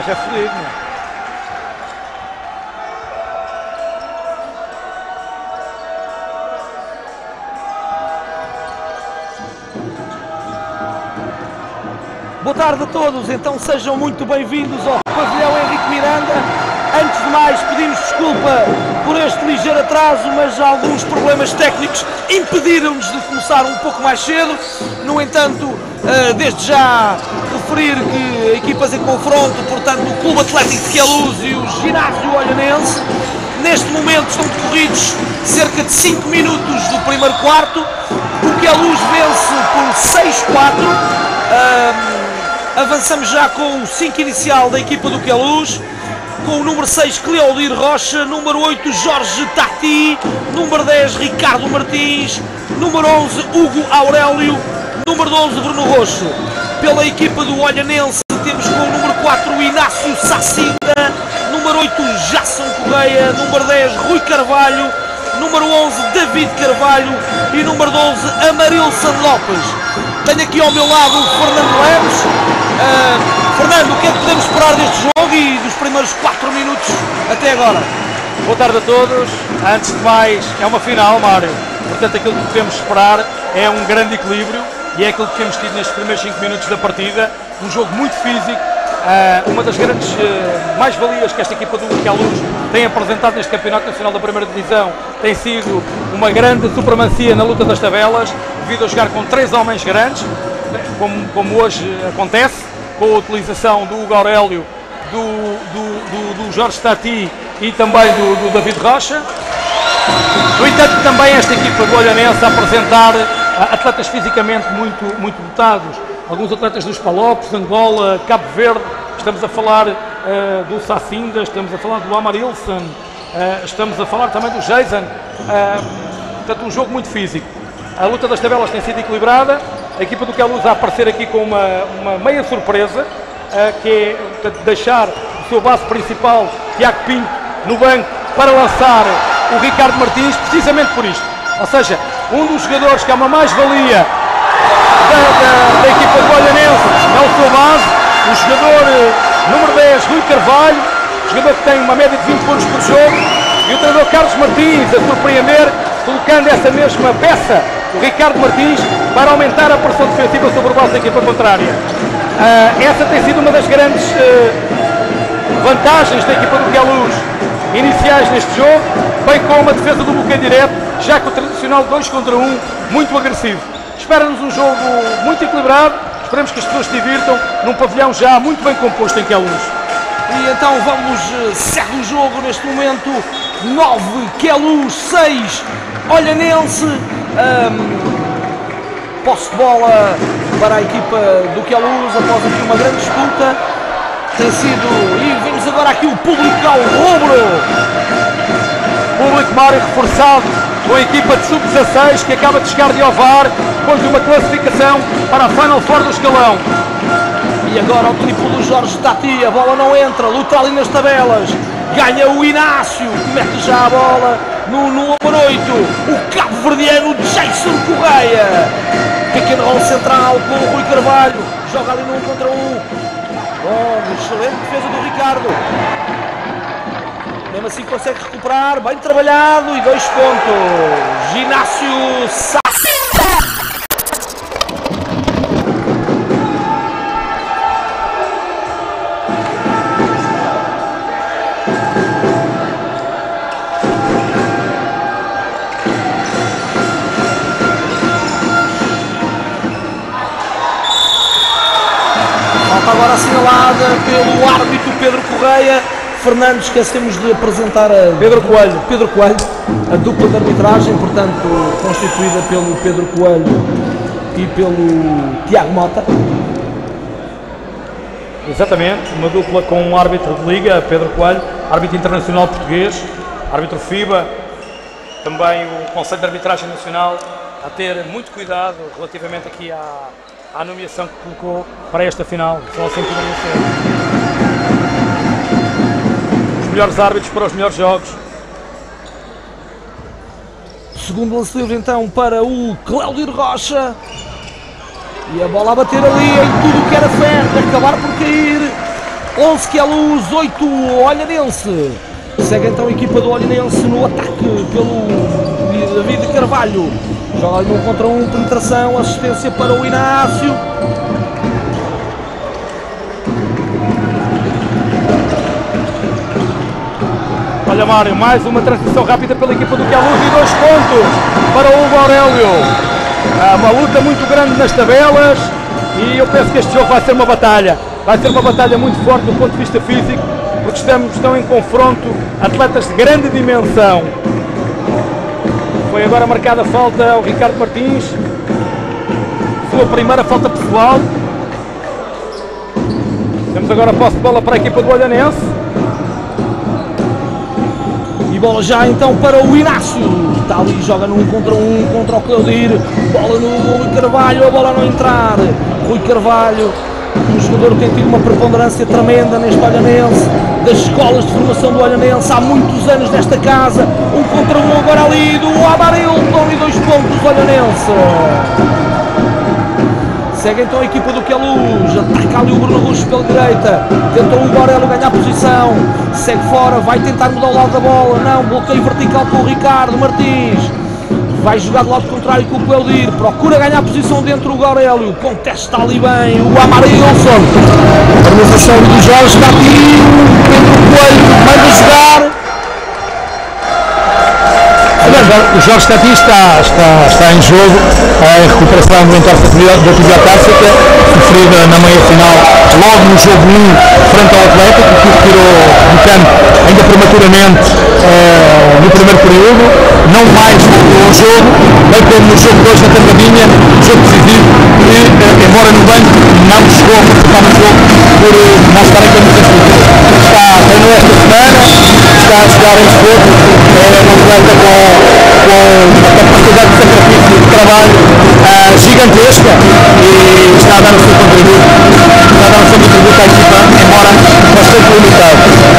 gajo é fodido, não é? Boa tarde a todos, então sejam muito bem-vindos ao pavilhão Henrique Miranda. Antes de mais, pedimos desculpa por este ligeiro atraso, mas alguns problemas técnicos impediram-nos de começar um pouco mais cedo. No entanto, desde já referir que equipas em confronto, portanto o Clube Atlético de Queluz e o Ginásio Olhanense, neste momento estão decorridos cerca de 5 minutos do primeiro quarto. O Queluz vence por 6-4. Avançamos já com o 5 inicial da equipa do Queluz, com o número 6 Cleodir Rocha, número 8 Jorge Tati, número 10 Ricardo Martins, número 11 Hugo Aurélio, número 12 Bruno Roxo. Pela equipa do Olhanense temos com o número 4 Inácio Sacida, número 8 Jasson Correia, número 10 Rui Carvalho, número 11 David Carvalho e número 12 Amarilson Lopes. Tenho aqui ao meu lado o Fernando Lemos. Fernando, o que é que podemos esperar deste jogo e dos primeiros 4 minutos até agora? Boa tarde a todos. Antes de mais, é uma final, Mário. Portanto, aquilo que podemos esperar é um grande equilíbrio e é aquilo que temos tido nestes primeiros 5 minutos da partida. Um jogo muito físico. Uma das grandes mais-valias que esta equipa do Queluz tem apresentado neste Campeonato Nacional da Primeira Divisão tem sido uma grande supremacia na luta das tabelas, devido a jogar com 3 homens grandes, como hoje acontece, com a utilização do Hugo Aurélio, do Jorge Tati e também do David Rocha. No entanto, também esta equipa do Olhanense a apresentar atletas fisicamente muito dotados. Alguns atletas dos Palopes, Angola, Cabo Verde, estamos a falar do Sacinda, estamos a falar do Amarilson, estamos a falar também do Jason. Portanto, um jogo muito físico. A luta das tabelas tem sido equilibrada. A equipa do Queluz a aparecer aqui com uma meia surpresa, que é deixar o seu base principal, Tiago Pinto, no banco para lançar o Ricardo Martins, precisamente por isto. Ou seja, um dos jogadores que é uma mais-valia da equipa do Olhanense é o seu base, o jogador número 10, Rui Carvalho, jogador que tem uma média de 20 pontos por jogo, e o treinador Carlos Martins a surpreender, colocando essa mesma peça, o Ricardo Martins, para aumentar a pressão defensiva sobre o base da equipa contrária. Essa tem sido uma das grandes vantagens da equipa do Queluz iniciais neste jogo, bem como a defesa do bloqueio direto, já que o tradicional 2 contra 1 muito agressivo. Espera-nos um jogo muito equilibrado, esperemos que as pessoas se divirtam num pavilhão já muito bem composto em Queluz. E então vamos, segue o jogo neste momento, 9 Queluz, 6 Olhanense. Posse de bola para a equipa do Queluz após aqui uma grande disputa. Tem sido, e vemos agora aqui o público ao rubro. Público, Mário, reforçado com a equipa de sub-16 que acaba de chegar de Ovar depois de uma classificação para a Final Four do escalão. E agora o triplo do Jorge Tati, a bola não entra, luta ali nas tabelas, ganha o Inácio, que mete já a bola no número 8, o cabo-verdiano Jason Correia. Pequeno rol central com o Rui Carvalho, joga ali no 1 contra 1. Bom, excelente defesa do Ricardo. Mesmo assim consegue recuperar, bem trabalhado e 2 pontos. Ginásio Sá. Agora assinalada pelo árbitro Pedro Correia. Fernando, esquecemos de apresentar a Pedro Coelho, a dupla de arbitragem, portanto constituída pelo Pedro Coelho e pelo Tiago Mota. Exatamente, uma dupla com um árbitro de liga, Pedro Coelho, árbitro internacional português, árbitro FIBA, também o Conselho de Arbitragem Nacional a ter muito cuidado relativamente aqui à nomeação que colocou para esta final. Só assim poderia ser. Os melhores árbitros para os melhores jogos. Segundo lance livre então para o Cleodir Rocha. E a bola a bater ali em tudo que era ferro, acabar por cair. 11 que é luz, 8 o Olhanense. Segue então a equipa do Olhanense no ataque pelo David Carvalho. Joga ali no contra um, penetração, assistência para o Inácio. Olha, Mário, mais uma transição rápida pela equipa do Queluz e 2 pontos para o Hugo Aurélio. Uma luta muito grande nas tabelas e eu penso que este jogo vai ser uma batalha. Vai ser uma batalha muito forte do ponto de vista físico, porque estão em confronto atletas de grande dimensão. Foi agora marcada a falta ao Ricardo Martins, sua primeira falta pessoal. Temos agora a posse de bola para a equipa do Olhanense. E bola já então para o Inácio. Está ali, joga no 1 contra o Cleudir. Bola no Rui Carvalho, a bola a não entrar. Rui Carvalho, um jogador que tem tido uma preponderância tremenda neste Olhanense, das escolas de formação do Olhanense, há muitos anos nesta casa. 1 contra 1 agora ali do Amarilton e 2 pontos do Olhanense. Segue então a equipa do Queluz, ataca ali o Bruno Russo pela direita, tentou o Borello ganhar posição, segue fora, vai tentar mudar o lado da bola, não, bloqueio vertical com o Ricardo Martins, vai jogar do lado contrário com o Cleudir, procura ganhar posição dentro do Aurélio, contesta ali bem o Amarilson, a organização do Jorge está aqui, Pedro Coelho manda jogar. O Jorge Stati está em jogo, em recuperação do entorse da tibia társida, sofrida na meia-final, logo no jogo 1, frente ao Atlético, que o retirou do campo ainda prematuramente no primeiro período, não mais voltou ao jogo, bem como no jogo 2 na Tamadinha, jogo decisivo, e embora no banco não chegou a participar no jogo por não estar em condições físicas. Treinou esta semana, está a jogar em fogo, uma atleta com uma capacidade de sacrifício de trabalho gigantesca e está a dar o seu contributo, à equipa, embora bastante limitado.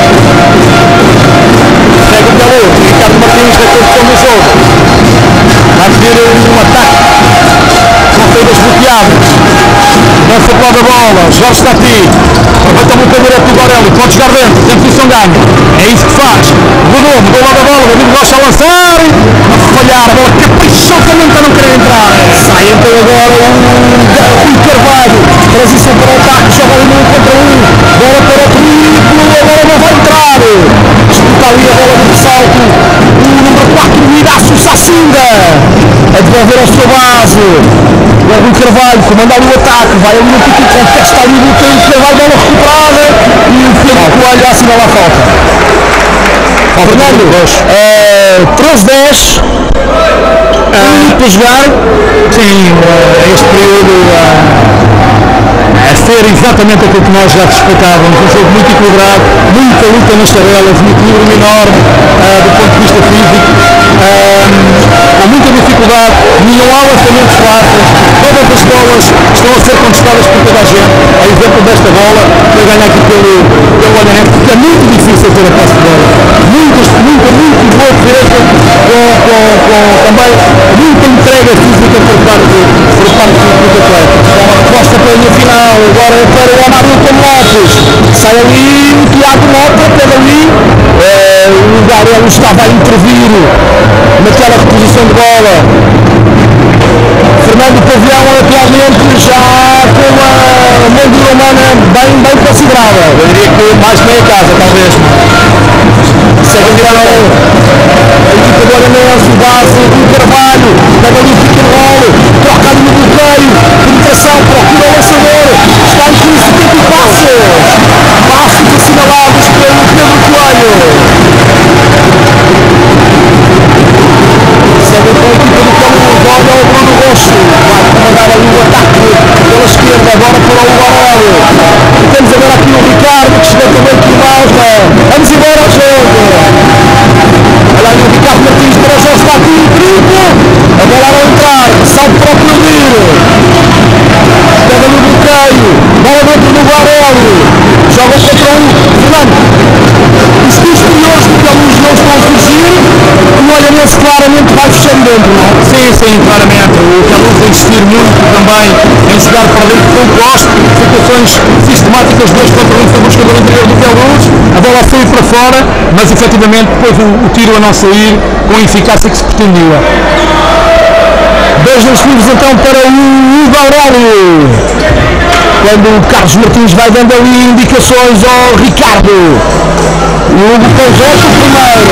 Segue o Queluz, Ricardo Martins da condução do jogo, vai vir um ataque com saídas bloqueadas, lança para a bola, Jorge Stati, aproveita a luta direto do Borelli, pode jogar dentro, tem posição ganha, é isso que faz, mudou o lado da bola, o David Rocha a lançar, a falhar, a bola caprichosamente a não querer entrar, sai então agora o Rui Carvalho, transição para o ataque, joga ali no 1 contra 1, bola para o triplo, a bola não vai entrar, disputa ali a bola no salto, o número 4, o Inácio Sacinda, a devolver ao seu base, o Rui Carvalho comanda ali o ataque, vai ali no pico, contesta ali o bloqueio, Carvalho, bola recuperada e o Pedro Coelho assinala a falta. Fernando, 13-10 para jogar. Sim, este período a ser exatamente aquilo que nós já respeitávamos, um jogo muito equilibrado, muita luta nas tabelas, um equilíbrio enorme do ponto de vista físico, com muita dificuldade, não há lançamentos fáceis, todas as bolas estão a ser contestadas por toda a gente, a exemplo desta bola, que ganha aqui pelo Olhanense, porque é muito difícil ter a posse de bola, muito boa defesa, com também muita entrega física por parte do Atlético. A resposta para a linha final, agora é para o Amarilton Lopes, sai ali o Tiago Mota, pega ali, o Gabriel estava a intervir naquela reposição de bola. Fernando Pavião atualmente já com uma mão de humana bem considerável, eu diria que mais meia casa talvez. Segue então a equipa do Olhanense, base do Carvalho, pega ali o pick and roll, troca ali no bloqueio, penetração, procura o lançador, está em crise, tempo e passos assinalados pelo Pedro Coelho. Segue então a equipa do Queluz, olha o Bruno Rosso, vai comandar ali o ataque pela esquerda, agora para o Aurélio. E temos agora aqui o Ricardo, que chegou também aqui em Malta. Vamos embora ao jogo. Olha aí o Ricardo Martins para o Jorge Stati, sim, claramente. O Queluz a insistir muito também em jogar para dentro do poste, situações sistemáticas 2 contra 1 sobre o jogador interior do Queluz, a bola foi para fora, mas efetivamente depois o tiro a não sair com a eficácia que se pretendia. 2 segundos então para o Hugo Aurélio, quando o Carlos Martins vai dando ali indicações ao Ricardo. O Hugo projeta o primeiro.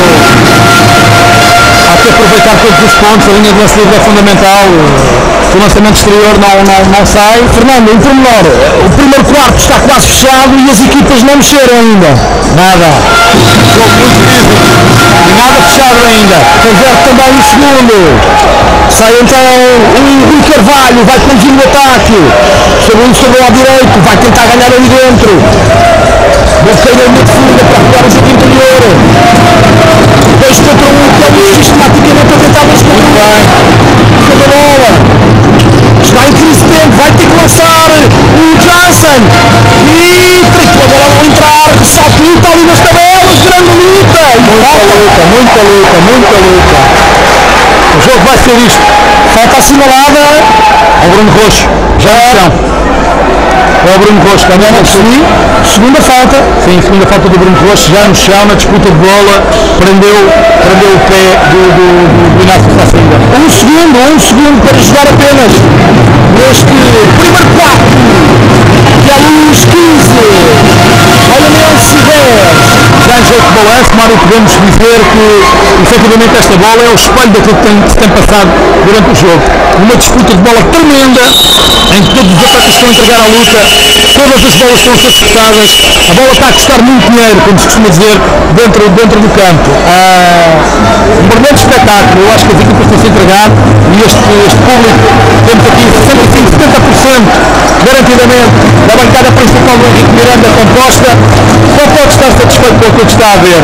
Há que aproveitar todos os pontos, a linha de lance livre é fundamental. O lançamento exterior não sai. Fernando, um pormenor, o primeiro quarto está quase fechado e as equipas não mexeram ainda. Nada. Jogo muito físico. Nada fechado ainda. Converte também o segundo. Sai então o Rui Carvalho, vai conduzir o ataque. Sobre o ao direito, vai tentar ganhar ali dentro. Bloqueia muito funda para recuar o jogo interior. 2 contra 1, que é sistematicamente a tentar descobrir a bola. Está em crise de tempo, vai ter que lançar o Johnson. E a bola não entrar, ressalta luta ali nas tabelas, grande luta. Muita luta. O jogo vai ser isto. Falta assinalada ao Bruno Roxo, já no chão. É o Bruno Roxo, segunda falta. Sim, segunda falta do Bruno Roxo, já no chão, na disputa de bola, prendeu o pé do Inácio Facinda. Um segundo para jogar apenas neste primeiro quarto. Queluz 15, Olhanense 10. Já em jogo de balanço, Mário, podemos dizer que efetivamente esta bola é o espelho daquilo que se tem passado durante o jogo. Uma disputa de bola tremenda, em que todos os atletas estão a entregar a luta, todas as bolas estão a ser disputadas, a bola está a custar muito dinheiro, como se costuma dizer, dentro do campo. Um brilhante espetáculo, eu acho que as equipas estão a se entregar e este público, temos aqui 65-70% garantidamente da bancada principal do Henrique Miranda composta, só pode estar satisfeito com o que está a ver.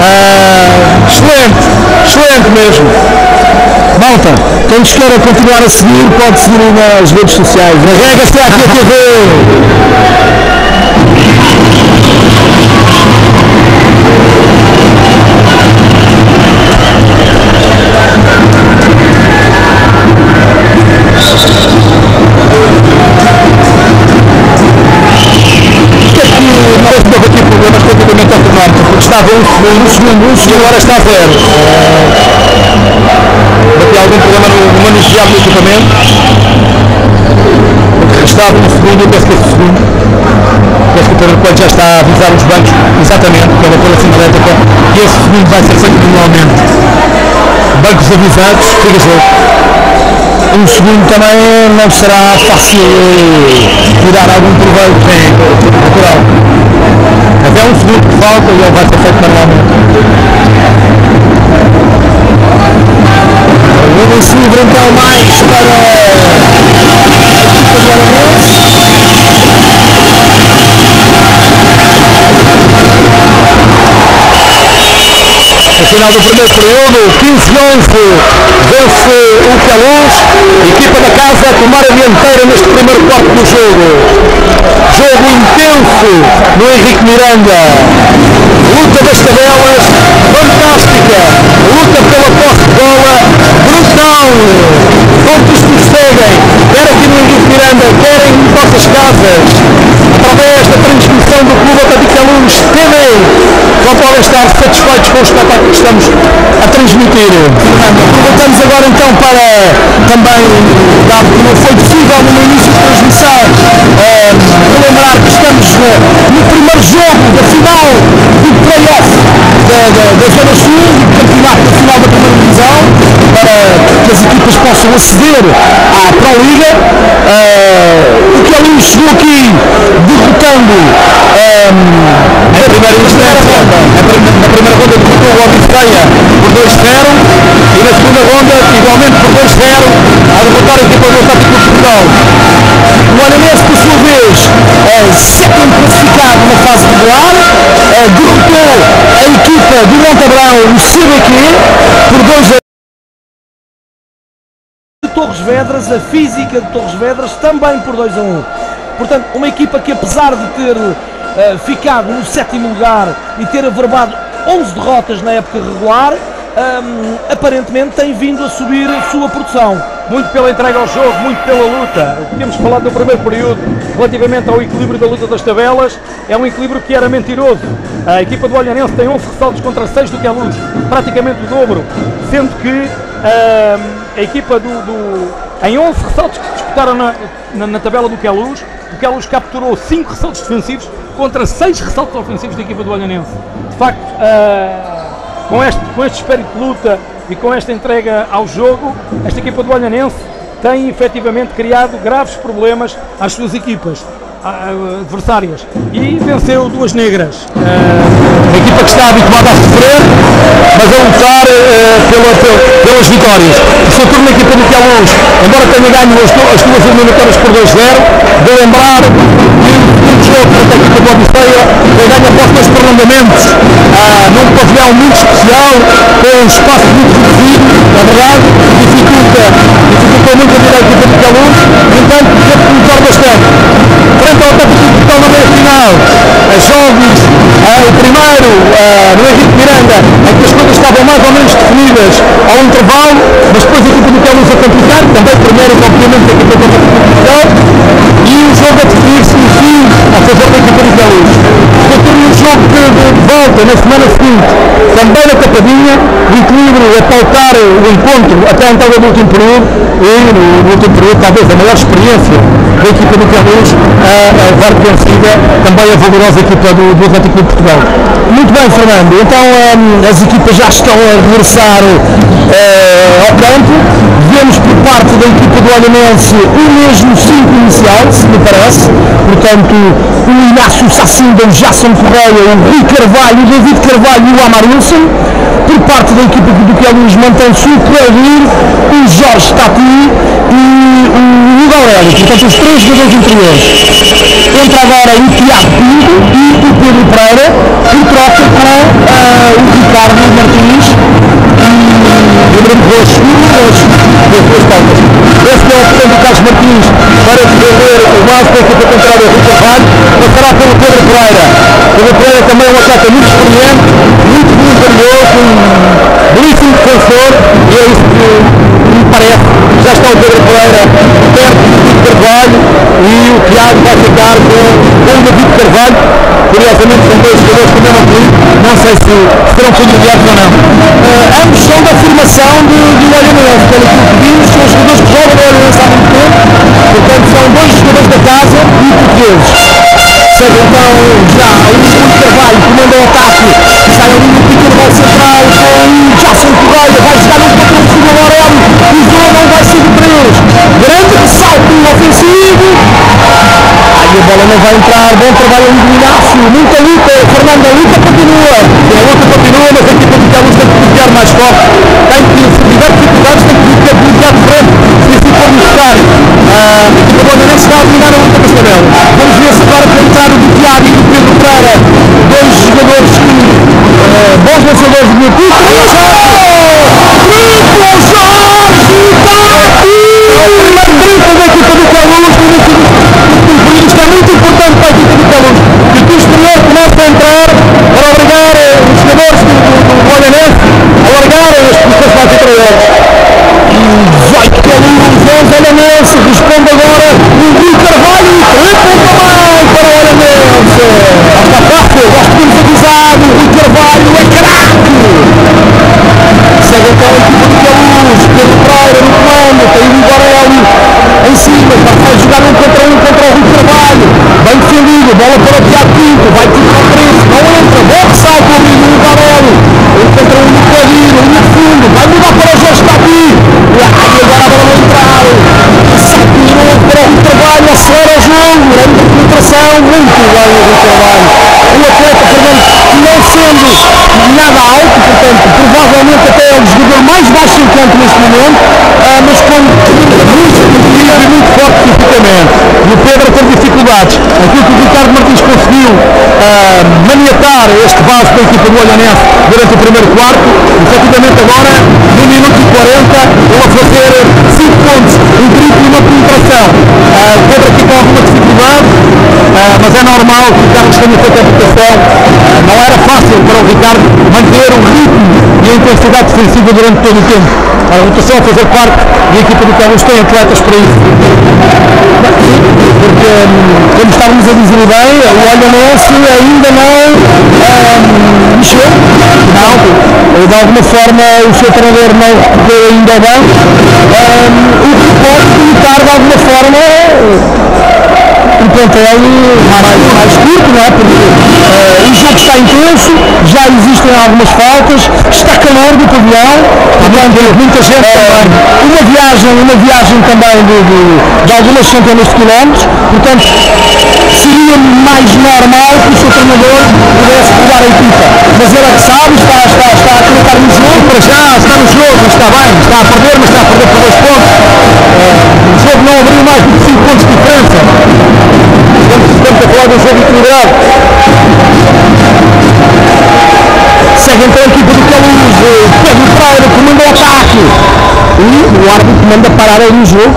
Excelente mesmo. Malta, quem nos quer continuar a seguir, pode seguir nas redes sociais. Rega-se aqui a TV. Houve aqui problemas relativamente ao cronómetro, porque estava um segundo e agora está a 0. Aqui algum problema no manuseado do equipamento, porque restava um segundo, eu penso que esse segundo, penso que o Pedro Coelho já está a avisar os bancos exatamente pela sinalética que esse segundo vai ser feito manualmente. Bancos avisados, siga jogo. Um segundo também não será fácil tirar algum proveito, natural. Mas é um segundo que falta e ele vai ser feito manualmente. O lance livre então mais para no final do primeiro período, 15-11, vence o Queluz, equipa da casa a tomar a dianteira neste primeiro quarto do jogo. Jogo intenso no Henrique Miranda, luta das tabelas, fantástica, luta pela posse de bola, brutal, pontos que seguem, quer aqui no Henrique Miranda, quer em vossas casas, através da transmissão do Clube Atlético Queluz TV, só podem estar satisfeitos com o espetáculo que estamos a transmitir. Aproveitamos agora então para também, dado que não foi possível no início de transmissão, relembrar que estamos no primeiro jogo da final do play-off da Zona Sul, do campeonato nacional da primeira divisão, para que as equipas possam aceder à Pro Liga. O Queluz chegou aqui derrotando na primeira ronda derrotou o Odisseia por 2-0 e na segunda ronda igualmente por 2-0 a derrotar a equipa do Atlético de Portugal. O Olhanense, por sua vez, sétimo classificado na fase regular, derrotou a equipa do Montabrão, o CBQ, por 2-0. Torres Vedras, a física de Torres Vedras, também por 2-1. Portanto, uma equipa que, apesar de ter ficado no sétimo lugar e ter averbado 11 derrotas na época regular, aparentemente tem vindo a subir a sua produção. Muito pela entrega ao jogo, muito pela luta. Temos falado no primeiro período relativamente ao equilíbrio da luta das tabelas. É um equilíbrio que era mentiroso. A equipa do Olhanense tem 11 ressaltos contra 6 do Queluz, praticamente o dobro, sendo que a equipa em 11 ressaltos que disputaram na tabela do Queluz, o Queluz capturou 5 ressaltos defensivos contra 6 ressaltos ofensivos da equipa do Olhanense. De facto, com este espírito de luta e com esta entrega ao jogo, esta equipa do Olhanense tem efetivamente criado graves problemas às suas equipas adversárias e venceu duas negras. Uma equipa que está habituada a sofrer, mas a lutar pelas vitórias. O seu turno na equipa do Queluz, embora tenha ganho as duas eliminatórias por 2-0, de lembrar que o jogo contra a equipa do Odisseia foi ganho após 2 prolongamentos, num pavilhão muito especial, com um espaço muito reduzido, na verdade, dificultou muito a vida da equipa do Queluz, no entanto, teve que lutar bastante. Frente ao Atlético de Portugal na meia-final, jogos, o primeiro no Henrique Miranda, em que as coisas estavam mais ou menos definidas ao intervalo, mas depois a equipa do Queluz a complicar, também primeiro, obviamente, a equipa do Atlético de Portugal, e o jogo a definir-se no fim a favor da equipa do Queluz. Foi ter um jogo de volta na semana seguinte, também na Tapadinha, o equilíbrio a pautar o encontro até então do último período, e no último período talvez a maior experiência da equipa do Queluz, a VAR vencida, também a valorosa equipa do Atlético de Portugal. Muito bem, Fernando, então as equipas já estão a regressar ao campo. Vemos por parte da equipa do Olhanense o mesmo 5 inicial, se me parece, portanto o Inácio Sacinda, o Jason Correia, o Rui Carvalho, o David Carvalho e o Amarilson. Por parte da equipa do Queluz mantém-se o Cledir, o Jorge Tati e o Aurélio, portanto os 3 jogadores interiores. Entra agora o Tiago Pinto e o Pedro Pereira, em troca com o Ricardo Martins e o Bruno Roxo das duas palmas. Esse é o portanto do Carlos Martins para defender o base da equipa contrária, o Rui Carvalho, passará pelo Pedro Pereira. Pedro Pereira também é um atleta muito experiente, muito voluntarioso, um belíssimo defensor, e é isso que me parece. Já está o Pedro Pereira perto do David Carvalho e o Tiago vai ficar com o David Carvalho. Curiosamente são 2 jogadores com o mesmo apelido, não sei se serão familiares ou não. Ambos são da formação do Olhanense, pelo que vimos, são os jogadores que jogam no Olhanense há muito tempo, portanto são 2 jogadores da casa e portugueses. Segue então já o Rui Carvalho comanda o ataque, sai ali no intervalo central com o Jason Correia, vai jogar no contra o segundo Aurélio, o jogo não vai ser de 3. Grande ressalto ofensivo. E a bola não vai entrar, bom trabalho ali do Inácio, muita luta, Fernando, a luta continua. A luta continua, mas a equipa do Queluz tem que bloquear mais forte, tem que, se tiver dificuldades, tem que bloquear de frente, se assim for necessário. A equipa do Olhanense está a dominar a luta das tabelas. Vamos ver se agora para entrar o do Tiago e do Pedro Pereira, 2 jogadores que, bons lançadores de Pico. Da equipa do Queluz, isto é muito importante para a equipa do Queluz, que o exterior começa a entrar para obrigar os jogadores do Olhanense a largarem as posições mais interiores. E 18 Queluz, 11 Olhanense, responde agora o Rui Carvalho e triplo também para o Olhanense. Está fácil, gosto de nos avisar, o Rui Carvalho é craque. Segue então a equipa do Queluz, Pedro Pereira no comando, tem o Aurélio em cima, vai jogar um contra o Rui Carvalho, bem defendido, bola para o Tiago Pinto, vai tirar o preço, não entra, bom ressalto ali no Aurélio, encontra um no Cledir, um no fundo, vai mudar para o Jorge Tati, e agora a bola não entrar, salto de novo para o Rui Carvalho, acelera o jogo, grande penetração, muito bem o Rui Carvalho, um atleta, Fernando, não sendo nada alto, portanto, provavelmente até é o jogador mais baixo em campo neste momento, mas com muito competitivo e muito forte fisicamente. E o Pedro tem dificuldades. Aquilo que o Ricardo Martins conseguiu maniatar este base da equipa do Olhanense durante o primeiro quarto, efetivamente agora, no minuto e 40, ele a fazer 5 pontos, um triplo e uma penetração. Pedro aqui com alguma dificuldade, mas é normal que o Carlos tenha feito a aplicação. Não era fácil para o Ricardo manter o ritmo e a intensidade ofensiva durante todo o tempo. A rotação a fazer parte e a equipa do Queluz tem atletas para isso. Porque, como estávamos a dizer bem, o Olhanense ainda não mexeu. Não, de alguma forma o seu treinador não recorreu ainda ao banco, o que pode limitar de alguma forma um plantel mais curto, não é? Porque o jogo está intenso, já existem algumas faltas, está calor do pavilhão, muita gente também, uma viagem também de algumas centenas de quilómetros, portanto seria mais normal que o seu treinador pudesse rodar a equipa, mas ele é que sabe, está a colocar no jogo, para já está no jogo, está bem, está a perder, mas está a perder por 2 pontos, o jogo não abriu mais do que 5 pontos de diferença. Estamos a falar de um jogo equilibrado. Segue então a equipa do Queluz, Pedro Pereira comanda o ataque e o árbitro manda parar aí no jogo.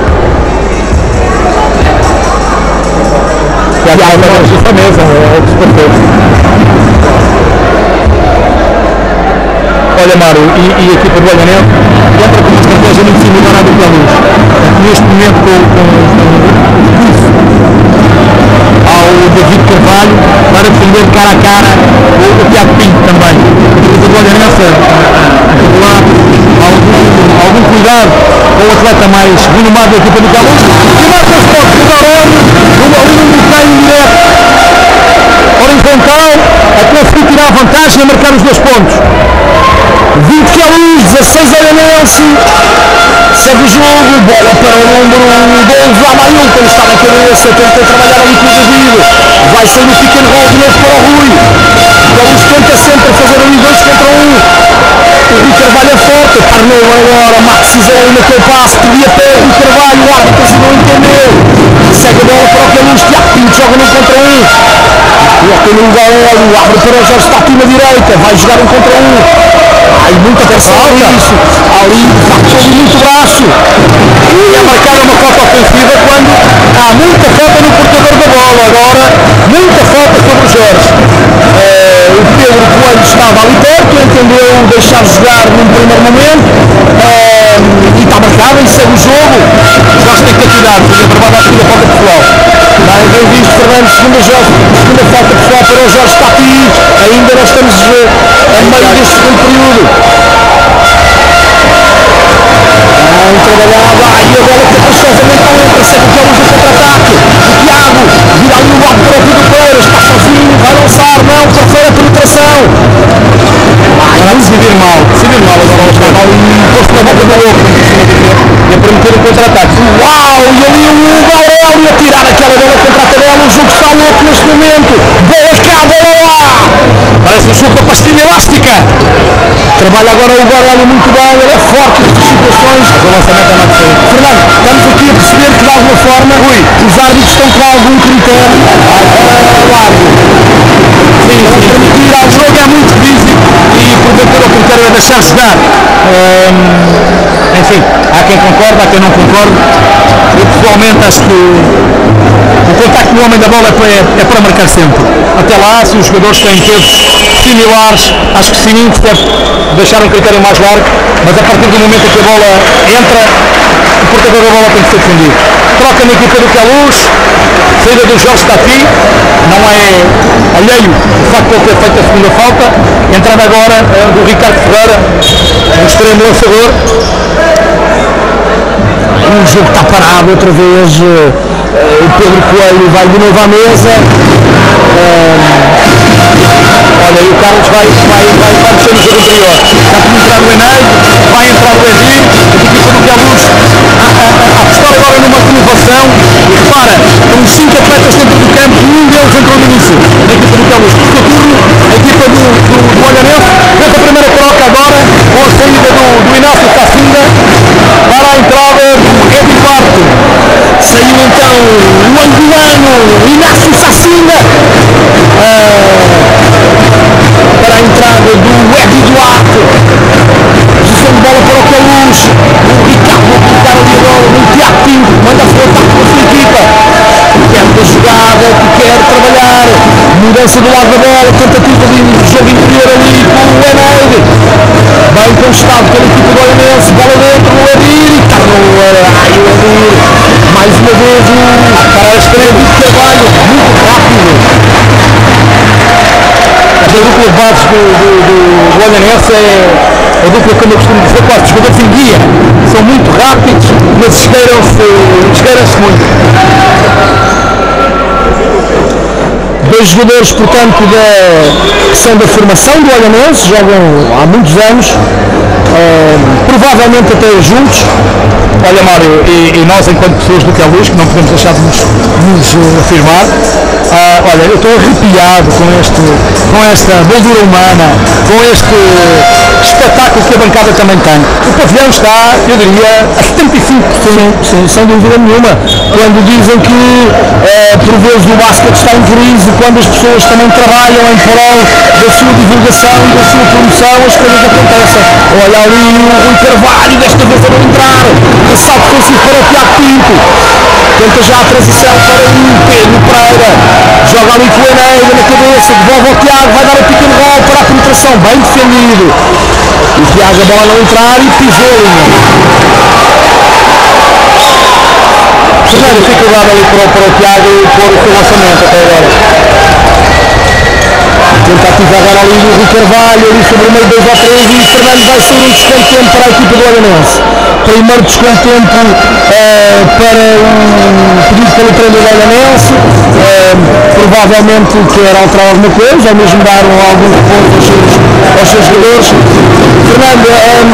E a justa mesa, é o que se perdeu. Olha, Mário, e a equipa do Olhanense entra com uma estratégia muito similar à do Queluz. Neste momento ao David Carvalho para defender cara a cara o Tiago Pinto também. O Olhanense algum cuidado com o atleta mais renomado da equipa do Queluz e marca os pontos do Dorone, um treino direto horizontal a conseguir tirar a vantagem e a marcar os 2 pontos. 20 Queluz, 16 Olhanense. Segue o jogo, bola para o número 12, Amarilton, está na cabeça, tenta trabalhar ali com o David, vai sair no pick and roll de novo para o Rui, Queluz tenta sempre fazer ali 2 contra 1, o Rui Carvalho é forte, Parnou agora, Maxizou naquele passe, podia ter o Rui Carvalho, o árbitro assim não entendeu, segue a bola para o Queluz, Tiago Pinto joga no contra 1, coloca no lugar o árbitro para o Jorge está aqui na direita, vai jogar um contra 1, ai, muita atenção isso, ali de facto muito braço, e a marcar uma falta ofensiva quando há muita falta no portador da bola, agora muita falta sobre o Jorge. O Pedro Coelho estava ali perto, entendeu deixar jogar num primeiro momento, e está marcado e segue o jogo. Jorge tem que ter cuidado, porque é provado a segunda falta pessoal. Bem visto Fernando, segunda falta pessoal para o Jorge está aqui, ainda nós estamos a meio deste segundo período. Trabalhava e a bola caprichosamente não entra, segue o Queluz no contra-ataque, o Tiago vira ali no lado para o Pedro Pereira, está sozinho, vai lançar, não, terceira penetração. Vai decidir mal agora o está mal e posto na boca do outro e a prometer o contra-ataque. Uau, e ali o Aurélio a tirar aquela bola contra a tabela, o jogo está louco neste momento, bola cá, bola lá, parece um jogo da pastilha elástica. Trabalha agora o Aurélio muito bem, ele é forte nestas situações. O lançamento é mais feio. Fernando, estamos aqui a perceber que de alguma forma os árbitros estão com algum critério ao árbitro. Sim, permitir ao jogo é muito físico e porventura o critério é deixar jogar. Enfim, há quem concorde, há quem não concorde. Eu pessoalmente acho que o contacto do homem da bola é para marcar sempre. Até lá, se os jogadores têm pesos similares, acho que sim, se deve deixar um critério mais largo, mas a partir do momento em que a bola entra, o portador da bola tem que ser defendido. Troca na equipa do Queluz, saída do Jorge está aqui, não é alheio o facto de ele ter feito a segunda falta, entrada agora do Ricardo Ferreira, um extremo lançador. O jogo está parado outra vez, o Pedro Coelho vai de novo à mesa. Olha, e o Carlos vai mexer no jogo anterior. Já tinha entrado o Eneide, vai entrar o Henrique, a equipa do Queluz a apostar agora numa renovação. E repara, com 5 atletas dentro do campo, nenhum deles entrou no início. A equipa do Queluz fica turno, a equipa do Olhanense fez a primeira troca agora, com a saída do Inácio Cassinda para a entrada do Eddie Duarte. Saiu então o angolano Inácio Cassinda para a entrada do Eddie Duarte. Posição de bola para o Queluz, o Ricardo vai colocar ali a bola no Tiago Pinto, manda-se ao ataque para a sua equipa, quer da jogada, que quer trabalhar, mudança do lado da bola, tentativa de jogo interior ali com o Eneide, bem contestado pela equipa do Olhanense, bola dentro, o Edir, e está no o Edir, mais uma vez para a estreia de Carvalho, muito rápido. Esta dupla de bases do Olhanense é a dupla, como eu costumo dizer, quase os jogadores em guia, são muito rápidos, mas esgueiram-se muito. Dois jogadores, portanto, que são da formação do Olhanense, jogam há muitos anos, provavelmente até juntos. Olha, Mário, e nós, enquanto pessoas do Queluz, que não podemos deixar de nos afirmar, olha, eu estou arrepiado com esta moldura humana, com este espetáculo que a bancada também tem. O pavilhão está, eu diria, a 75%, sim, sem dúvida nenhuma. Quando dizem que, por vezes, o basquete está em crise, quando as pessoas também trabalham em prol da sua divulgação e da sua promoção, as coisas acontecem. Olha ali o Carvalho, desta vez a não entrar, ressalto defensivo para o Tiago Pinto, tenta já a transição para o Pedro Pereira, joga ali com o Eneida na cabeça, devolve ao Tiago, vai dar o pick and roll para a penetração, bem defendido, e o Tiago a bola não entrar e pisou a linha. Primeira dificuldade ali para o Tiago pôr o seu lançamento até agora. Tenta ativar agora ali o Rui Carvalho, ali sobre o meio 2 ou 3, e Fernando vai sair um desconto tempo para a equipa do Olhanense. Primeiro desconto tempo para o pedido pelo treino do Olhanense, provavelmente quer alterar alguma coisa, ou mesmo dar algum reforço aos seus jogadores. Fernando,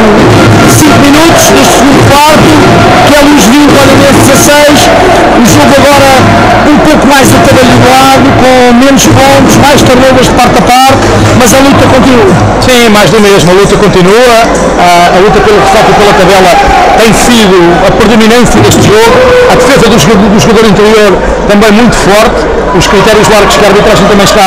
5 minutos deste segundo quarto, que é Luz 20, Olhanense 16, o jogo agora um pouco mais atabalhoado, com menos pontos, mais turnovers de parte a parte, mas a luta continua. Sim, mais do mesmo, a luta continua, a luta pelo ressalto e pela tabela tem sido a predominância deste jogo, a defesa do jogador interior também muito forte, os critérios largos que a arbitragem também está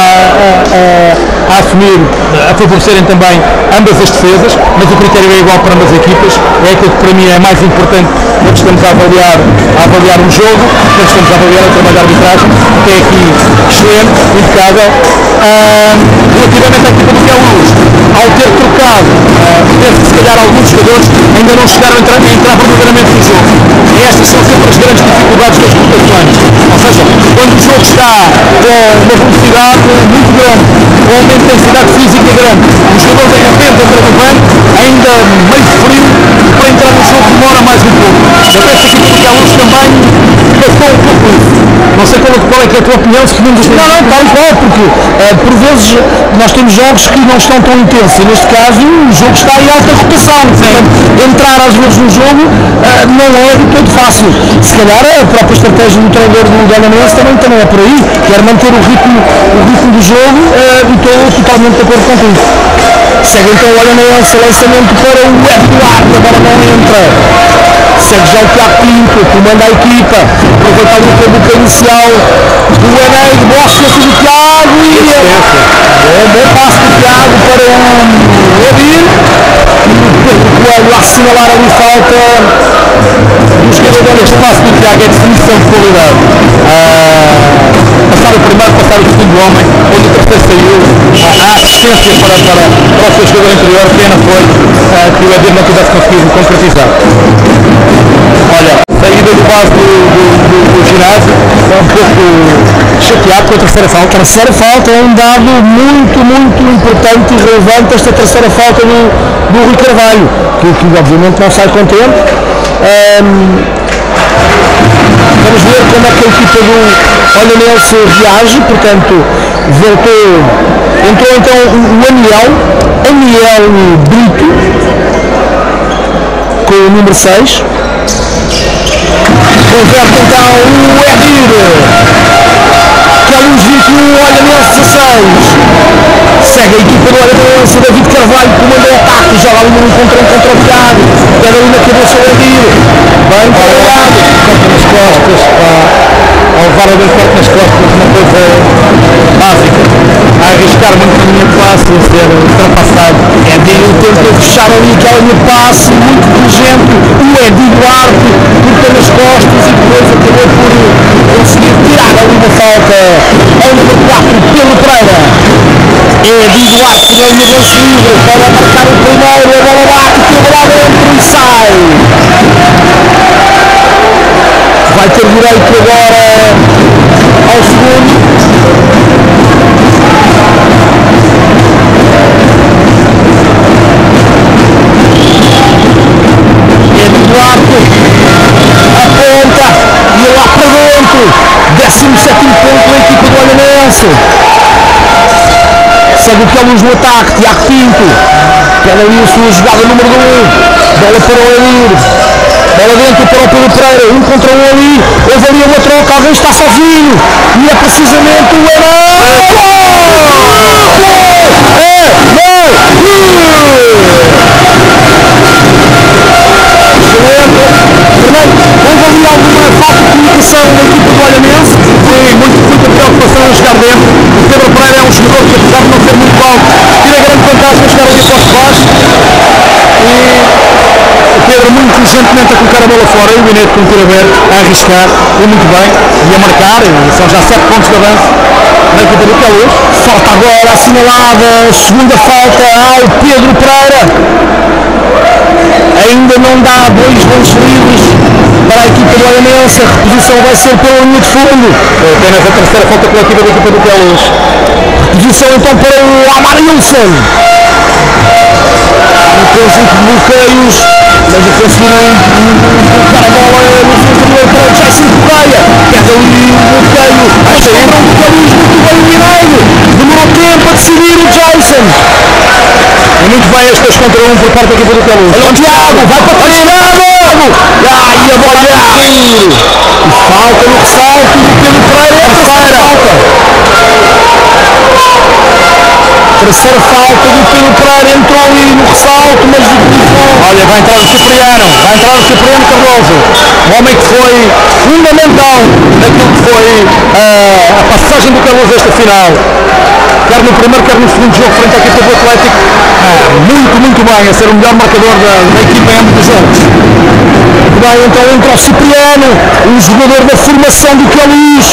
a assumir, a favorecerem também ambas as defesas, mas o critério é igual para ambas as equipas, é aquilo que para mim é mais importante quando estamos a avaliar um jogo, quando estamos a avaliar o trabalho da arbitragem, que é aqui excelente, impecável. Relativamente à equipa do Queluz, ao ter trocado, penso que se calhar alguns jogadores ainda não chegaram a entrar verdadeiramente no jogo. E estas são sempre as grandes dificuldades das rotações. Ou seja, quando o jogo está com uma velocidade muito grande, com uma intensidade física grande, o jogador de repente entra no banco, ainda meio frio, para entrar no jogo demora mais um pouco. Eu penso que a equipa do Queluz também passou um pouco isso. Não sei qual é que é a tua opinião, se podemos dizer. Não, tal qual, porque por vezes nós temos jogos que não estão tão intensos, e neste caso o jogo está em alta rotação. Portanto, entrar às vezes no jogo não é de todo fácil. Se calhar a própria estratégia do treinador do Olhanense também é por aí, quer manter o ritmo do jogo, e estou totalmente de acordo contigo. Segue então o Olhanense, lançamento para o Eduardo, a bola não entra. Segue já o Tiago Pinto, comanda a equipa, aproveita a luta inicial do Eneida, boa assistência do Tiago, e um bom passo do Tiago para o Edir, e o Pedro Coelho a assinalar ali falta dos jogadores. Este passo do Tiago é definição de qualidade. Passar o primeiro, passar o segundo homem, onde o terceiro saiu, a assistência para o seu jogador interior, pena foi que o Edir não tivesse conseguido concretizar. Olha, saída de base do ginásio, um pouco chateado com a terceira falta. A terceira falta é um dado muito importante e relevante, esta terceira falta do Rui Carvalho, que obviamente não sai contente. Vamos ver como é que a equipa do Olhanense reage. Portanto, entrou então o Aniel Brito, com o número 6. Converte então o Edir, Queluz 21, Olhanense 16. Segue a equipa do Olhanense, David Carvalho comanda o ataque, joga ali um contra o Tiago, pega ali na cabeça o Edir, bem trabalhado, corta nas costas, ao levar a bem forte nas costas, uma coisa básica, a arriscar muito na linha de passe e ser ultrapassado. Edir tenta fechar ali aquela linha de passe, muito inteligente, o Edir Duarte corta nas costas e depois acabou por conseguir tirar ali uma falta ao número 4 pelo Pereira. É de Duarte que ganha lance livre para marcar o primeiro, a bola bate, teve lá dentro e sai. Vai ter direito agora ao segundo. É de Duarte, aponta e lá para dentro. 17º ponto da equipa do Olhanense. Segue o que é luz no ataque, Tiago Pinto. Pela ali a sua jogada número 1. Bola para o Elir. Bola dentro para o Pedro Pereira. 1 contra 1 ali. Houve ali uma troca. Alguém está sozinho. E é precisamente o Elir. Fernando, houve ali alguma falta de comunicação na equipa do Olhanense? Sim, muita preocupação em jogar dentro. O Pedro Pereira é um jogador que, apesar de não ser muito alto, tira grande vantagem a jogar ali para os baixos. E o Pedro muito inteligentemente a colocar a bola fora, e o Bineto com o tiro aberto, a arriscar, e muito bem, e a marcar, e são já 7 pontos de avanço na equipa do Caluz. Falta agora assinalada, segunda falta ao Pedro Pereira. Ainda não dá 2 lances livres para a equipa do Olhanense. A reposição vai ser pela linha de fundo. Apenas a terceira falta coletiva da equipa do Caluz. Reposição então para o Amarilson. Um conjunto de bloqueios, mas a conseguiram colocar a bola no seu interior para o Jason Correia. Perde ali o bloqueio. Vai sair para o Caluz muito bem eliminado. Demorou tempo a decidir o Jason. E muito bem este 2 contra 1 por parte da equipa do Caluz. Olha o Tiago, vai para o Tiago! E a bola a cair! E falta no ressalto do Pedro Pereira. Terceira falta. Terceira falta do Pedro Pereira, entrou ali no ressalto, mas utilizou. Olha, vai entrar o Cipriano Cardoso, um homem que foi fundamental naquilo que foi a passagem do Caluz esta final. Quer no primeiro, quer no segundo jogo frente à equipa do Atlético, muito bem, a ser o melhor marcador da equipa em ambos os jogos. Muito bem, então entra o Cipriano, um jogador da formação do Caluz.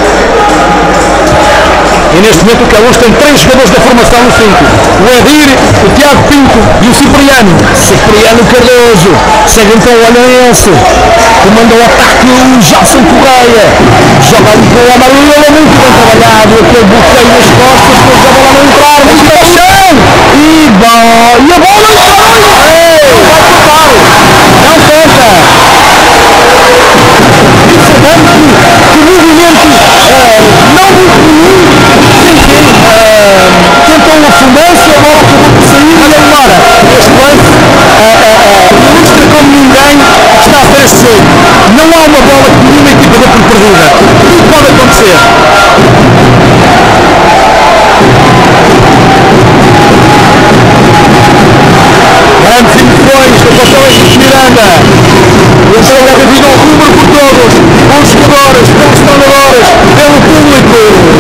E neste momento o Caluz tem 3 jogadores da formação no 5. O Edir, o Tiago Pinto e o Cipriano. Cipriano Cardoso. Segue então o Olhanense. Comanda o ataque o Jason Correia. Joga ali com o Amarillo, muito bem trabalhado. Aquele bloqueio nas costas, depois a bola não entrar, muito para o chão. E a bola não vai tocar. Não conta. Que movimento não muito comum. Tentou uma fundância, a bola acabou por sair e ele mora. Este lance ilustra como ninguém está a ver este jogo. Não há uma bola que nenhuma equipa dê por perdida. Tudo pode acontecer. Grandes emoções do papel de Miranda. O jogo é devido ao número por todos, pelos jogadores, pelos treinadores, pelo público.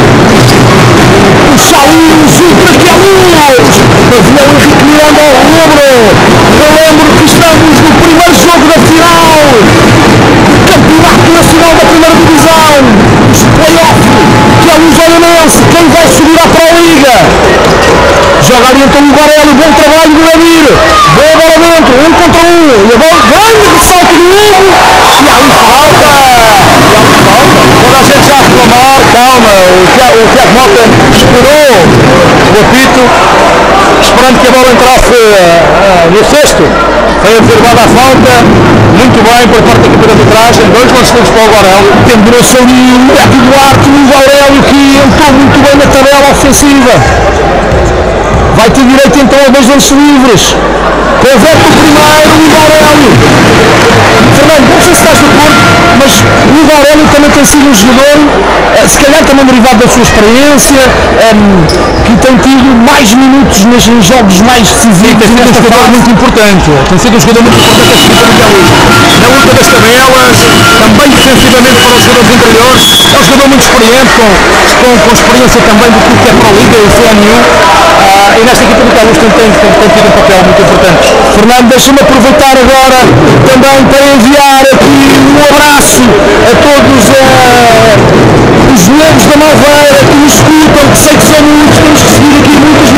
O Saúl Ultra Caluz. Pavilhão Henrique Miranda ao rubro. Relembro que estamos no primeiro jogo da final. Campeonato Nacional da Primeira Divisão. Os play-off. Caluz Olhanense. Quem vai subir à Pro Liga? Joga ali então o Varelo. Bom trabalho do Edir. Boa bola dentro. 1 contra 1. E a bola grande ressalto do Hugo. E ali falta. Toda a gente já a reclamar. Calma. O Tiago Mota esperou o apito, esperando que a bola entrasse no cesto. Foi observada a falta, muito bem por parte da equipa de arbitragem, 2 lances livres para o Aurélio. Pendurou-se ali o Beto Duarte e o Aurélio, que entrou muito bem na tabela ofensiva. Vai ter direito então a 2 lances livres. Converte o primeiro, o Aurélio. Fernando, não sei se estás de acordo, mas o Aurélio também tem sido um jogador, se calhar também derivado da sua experiência, que tem tido mais minutos nos jogos mais decisivos. Tem sido um jogador muito importante. Tem sido um jogador muito importante a equipa do Caluz. Na luta das tabelas, também defensivamente para os jogadores interiores. É um jogador muito experiente, com experiência também do que é Pro Liga e CNU. E nesta equipa do Caluz tem tido um papel muito importante. Fernando, deixa-me aproveitar agora também para enviar aqui um abraço a todos os membros da Malveira que nos escutam, que sei que são muitos, temos recebido aqui muitas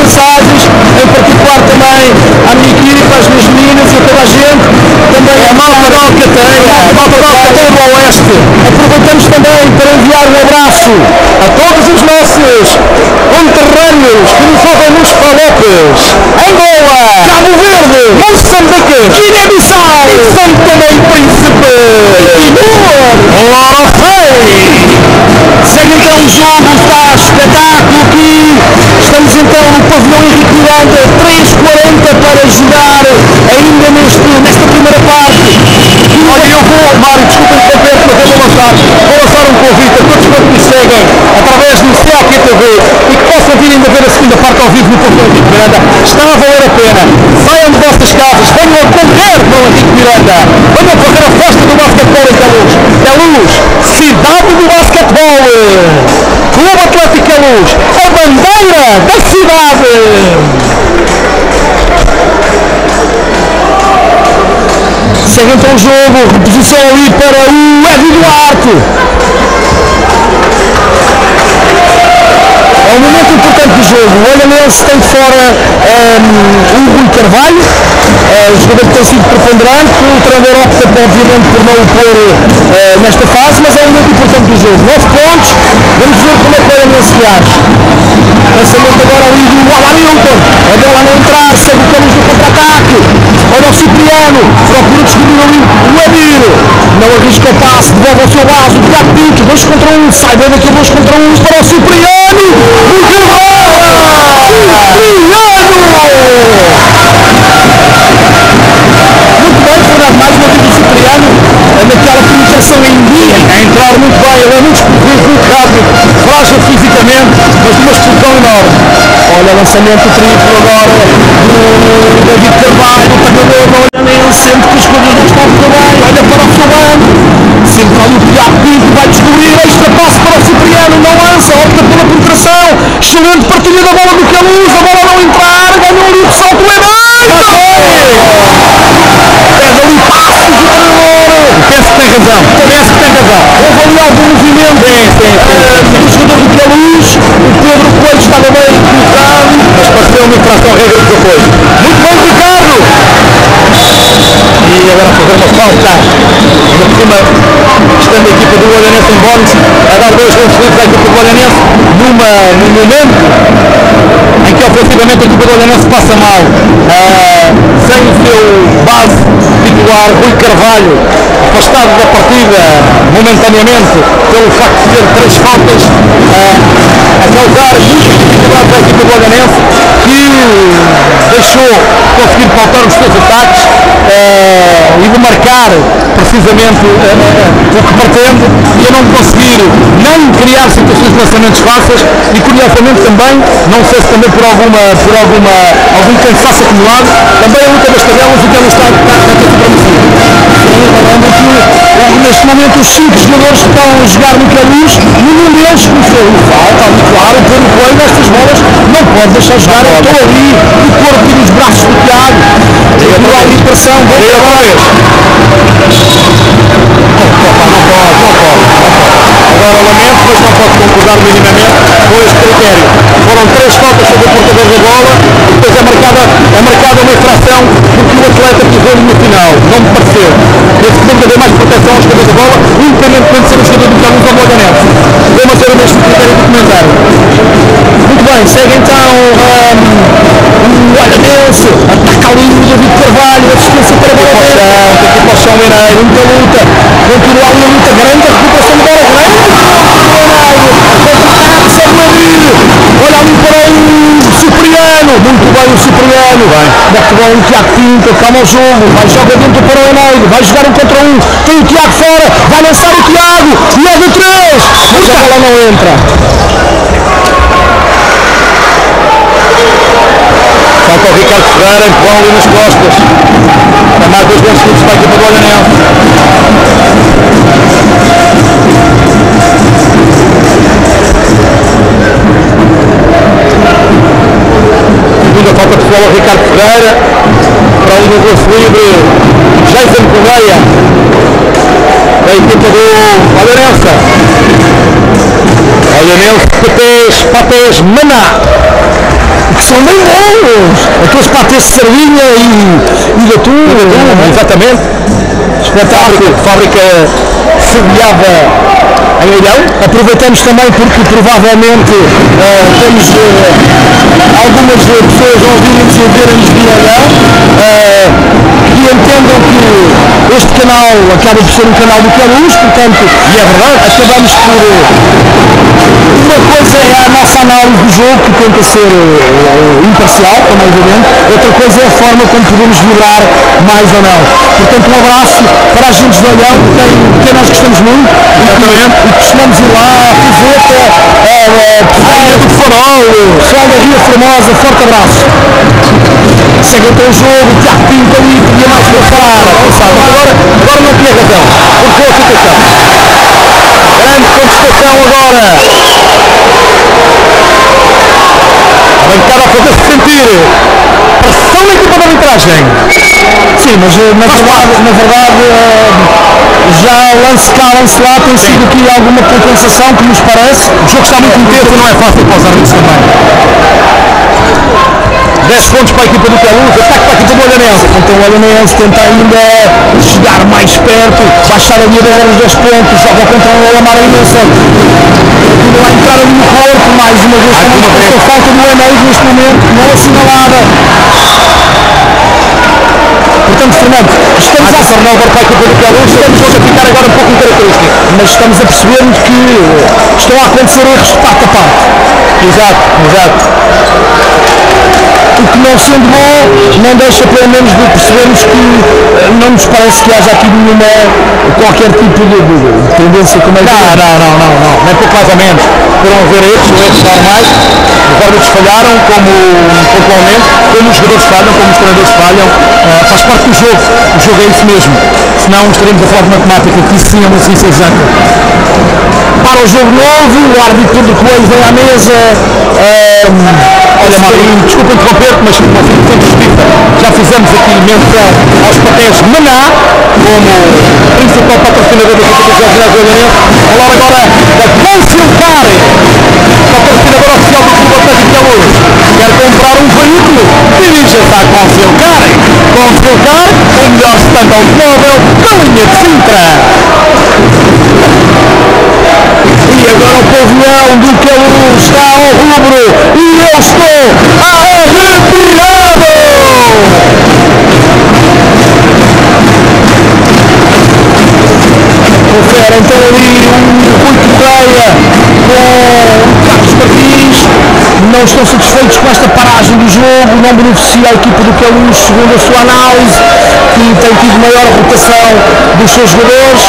a toda a gente, também a malta da Alcateia, a malta da Alcateia do Oeste. Aproveitamos também para enviar um abraço a todos os nossos conterrâneos que nos ouvem nos Palopes, Angola, Cabo Verde, Moçambique, Guiné-Bissau, São Tomé e Príncipe, Timor, segue então o jogo, está espetáculo aqui, estamos então no pavilhão Henrique Miranda, 3:40 para jogar ainda nesta primeira parte. Olha, eu vou, Mário, desculpa interromper, mas eu vou lançar um convite a todos quantos nos seguem através do CLQ TV e que possam vir ainda ver a segunda parte ao vivo no pavilhão Henrique Miranda. Está a valer a pena, saiam de vossas casas, venham a correr para o Henrique Miranda, venham a correr a festa do basquetebol em Queluz. Queluz, cidade do basquetebol, Clube Atlético Queluz, a bandeira da cidade. Segue então o jogo, reposição ali para o Edu Duarte. É um momento importante do jogo. O Olhanense tem de fora o Rui Carvalho, o jogador que tem sido preponderante. O treinador opta obviamente por não o pôr nesta fase, mas é um momento importante do jogo. 9 pontos, vamos ver como é que o Olhanense reage. Lançamento agora ali do Alamilton, a bola não entrar, segue o Queluz no contra-ataque. Olha o Cipriano, procura descobrir ali o Emir, não arrisca o passe, devolve ao seu base, o Tiago Pinto, 2 contra 1, sai bem daqui 2 contra 1 para o Cipriano, o Cipriano! Muito bem, Fernando, mais uma vez o Cipriano, naquela penetração em dia, a entrar muito bem, ele é muito rápido, frágil fisicamente, mas de uma explosão enorme. Olha, lançamento triplo agora do David Carvalho, o treinador do Olhanense, sempre que os jogadores não estão muito bem, olha para o seu banco, sempre ali o Tiago Pinto, vai descobrir, extra passe para o Cipriano, não lança, opta pela penetração, excelente partilha da bola do Queluz, a bola não entrar, ganhou ali o salto Emeiro! Pega ali passos o treinador! Penso que tem razão. Houve ali algum movimento do jogador do Queluz, o Pedro Coelho estava bem colocado, mas pareceu uma infração à regra de apoio. Muito bem, Ricardo! E agora a fazer uma falta, ainda por cima, estando a equipa do Olhanense em bónus, a dar 2 gols seguidos à equipa do Olhanense, num momento em que ofensivamente a equipa do Olhanense passa mal, sem o seu base titular, Rui Carvalho, afastado da partida momentaneamente pelo facto de ter 3 faltas, a causar muita dificuldade para a equipa do Olhanense, que deixou conseguir pautar os seus ataques e de marcar precisamente o que pretende, e a não conseguir nem criar situações de lançamentos fáceis, e curiosamente também, não sei se também por algum cansaço acumulado, também a luta das tabelas, o que ela está a ter supremacia. Neste momento os 5 jogadores que estão a jogar no Queluz, nenhum deles começou a falta, ali claro, o Pedro Coelho nestas bolas não pode deixar jogar, eu estou ali, o corpo e os braços do Tiago, não há pressão, bom trabalho. Agora lamento, mas não posso concordar minimamente com este critério. Foram 3 faltas sobre o portador da bola, e depois é marcada uma infração porque o atleta pisou-lhe no final, não me pareceu. Esse tem que haver mais proteção aos jogadores da bola, independentemente de ser um jogador do Queluz ou do Olhanense. Vou manter o mesmo critério do comentário. Muito bem, segue então o Olhanense, ataca ali o David Carvalho, assistência para a bola dentro, tem que ir para o chão Mineiro, muita luta, continua ali a luta grande, a recuperação de bola grande, contra-ataque, segue o Emir, olha ali para o Cipriano, muito bem o Cipriano, mete bem o Tiago Pinto, calma o jogo, vai jogar dentro para o Eneiro, vai jogar 1 contra 1, tem o Tiago fora, vai lançar o Tiago, leva 3, mas a bola não entra. Falta o Ricardo Ferreira, empurrão ali nas costas, para mais 2 gols seguidos para a equipa do Olhanense. Segunda falta pessoal ao Ricardo Ferreira, para ali no lance livre, Jason Correia, da equipa do Olhanense. Olhanense, Patés, Maná. que são bem bons, aqueles patês de sardinha e de atum, exatamente. Espetáculo, fábrica sediada em Olhão. Aproveitamos também porque provavelmente temos algumas pessoas a ouvirem-nos e a verem-nos via Olhão e entendam que este canal acaba por ser um canal do Queluz, portanto, e é verdade, acabamos por... Uma coisa é a nossa análise do jogo, que tenta ser imparcial, como é evidente, outra coisa é a forma como podemos vibrar mais ou não. Portanto, um abraço para a gente de Olhão, que nós gostamos muito e costumamos ir lá, a Fizeta, a Praia do Farol, pessoal da Ria Formosa, forte abraço. Chega então o jogo, o Tiago Pinto ali, podia mais para falar, agora não tinha razão, porque a situação. Grande contestação agora. A bancada a fazer-se sentir. Pressão na equipa de arbitragem. Sim, mas na verdade já lance cá, lance lá, tem sido aqui alguma compensação que nos parece. O jogo está muito intenso, não é fácil para os árbitros também. 10 pontos para a equipa do Queluz, ataque para a equipa do Olhanense. Então o Olhanense tenta ainda chegar mais perto, baixar a linha de 10 pontos, joga contra o Olamarense. Continua a entrar ali no corpo, mais uma vez com a falta do Enéis neste momento, não assinalada. Portanto, Fernando, estamos a tornar agora para a equipa do Queluz, estamos a ficar agora um pouco incaracterísticos, mas estamos a perceber-nos que estão a acontecer erros de parte a parte. Exato. O que não sendo bom, não deixa pelo menos de percebermos que não nos parece que haja aqui qualquer tipo de tendência como é que... Não, nem pouco mais ou menos. Foram haver erros normais, os árbitros falharam como pontualmente, como os jogadores falham, como os treinadores falham, faz parte do jogo, o jogo é isso mesmo, senão estaríamos a falar de matemática, que isso sim é uma ciência exata. Para o jogo novo, o árbitro de Coelho vem à mesa. Olha, Marinho, desculpa interromper-te, mas no fim de justiça já fizemos aqui menção aos papéis Maná, como principal patrocinador da equipa do Jorge Olhanense. Falar agora da Consilcar, patrocinador oficial do Clube Atlético Queluz. Quer comprar um veículo? Dirija-se à Consilcar. Consilcar, o melhor stand automóvel da linha de Sintra. E agora o pavilhão do Queluz está ao rubro e eu estou arrepiado! Confere então ali Rui Correia com o Carlos Martins. Não estão satisfeitos com esta paragem do jogo, não beneficia a equipa do Queluz, segundo a sua análise, que tem tido maior rotação dos seus jogadores.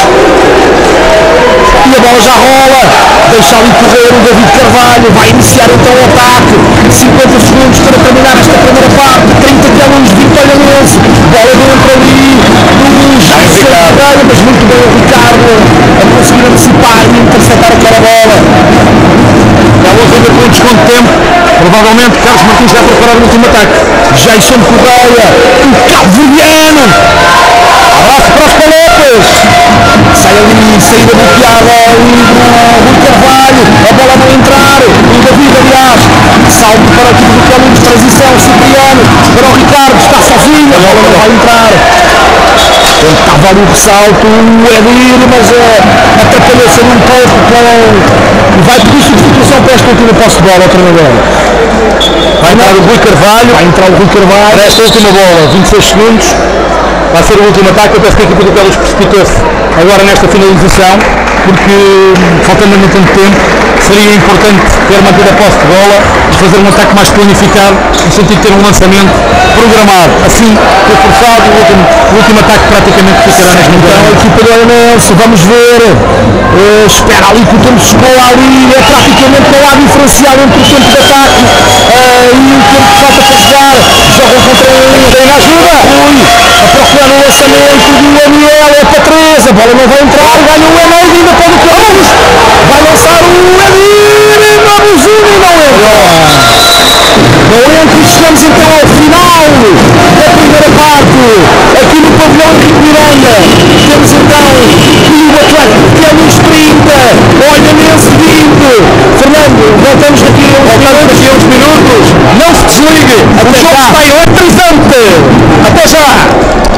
E a bola já rola, deixa ali correr o David Carvalho, vai iniciar então o ataque, 50 segundos para terminar esta primeira parte, 30 Queluz, 20 Olhanense, bola dentro ali, no Jason Carvalho, mas muito bem o Ricardo a conseguir antecipar e interceptar aquela bola. Queluz ainda com um desconto de tempo, provavelmente Carlos Martins vai preparar o último ataque. Jason Correia, o cabo-verdiano, abraço para os paletas, sai ali, saída bloqueada ali do Rui Carvalho, a bola não entrar, o David aliás, salto para a equipe do Queluz, transição, Cipriano, para o Ricardo, está sozinho, a bola não vai entrar. Tentava ali o ressalto, o Edir, mas atrapalhou-se ali um pouco e vai pedir substituição para esta última posse de bola ao treinador. Vai entrar o Rui Carvalho, para esta última bola, 26 segundos, vai ser o último ataque. Eu penso que a equipa do Queluz precipitou-se agora nesta finalização, porque faltando ainda tanto tempo, seria importante ter mantido a posse de bola e fazer um ataque mais planificado, no sentido de ter um lançamento programado. Assim, foi forçado, o último ataque praticamente ficará nas mãos. Então a equipa do Olhanense, vamos ver, espera ali que o tempo escola ali, é praticamente não há diferencial entre o tempo de ataque e o tempo que falta para jogar. Jogam contra ele, tem ajuda, Rui, a procurar o lançamento do Daniel, é para 3, a bola não vai entrar, ganha o Enéis, ainda pode o Queluz, vai lançar o Edir, na buzina e não entra. Não entra e chegamos então ao final da primeira parte, aqui no pavilhão de Miranda. Temos então o Atlético Queluz 30, Olhanense 20. Fernando, voltamos daqui a uns minutos. Não não se desligue. O jogo está eletrizante. Até já.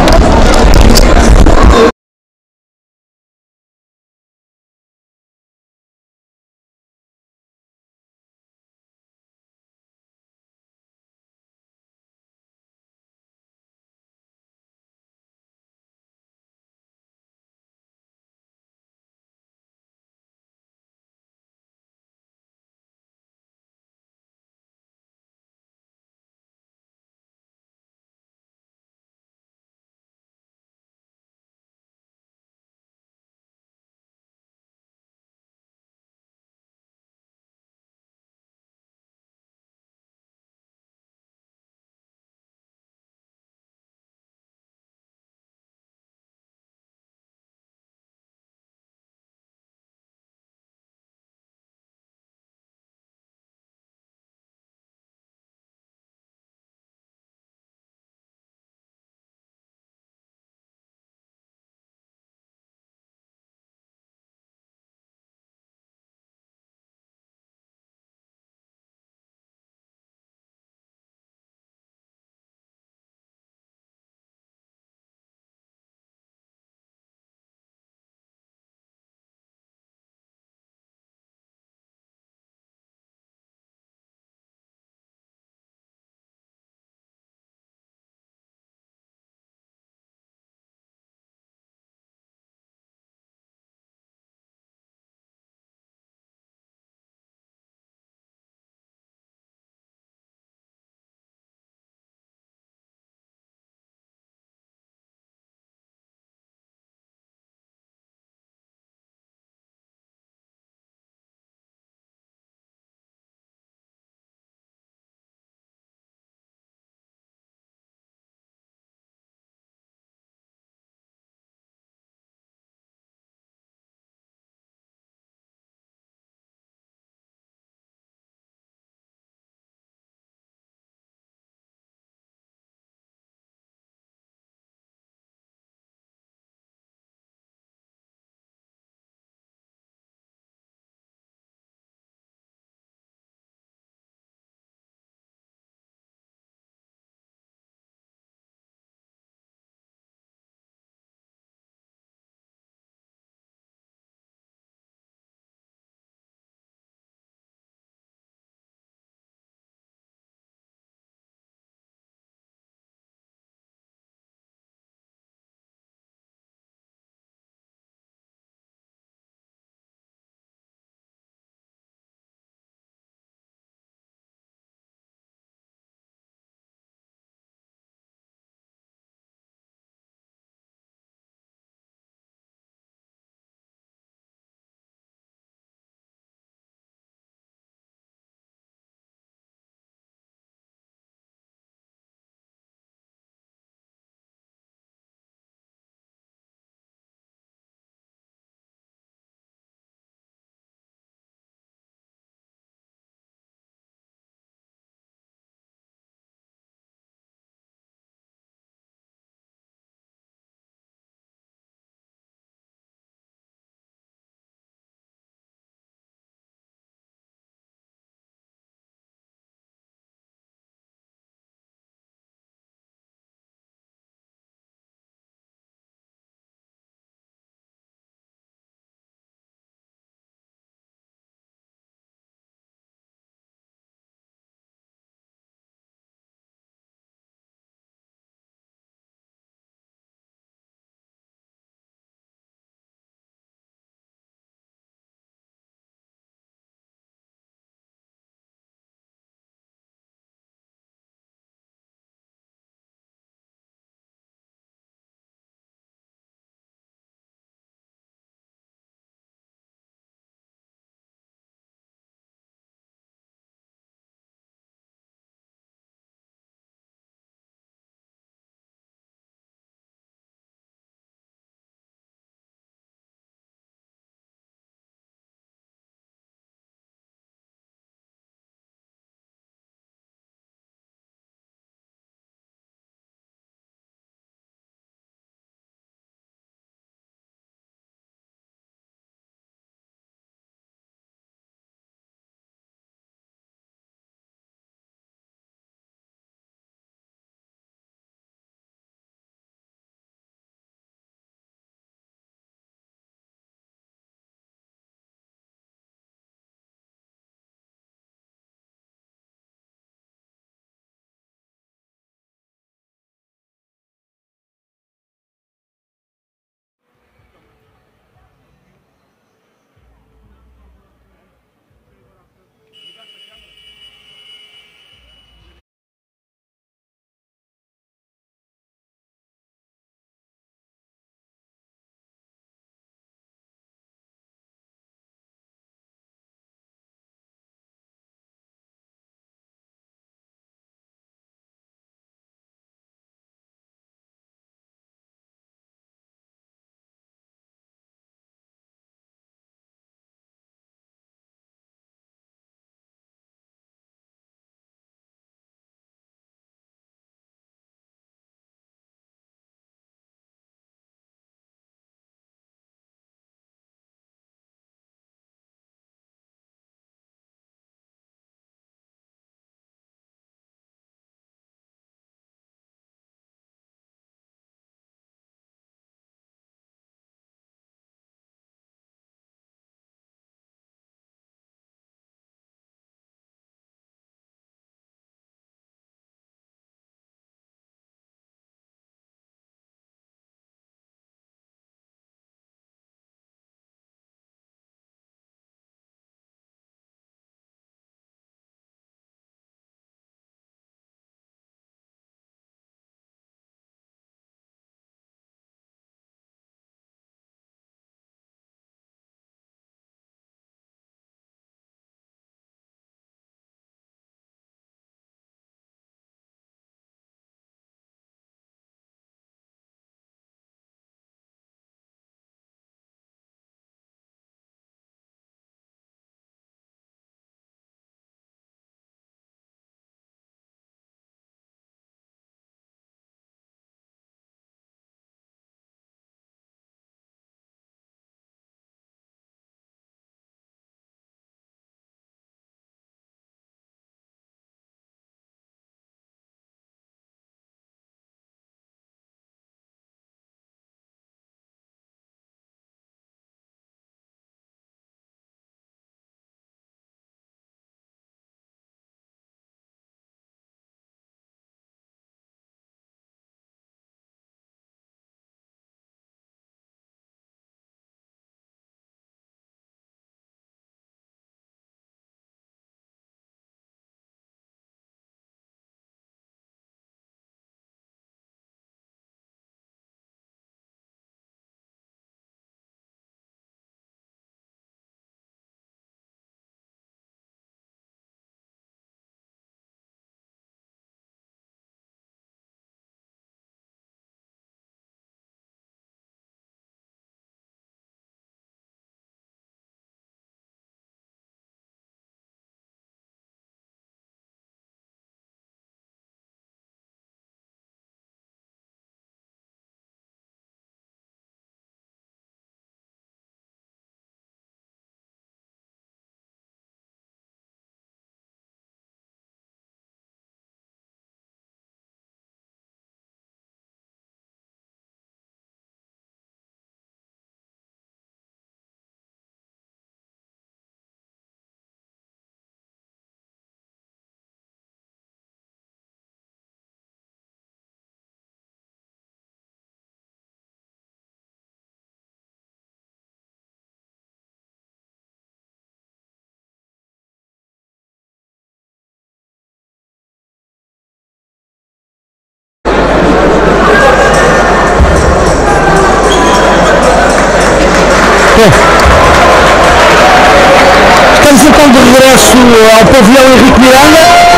Estamos então de regresso ao pavilhão Henrique Miranda,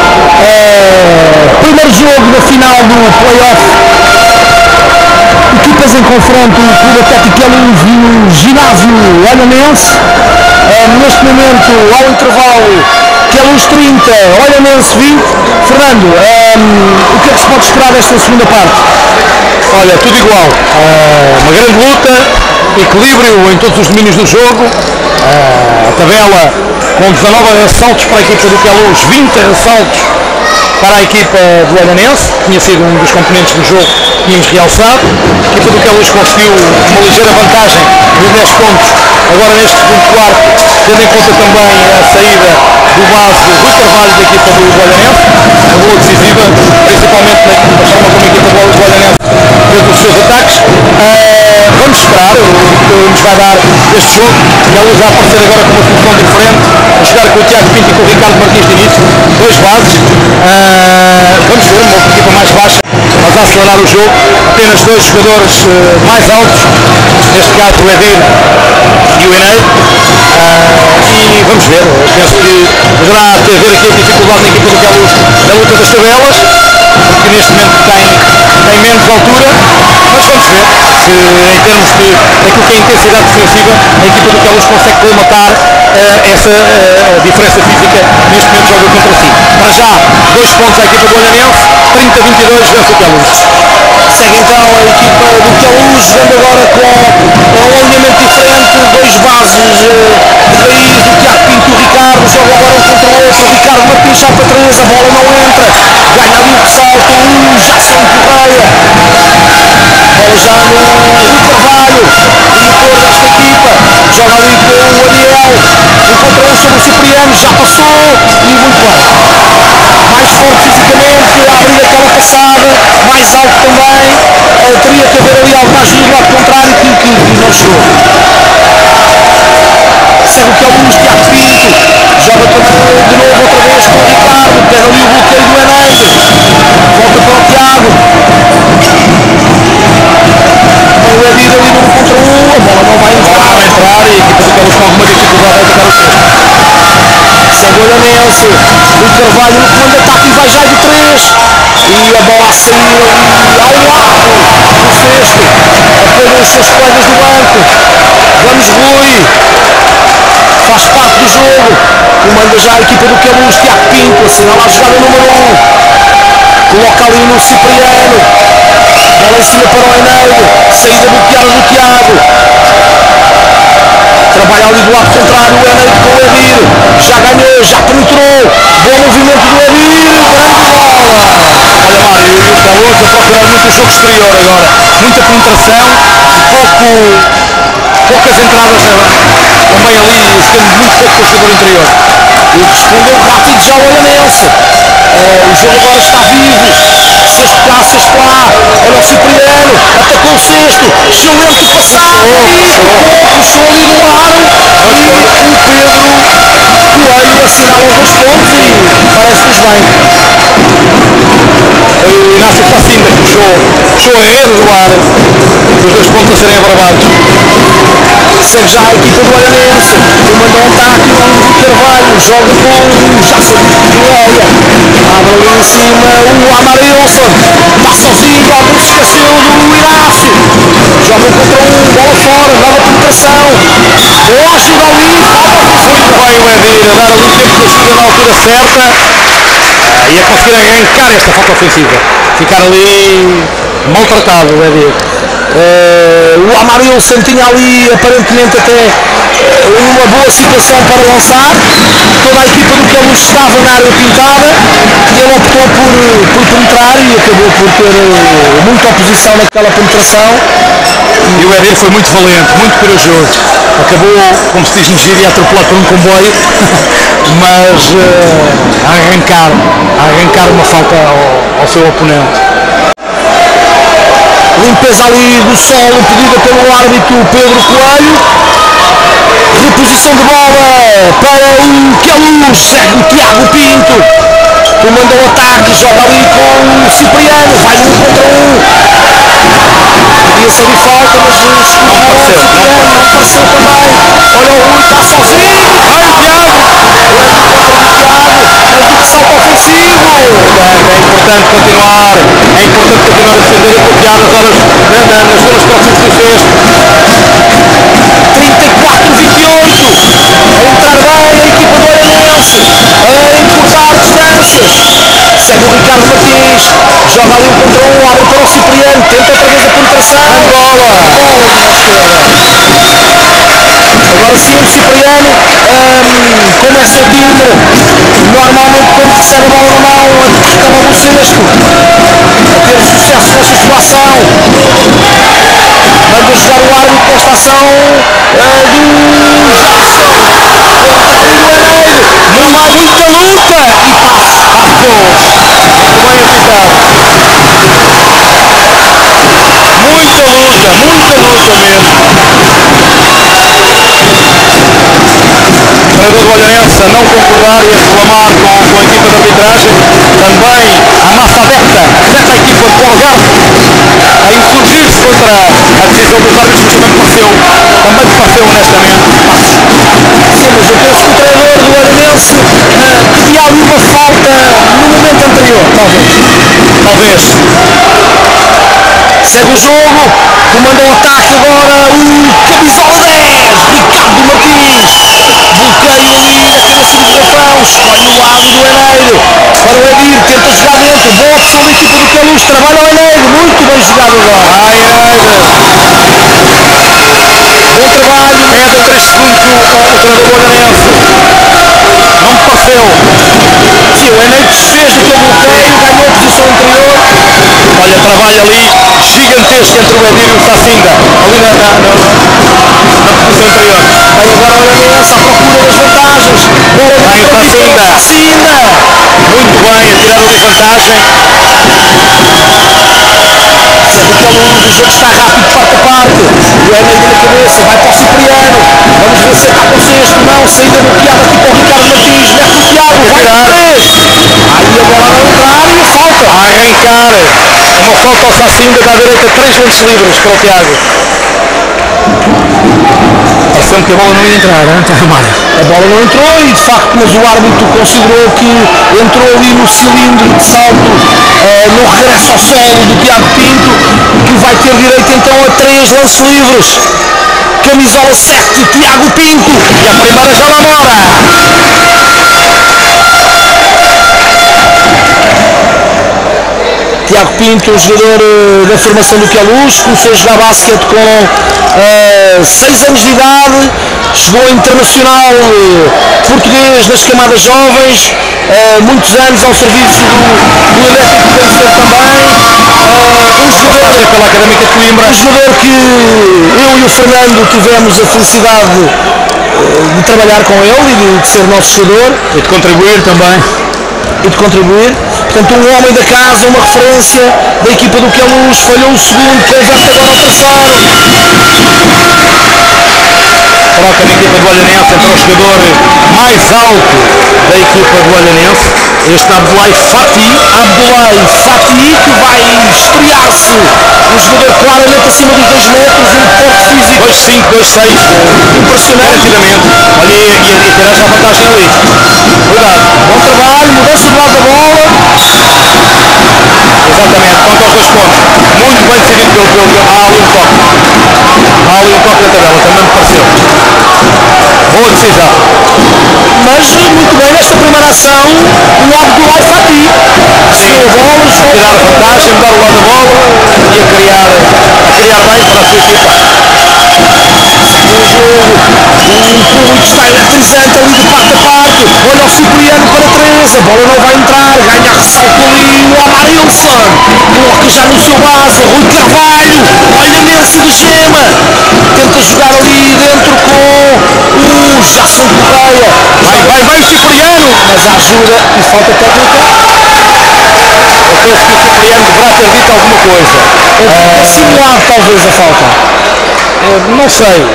primeiro jogo da final do play-off, equipas em confronto, o Clube Atlético Queluz e o Ginásio Olhanense. Neste momento, ao intervalo, Queluz 30, Olhanense 20. Fernando, o que é que se pode esperar desta segunda parte? Olha, tudo igual, uma grande luta, equilíbrio em todos os domínios do jogo, a tabela com 19 ressaltos para a equipa do Queluz, 20 ressaltos para a equipa do Olhanense, que tinha sido um dos componentes do jogo que tínhamos realçado. A equipa do Queluz conseguiu uma ligeira vantagem de 10 pontos agora neste segundo quarto, tendo em conta também a saída do base Rui Carvalho da equipa do Olhanense, uma boa decisiva, principalmente na forma como a equipa do Olhanense fez os seus ataques. Vamos esperar o que nos vai dar este jogo. Queluz vai aparecer agora com uma solução diferente, a jogar com o Tiago Pinto e com o Ricardo Martins de início, dois bases. Vamos ver, uma equipa mais baixa, mas a acelerar o jogo, apenas dois jogadores mais altos, neste caso o Edir e o Enei, e vamos ver, penso que poderá haver aqui a dificuldade na equipa do Queluz na luta das tabelas, porque neste momento tem menos altura, mas vamos ver se em termos daquilo que é a intensidade defensiva, a equipa do Queluz consegue colmatar essa diferença física, neste momento joga contra si. Para já, 2 pontos à equipa do Olhanense, 30-22 vence o Queluz. Segue então a equipa do Queluz, jogando agora com um alinhamento diferente, dois bases de raiz, o Tiago Pinto e o Ricardo, joga agora um contra o outro, o Ricardo Martins salta 3, a bola não entra, ganha ali o ressalto, Jason Correia, bola já no Rui Carvalho, diretor desta equipa, joga ali com o Ariel, encontra um sobre o Cipriano, já passou, e muito bem. Mais forte fisicamente, a abrir aquela passada, mais alto também, teria que haver ali alguma ajuda do lado contrário que não chegou. Segue o Queluz, Tiago Pinto, joga também de novo outra vez com o Ricardo, pega ali o bloqueio do Eneide, volta para o Tiago. O Edir ali no 1 contra 1, a bola não vai entrar. Vai entrar e a equipa do Queluz com alguma dificuldade a atacar o cesto. Segue o Olhanense, o Carvalho no comando de ataque e vai já de 3, e a bola a sair ali ao lado do cesto, apoiam os seus colegas do banco. Vamos Rui, faz parte do jogo, comanda já a equipa do Queluz, Tiago Pinto, assinala a jogada número 1, coloca ali no Cipriano, bola em cima para o Eneide, saída bloqueada do Tiago, trabalha ali do lado contrário, o Eneide com o Edir, já ganhou, já penetrou, bom movimento do Edir, grande bola! Olha Mário, e o Queluz a procurar muito o jogo exterior agora, muita penetração, poucas entradas também ali, jogando muito pouco com o jogador interior. E respondeu rápido já o Olhanense. O jogo agora está vivo. Cesto cá, cesto lá. Olha o Cipriano. Atacou o cesto. Excelente passada. Puxou ali no aro. E o Pedro Coelho assinala os 2 pontos e parece-nos bem. Foi o Inácio Facinda que puxou a rede do ar, os 2 pontos a serem abravados. Segue já a equipa do Olhanense, comanda um ataque, o Carvalho, joga com o Jason Correia, abre ali em cima o Amarilson, está sozinho, alguém se esqueceu do Inácio, joga contra bola fora, nova penetração, boa ajuda ali, Muito bem o Edir a dar ali o tempo de ajuda na altura certa e a conseguir arrancar esta falta ofensiva, ficar ali maltratado o Edir. O Amarilson tinha ali aparentemente até uma boa situação para lançar, toda a equipa do Queluz estava na área pintada, ele optou por penetrar e acabou por ter muita oposição naquela penetração. E o Edir foi muito valente, muito corajoso, acabou, como se diz no gíria, atropelado por um comboio, mas a arrancar uma falta ao seu oponente. Limpeza ali do solo pedida pelo árbitro Pedro Coelho, reposição de bola para o Queluz, segue o Tiago Pinto, comanda o ataque, joga ali com o Cipriano, vai no 1 contra 1, podia ser de falta, mas não apareceu também, sozinho. Vai o Tiago! Mas do salto ofensivo. É importante continuar a defender e bloquear nas zonas próximas do cesto. 34-28, a entrar bem a equipa do Olhanense, a encurtar distâncias. Segue o Ricardo Martins, joga ali um contra um, abre para o Cipriano, tenta outra vez a penetração. Bola agora sim o Cipriano, como é seu timbre, normalmente quando recebe a bola na mão, acaba no cesto, a ter sucesso nesta situação. Manda jogar o árbitro desta ação do Jackson. Não há muita luta e passou. Muito bem apitado. Muita luta mesmo. O treinador do Olhanense a não concordar e a reclamar com a equipa de arbitragem. Também a massa adepta desta equipa de Algarve a insurgir-se contra a decisão dos árbitros, que também me pareceu honestamente. Sim, mas eu penso que o treinador do Olhanense pedia ali uma falta no momento anterior, Talvez. Segue o jogo, comanda o ataque agora o camisola 10, Ricardo Martins. Bloqueio ali na cabeça do Garrafão, escolhe o lado do Eneiro. Para o Edir, tenta jogar dentro, boa opção da equipa do Queluz, trabalha o Eneiro, muito bem jogado agora. Bom trabalho. Entra 3 segundos o treinador do Olhanense. Não me pareceu. Sim, o Eneiro desfez do teu bloqueio, ganhou a posição anterior. Olha, trabalho ali gigantesco entre o Edir e o Sacinda, ali na posição anterior. Vai agora o Olhanense à procura das vantagens. Bola Vai o Sacinda. Muito bem, a tirar a desvantagem. O jogo está rápido, parte a parte. O Eneiro na cabeça, vai para o Cipriano. Vamos ver se acaba o sexto. Não, saída bloqueada aqui para o Ricardo Martins. Mete o Tiago, vai para 3. Aí a bola não entrar e a falta. A arrancar. Uma falta ao Sacinda da direita, 3 lances livres para o Tiago. Pareceu-me que a bola não ia entrar, Mário? A bola não entrou e de facto, mas o árbitro considerou que entrou ali no cilindro de salto, no regresso ao solo do Tiago Pinto, que vai ter direito então a 3 lances livres. Camisola 7, Tiago Pinto. E a primeira já namora. Tiago Pinto, um jogador da formação do Queluz, começou a jogar basquete com 6 anos de idade, chegou internacional português nas camadas jovens, muitos anos ao serviço do Elétrico de Benfica também, um jogador Pela Académica de Coimbra. um jogador que eu e o Fernando tivemos a felicidade de trabalhar com ele e de ser nosso jogador. E de contribuir também. E de contribuir, portanto um homem da casa, uma referência da equipa do Queluz, falhou o segundo, converte agora ao terceiro. Troca na equipa do Olhanense entre o jogador mais alto da equipa do Olhanense, este Abdoulaye Fati, que vai estrear-se, um jogador claramente acima dos 2 metros, um porte físico 2'5", 2'6", impressionante. garantidamente. Olha, e terá já vantagem ali. Cuidado. Bom trabalho, mudança do lado da bola. Exatamente, quanto aos 2 pontos. Muito bem decidido pelo há ali um toque. Há ali um toque na tabela, também me pareceu. Boa decisão. Mas muito bem nesta primeira ação, o Abdoulaye Fati recebeu a bola, A tirar a vantagem, mudar o lado da bola e a criar bem para a sua equipa. o jogo, o público está eletrizante ali de parte a parte. Olha o Cipriano para 3, a bola não vai entrar, ganha ressalto ali o Amarilson, coloca já no seu base, Rui Carvalho, Olhanense de Gema, tenta jogar ali dentro com o Jackson Correia. Vai o Cipriano! Mas a ajuda e falta técnica. Eu penso que o Cipriano deverá ter dito alguma coisa. Simulado talvez a falta. Não sei.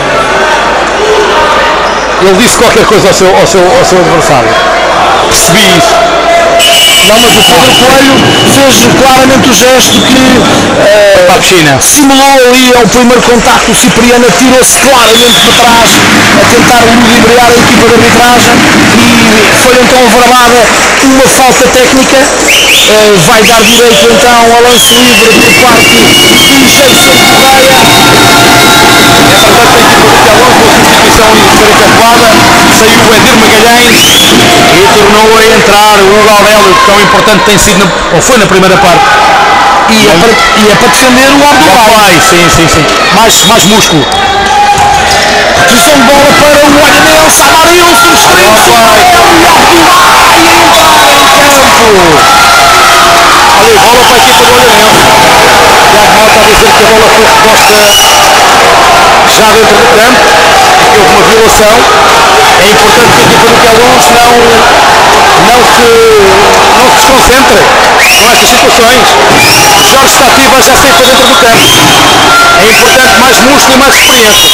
Ele disse qualquer coisa ao seu adversário. Percebi isso. Não, mas o Pedro Coelho fez claramente o gesto que Para a piscina. simulou ali ao primeiro contacto. O Cipriano atirou-se claramente para trás a tentar ludibriar a equipa de arbitragem e foi então avarbada uma falta técnica. Vai dar direito então a lance livre por parte do Jason Correia. Entretanto, a equipa do Queluz, com a substituição ali a ser efetuada, saiu o Edir Magalhães e tornou a entrar o Hugo Aurélio, que tão importante tem sido, ou foi na primeira parte. E é para defender o Abdoulaye. Sim. Mais músculo. Reposição de bola para o Olhanense, Amarilson, extremo, Aurélio e Abdoulaye a entrar em campo. Ali, bola para a equipa do Olhanense. Tiago Mota a dizer que a bola foi reposta já dentro do campo, que houve uma violação. É importante que a equipa do Queluz não se desconcentre com estas situações. Jorge Stati vai já sair para dentro do campo. É importante mais músculo e mais experiência.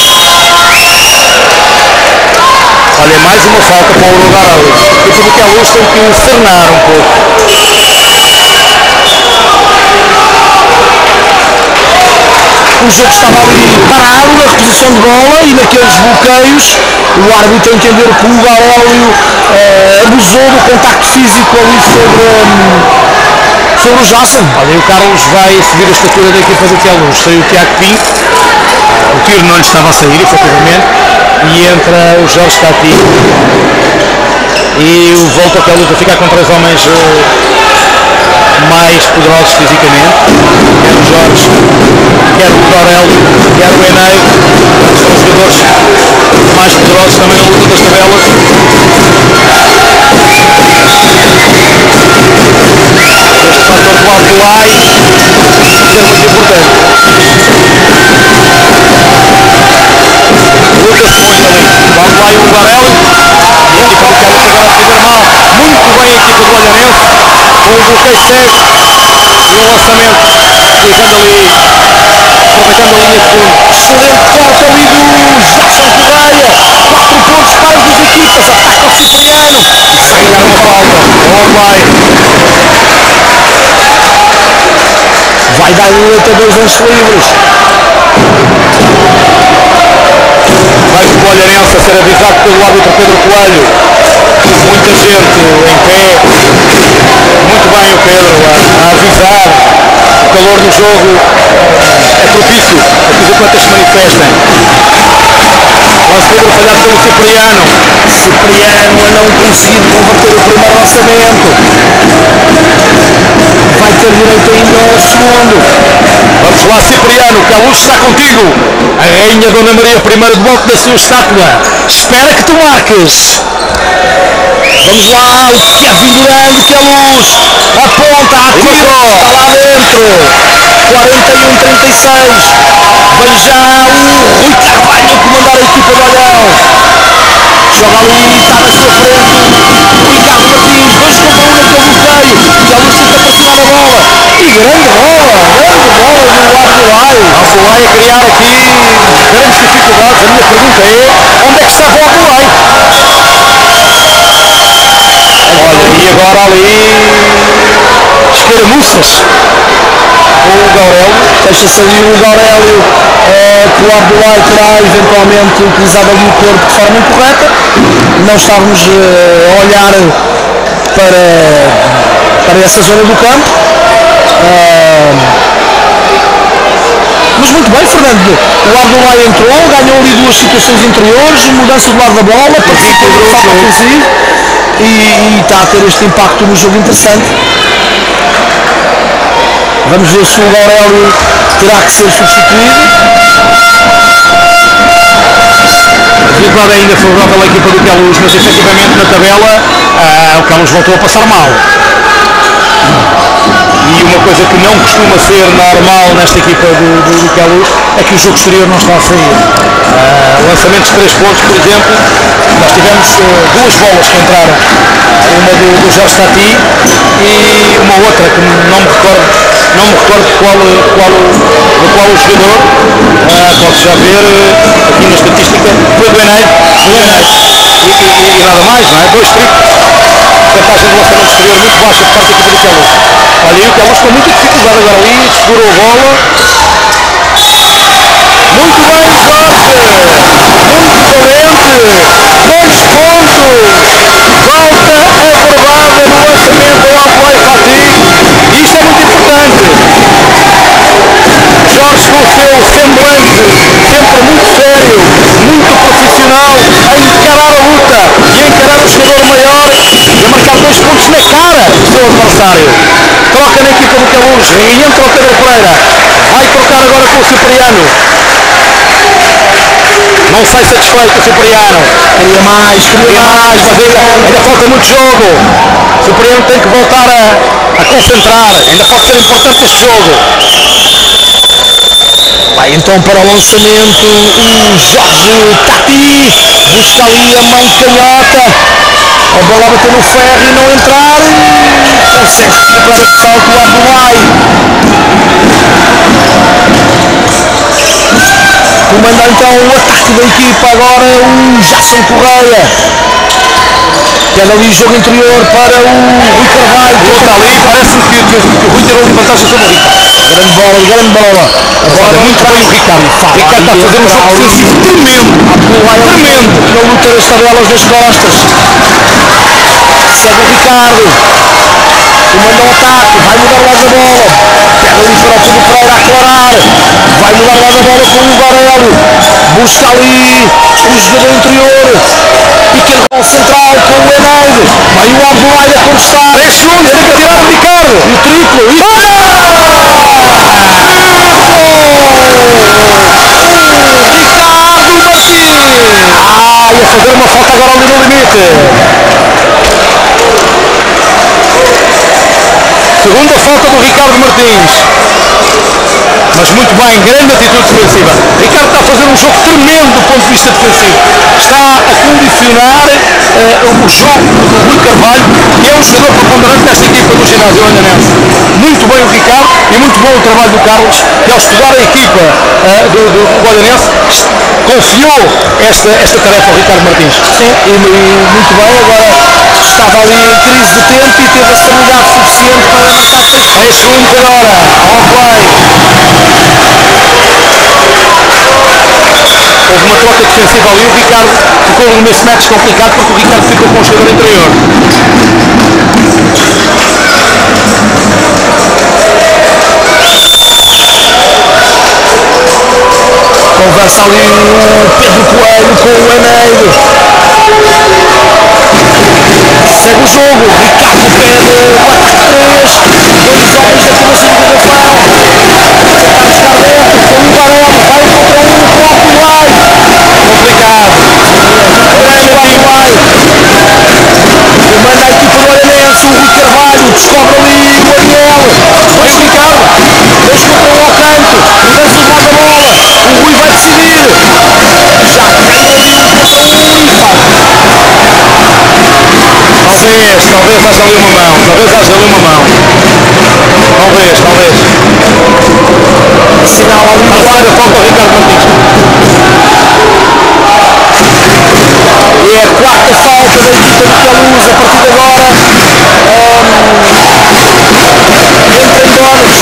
Olha, mais uma falta para o Hugo Aurélio. A equipa do Queluz tem que serenar um pouco. O jogo estava ali parado na reposição de bola e naqueles bloqueios o árbitro entendeu que o Hugo Aurélio abusou do contacto físico ali sobre o Jason. Olha, o Carlos vai subir a estatura da equipa do Queluz. Saiu o Tiago Pinto, o tiro não lhe estava a sair, efetivamente, e entra o Jorge Stati e o volta ao Queluz a ficar com 3 homens mais poderosos fisicamente, quer o Jorge, quer o Aurélio, quer o Eneio, são os jogadores mais poderosos também na luta das tabelas. Este fator do Abdoulaye é muito importante. Luta-se muito ali. O Abdoulaye e o Aurélio, e a equipa do Queluz agora a fazer mal. Muito bem a equipa do Olhanense, com o bloqueio cego e um lançamento, utilizando ali, aproveitando a linha de fundo. Excelente corte ali do Jason Correia. 4 pontos para as duas equipas. Ataca o Cipriano. Vai dar uma falta. Vai dar direito a 2 lances livres. Vai o Olhanense a ser avisado pelo árbitro Pedro Coelho. Muita gente em pé. Muito bem o Pedro a avisar. O calor do jogo é propício a que os atletas se manifestem. Lance livre falhado pelo Cipriano. Cipriano a não conseguir converter o primeiro lançamento. Vai ter direito ainda ao segundo. Vamos lá, Cipriano, que a luz está contigo. A rainha Dona Maria I do alto da sua estátua espera que tu marques. Vamos lá, o Kevin Durand, que a luz aponta, atira, está lá dentro. 41-36. Vem já o Rui Carvalho a comandar a equipa do Olhão. Joga ali, está na sua frente o Ricardo Martins, 2 contra 1 naquele bloqueio. Que a luz tenta pressionar a bola. E grande bola do Abdoulaye. Abdoulaye a criar aqui grandes dificuldades. A minha pergunta é: onde é que estava o Abdoulaye? Olha, e agora ali escaramuças com o Hugo Aurélio. Deixa-se ali o Hugo Aurélio, que o Abdoulaye terá eventualmente utilizado ali o corpo de forma incorreta. Não estávamos a olhar para essa zona do campo. Mas muito bem, Fernando. O Abdoulaye entrou, ganhou ali 2 situações interiores, mudança do lado da bola, participou do fato ofensivo e está a ter este impacto no jogo interessante. Vamos ver se o Aurélio terá que ser substituído. O resultado é ainda favorável à equipa do Queluz, mas efetivamente na tabela o Queluz voltou a passar mal. E uma coisa que não costuma ser normal nesta equipa do Queluz é que o jogo exterior não está a sair. Lançamentos de 3 pontos, por exemplo, nós tivemos 2 bolas que entraram, uma do Jorge Stati e uma outra que não me recordo do qual o jogador, pode já ver aqui na estatística, foi do Eneio, e nada mais, não é? 2 triplos. Vantagem do lançamento exterior muito baixa por parte da equipa do Queluz. Olha aí o Queluz com muita dificuldade agora ali, segurou a bola. Muito bem, Jorge! Muito valente! adversário. Troca na equipa do Queluz e entra o Pedro Pereira. Vai trocar agora com o Cipriano. Não sai satisfeito o Cipriano. Queria mais, mas ainda falta muito jogo. O Cipriano tem que voltar a concentrar. Ainda pode ser importante este jogo. Vai então para o lançamento o Jorge Tati. Busca ali a mão canhota. A bola bateu no ferro e não entrar. Consegue recuperar esse salto o Abdullai. Comanda então o ataque da equipa agora o Jason Correia. Pega ali o jogo interior para o Rui Carvalho. Está ali, parece-me que o Rui tirou vantagem sobre o Ricardo. Grande bola. Agora muito bem o Ricardo. O Ricardo está a fazer um jogo defensivo tremendo. Tremendo. Na luta das tabelas das costas. Segue o Ricardo. Comanda o ataque. Vai mudar mais a bola. Pega ali para o Pedro Pereira a aclarar. Vai mudar mais a bola com o Varelo. Busca ali o jogador interior. Pequeno gol central com o Eneide. Vai o Abdullai a contestar. É chute, tem que tirar o Ricardo. E o triplo. E Ricardo Martins. Ia fazer uma falta agora ali no limite. Segunda falta do Ricardo Martins. Mas muito bem, grande atitude defensiva. Ricardo está a fazer um jogo tremendo do ponto de vista defensivo. Está a condicionar o jogo do Rui Carvalho, que é um jogador preponderante nesta equipa do ginásio olhanense. Muito bem o Ricardo e muito bom o trabalho do Carlos, que ao estudar a equipa do olhanense confiou esta tarefa ao Ricardo Martins. Sim, e muito bem. Agora estava ali em crise de tempo e teve a estabilidade suficiente para lançar 6 segundos agora. Ao play. Houve uma troca defensiva ali, o Ricardo ficou num mismatch complicado porque o Ricardo ficou com o jogador interior. Conversa ali o Pedro Coelho com o Eneide. Segue o jogo, Ricardo pede o ataque 3. 2 homens aqui na segunda defesa. Está a buscar dentro com o Varelo. Vai contra um com o Abdullai. Complicado. Grande Abdullai. Comanda a equipa do Olhanense. O Rui Carvalho descobre ali o Ariel. Vai o Ricardo. 2 contra 1 ao canto. Mudança de lado a bola. O Rui vai decidir. Já cai ali 1 contra 1 e falta. Talvez haja ali uma mão. Talvez. Sinal ali. Agora falta o Ricardo Martins. E é a 4ª falta da equipa do Queluz a partir de agora. Entra em donos.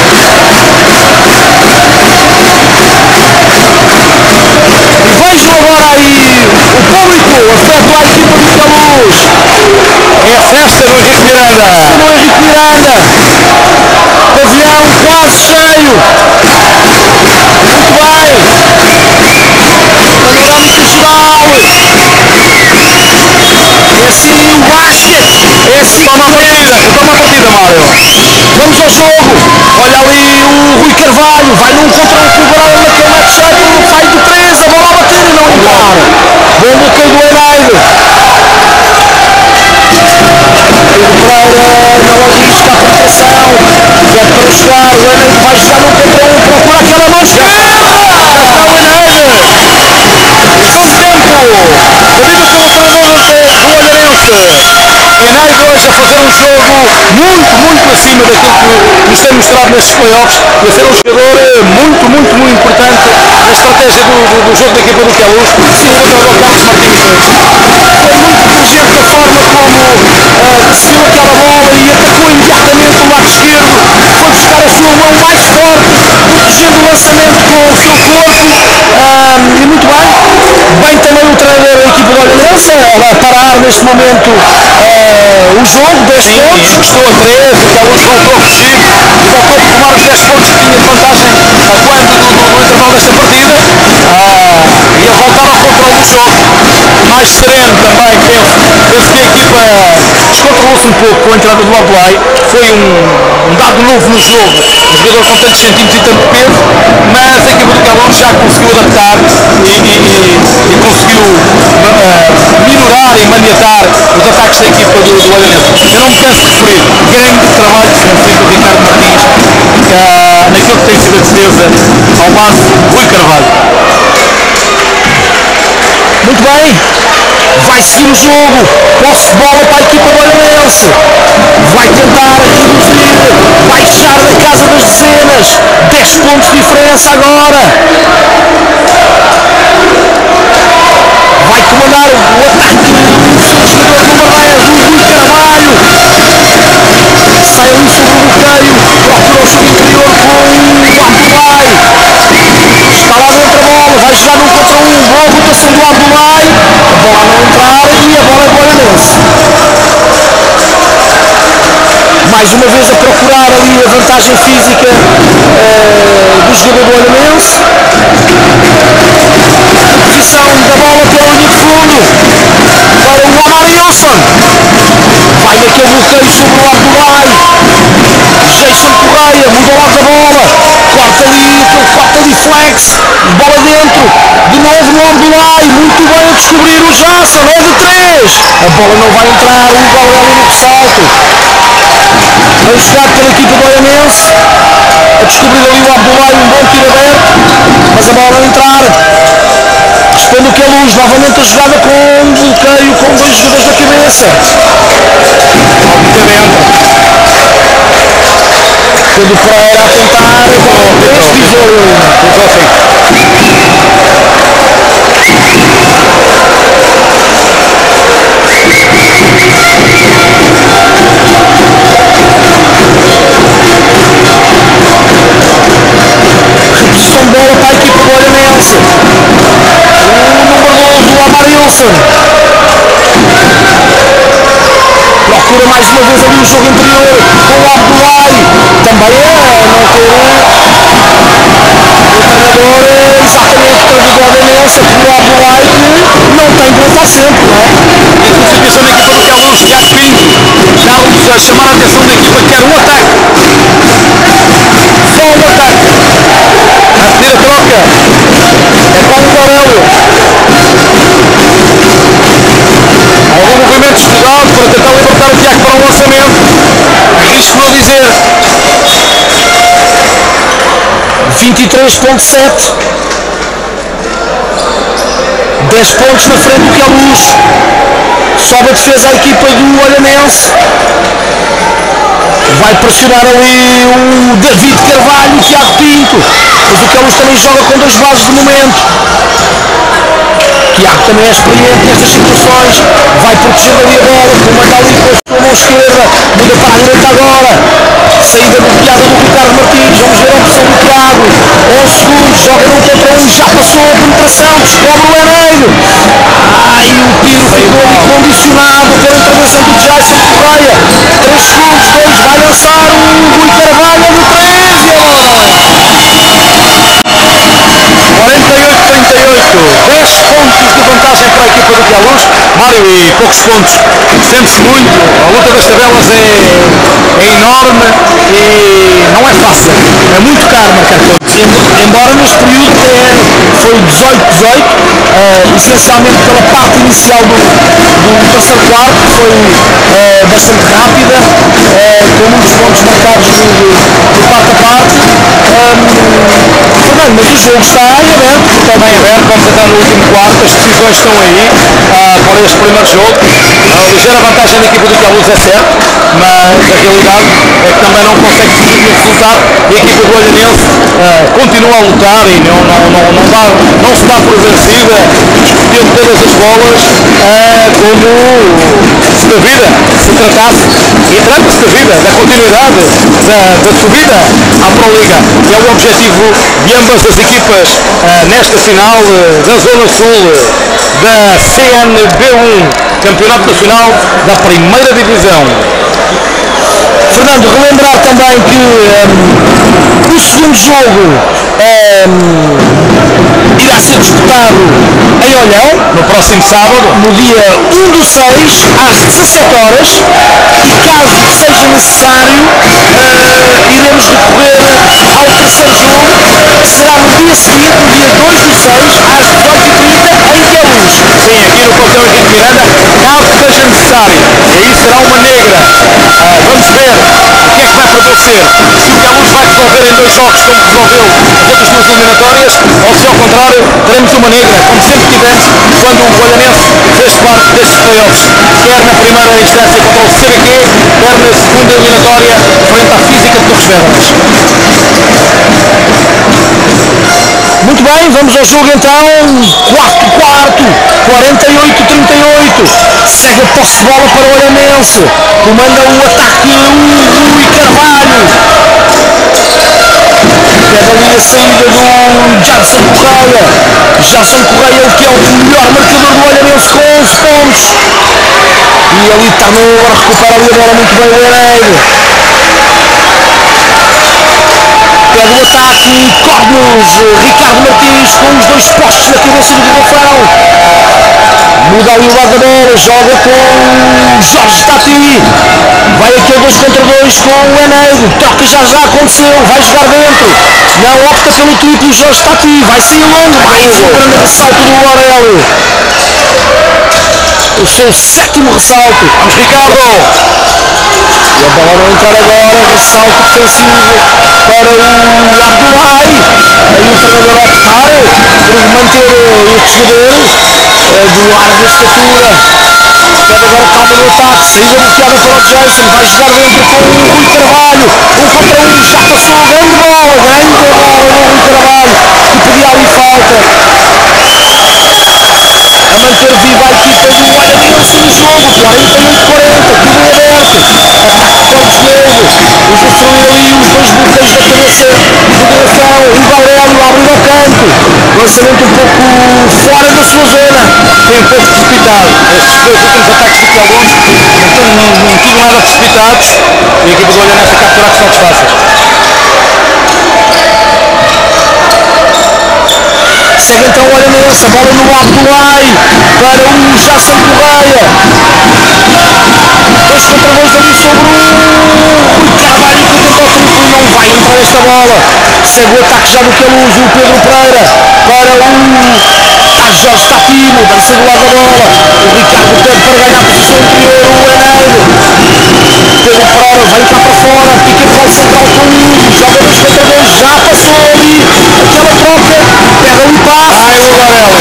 E vejam agora aí o público afeto à equipa do Queluz. É a festa do Henrique Miranda. Pavilhão quase cheio. Muito bem. Panorâmica geral. É assim o basquete. É assim que toma a partida, Mário. Vamos ao jogo. Olha ali o Rui Carvalho. Vai num contra um com o Varela naquele match cheio. Sai de 3. A bola a bater e não entrar. Bom bloqueio do Eneide. Pedro Pereira não arrisca a penetração. Pede para jogar. O Eneide vai jogar num contra um. Procura aquela mão esquerda. Já está o Eneide. Bom tempo. Pedido pelo treinador do Olhanense. Eneide hoje a fazer um jogo muito acima daquilo que nos tem mostrado nestes playoffs e a ser um jogador muito importante na estratégia do jogo da equipa do Queluz. Sim, o Carlos Martins. Foi muito inteligente a forma como decidiu aquela bola e atacou imediatamente o lado esquerdo. Foi buscar a sua mão mais forte, protegendo o lançamento com o seu corpo. E muito bem. Bem também o treinador da equipa do Olhanense a parar neste momento o jogo, 10 pontos. Estou a 13, o Queluz voltou a fugir e voltou a retomar os 10 pontos que tinha de vantagem no intervalo desta partida. E a voltar ao controle do jogo. Mais sereno também, penso que a equipa descontrolou sentiu-se um pouco com a entrada do Abdoulaye, foi um dado novo no jogo, um jogador com tantos centímetros e tanto peso, mas a equipa do Calão já conseguiu adaptar e conseguiu minorar e maniatar os ataques da equipa do Olhanense. Eu não me canso de referir, grande trabalho defensivo do Ricardo Martins, naquilo que tem sido a defesa ao lado de Rui Carvalho. Muito bem, vai seguir o jogo, posse de bola para a equipa do Olhanense, vai tentar reduzir, vai fechar na casa das dezenas, 10 pontos de diferença agora, vai comandar o ataque do seu jogador número 10, o Rui Carvalho, sai ali sobre o bloqueio, procura o seu interior com o Abdoulaye, está lá dentro a bola, vai jogar num contra um, boa rotação do Abdoulaye, a bola a não entrar e a bola é do Olhanense. Mais uma vez a procurar ali a vantagem física do jogador do Olhanense. A posição da bola pela linha de fundo para o Amarilson. Vai naquele bloqueio sobre o Abdoulaye. Jason Correia muda logo a bola. Corta ali flex. Bola dentro. De novo no Abdoulaye. Muito bem a descobrir o Jasson. É de 3. A bola não vai entrar. O Gabriel no ressalto. Bem jogado pela equipa do Olhanense, a descobrir ali o Abdoulaye, um bom tiro aberto, mas a bola não entrar. Responde o que é Luz, novamente a jogada com um bloqueio com 2 jogadores na cabeça. Quando o Pereira a tentar, este tijolo. Reposição de bola para a equipa do Olhanense. O número 12, o Amarilson. Procura mais uma vez ali o jogo interior com o Abdoulaye. Também não ter o treinador exatamente para o Olhanense, o Abdoulaye que não tem de levar sempre, não é? E a situação da equipa do Calão, Tiago Pinto, dá-nos a chamar a atenção da equipa que quer um ataque. Só um ataque. A pedir a troca É Paulo Aurélio. algum movimento estudado para tentar libertar o Tiago para o lançamento. Arrisco não dizer. 23.7. 10 pontos na frente do que é Luz. Sobe a defesa a equipa do Olhanense. Vai pressionar ali o David Carvalho e o Tiago Pinto. Mas o Queluz também joga com 2 bases de momento. Tiago também é experiente nestas situações. Vai proteger ali a bola. Comanda ali com a sua mão esquerda. Muda para a direita agora. Saída bloqueada do Ricardo Martins. Vamos ver a opção do Tiago. 11 segundos. Joga num contra 1. Já passou a penetração. Descobre o Leneiro. Ai, o tiro ficou ali condicionado pela intervenção do Jason Correia. 3 segundos. 2. Vai lançar o Rui Carvalho no 3. E a bola não é. 48-38, 10 pontos de vantagem para a equipa do Queluz. Mário, e poucos pontos, sente-se muito, a luta das tabelas é enorme e não é fácil, é muito caro marcar pontos. Embora neste período foi 18-18, essencialmente pela parte inicial do terceiro quarto, foi bastante rápida, com muitos pontos marcados de parte a parte. Fernando, mas o jogo está em aberto. Está bem aberto, vamos entrar no último quarto, as decisões estão aí para este primeiro jogo. A ligeira vantagem da equipa do Queluz é certo, mas a realidade é que também não consegue decidir o resultado e a equipa do Olhanense continua a lutar e não se dá por vencida, discutindo todas as bolas como se da vida se tratasse, e trata-se da vida, da continuidade da subida à Pro Liga, que é o objetivo de ambas as equipas nesta final da Zona Sul da CNB1, Campeonato Nacional da Primeira Divisão. Fernando, relembrar também que o segundo jogo irá ser disputado em Olhão, no próximo sábado, no dia 1/6, às 17 horas, e caso seja necessário, iremos recorrer ao terceiro jogo, que será no dia seguinte, no dia 2/6, às 18h30, em Queluz. sim, aqui no Coliseu Henrique Miranda, caso seja necessário. E aí será uma negra. Vamos ver o que é que vai prevalecer. Se o Queluz vai resolver em 2 jogos como resolveu as outras 2 eliminatórias, ou se ao contrário teremos uma negra, como sempre tivemos quando o Olhanense fez parte destes playoffs, quer na primeira instância contra o CBQ, quer na segunda eliminatória frente à Física de Torres Vedras. Muito bem, vamos ao jogo então, quarto, 48-38, segue a posse de bola para o Olhanense, comanda o ataque o Rui Carvalho, pede ali a saída do Jason Correia, o que é o melhor marcador do Olhanense com 11 pontos, e ali Tarnoura recupera ali a bola muito bem o Eneide. Pede o ataque, corre-nos Ricardo Martins com os 2 postos na cabeça do garrafão. Muda ali o lado da bola, joga com Jorge Tati. Vai aqui a 2 contra 2 com o Eneide. Troca já aconteceu, vai jogar dentro. Não opta pelo triplo Jorge Tati. Vai sair longo, mais um grande ressalto do Aurélio. O seu 7º ressalto. Vamos, Ricardo! E a bola não entrar agora, ressalto defensivo para o Abdulai. Aí o treinador optar por manter este jogador do larga estatura. Pede agora calma no ataque, saída bloqueada para o Jason, vai jogar dentro com o Rui Carvalho. 1 contra 1, já passou, grande bola do Rui Carvalho, que pedia ali falta. A manter viva a equipa do Olhanense no jogo, 48-40, tudo em aberto, ataque forte de novo, usufruir ali os 2 bloqueios da cabeça do garrafão, o Aurélio abre ao canto, lançamento um pouco fora da sua zona, Foi um pouco precipitado. Estes 2 últimos ataques do Queluz não tinham nada precipitados e a equipa do Olhanense a capturar ressaltos fáceis. segue então o Olhanense, a bola no Abdulai para o Jason Correia, 2 contra 2 ali sobre o Rui Carvalho que tentou o triplo e não vai entrar esta bola. Segue o ataque já do Queluz, o Pedro Pereira para o Jorge Tati, mudança do lado da bola, o Ricardo pede para ganhar a posição anterior, o Eneide. Pedro Pereira vem cá para fora, pica de bola central com o Hugo, joga 2 contra 2, já passou ali aquela troca, pega um passe. Ai, o Aurélio!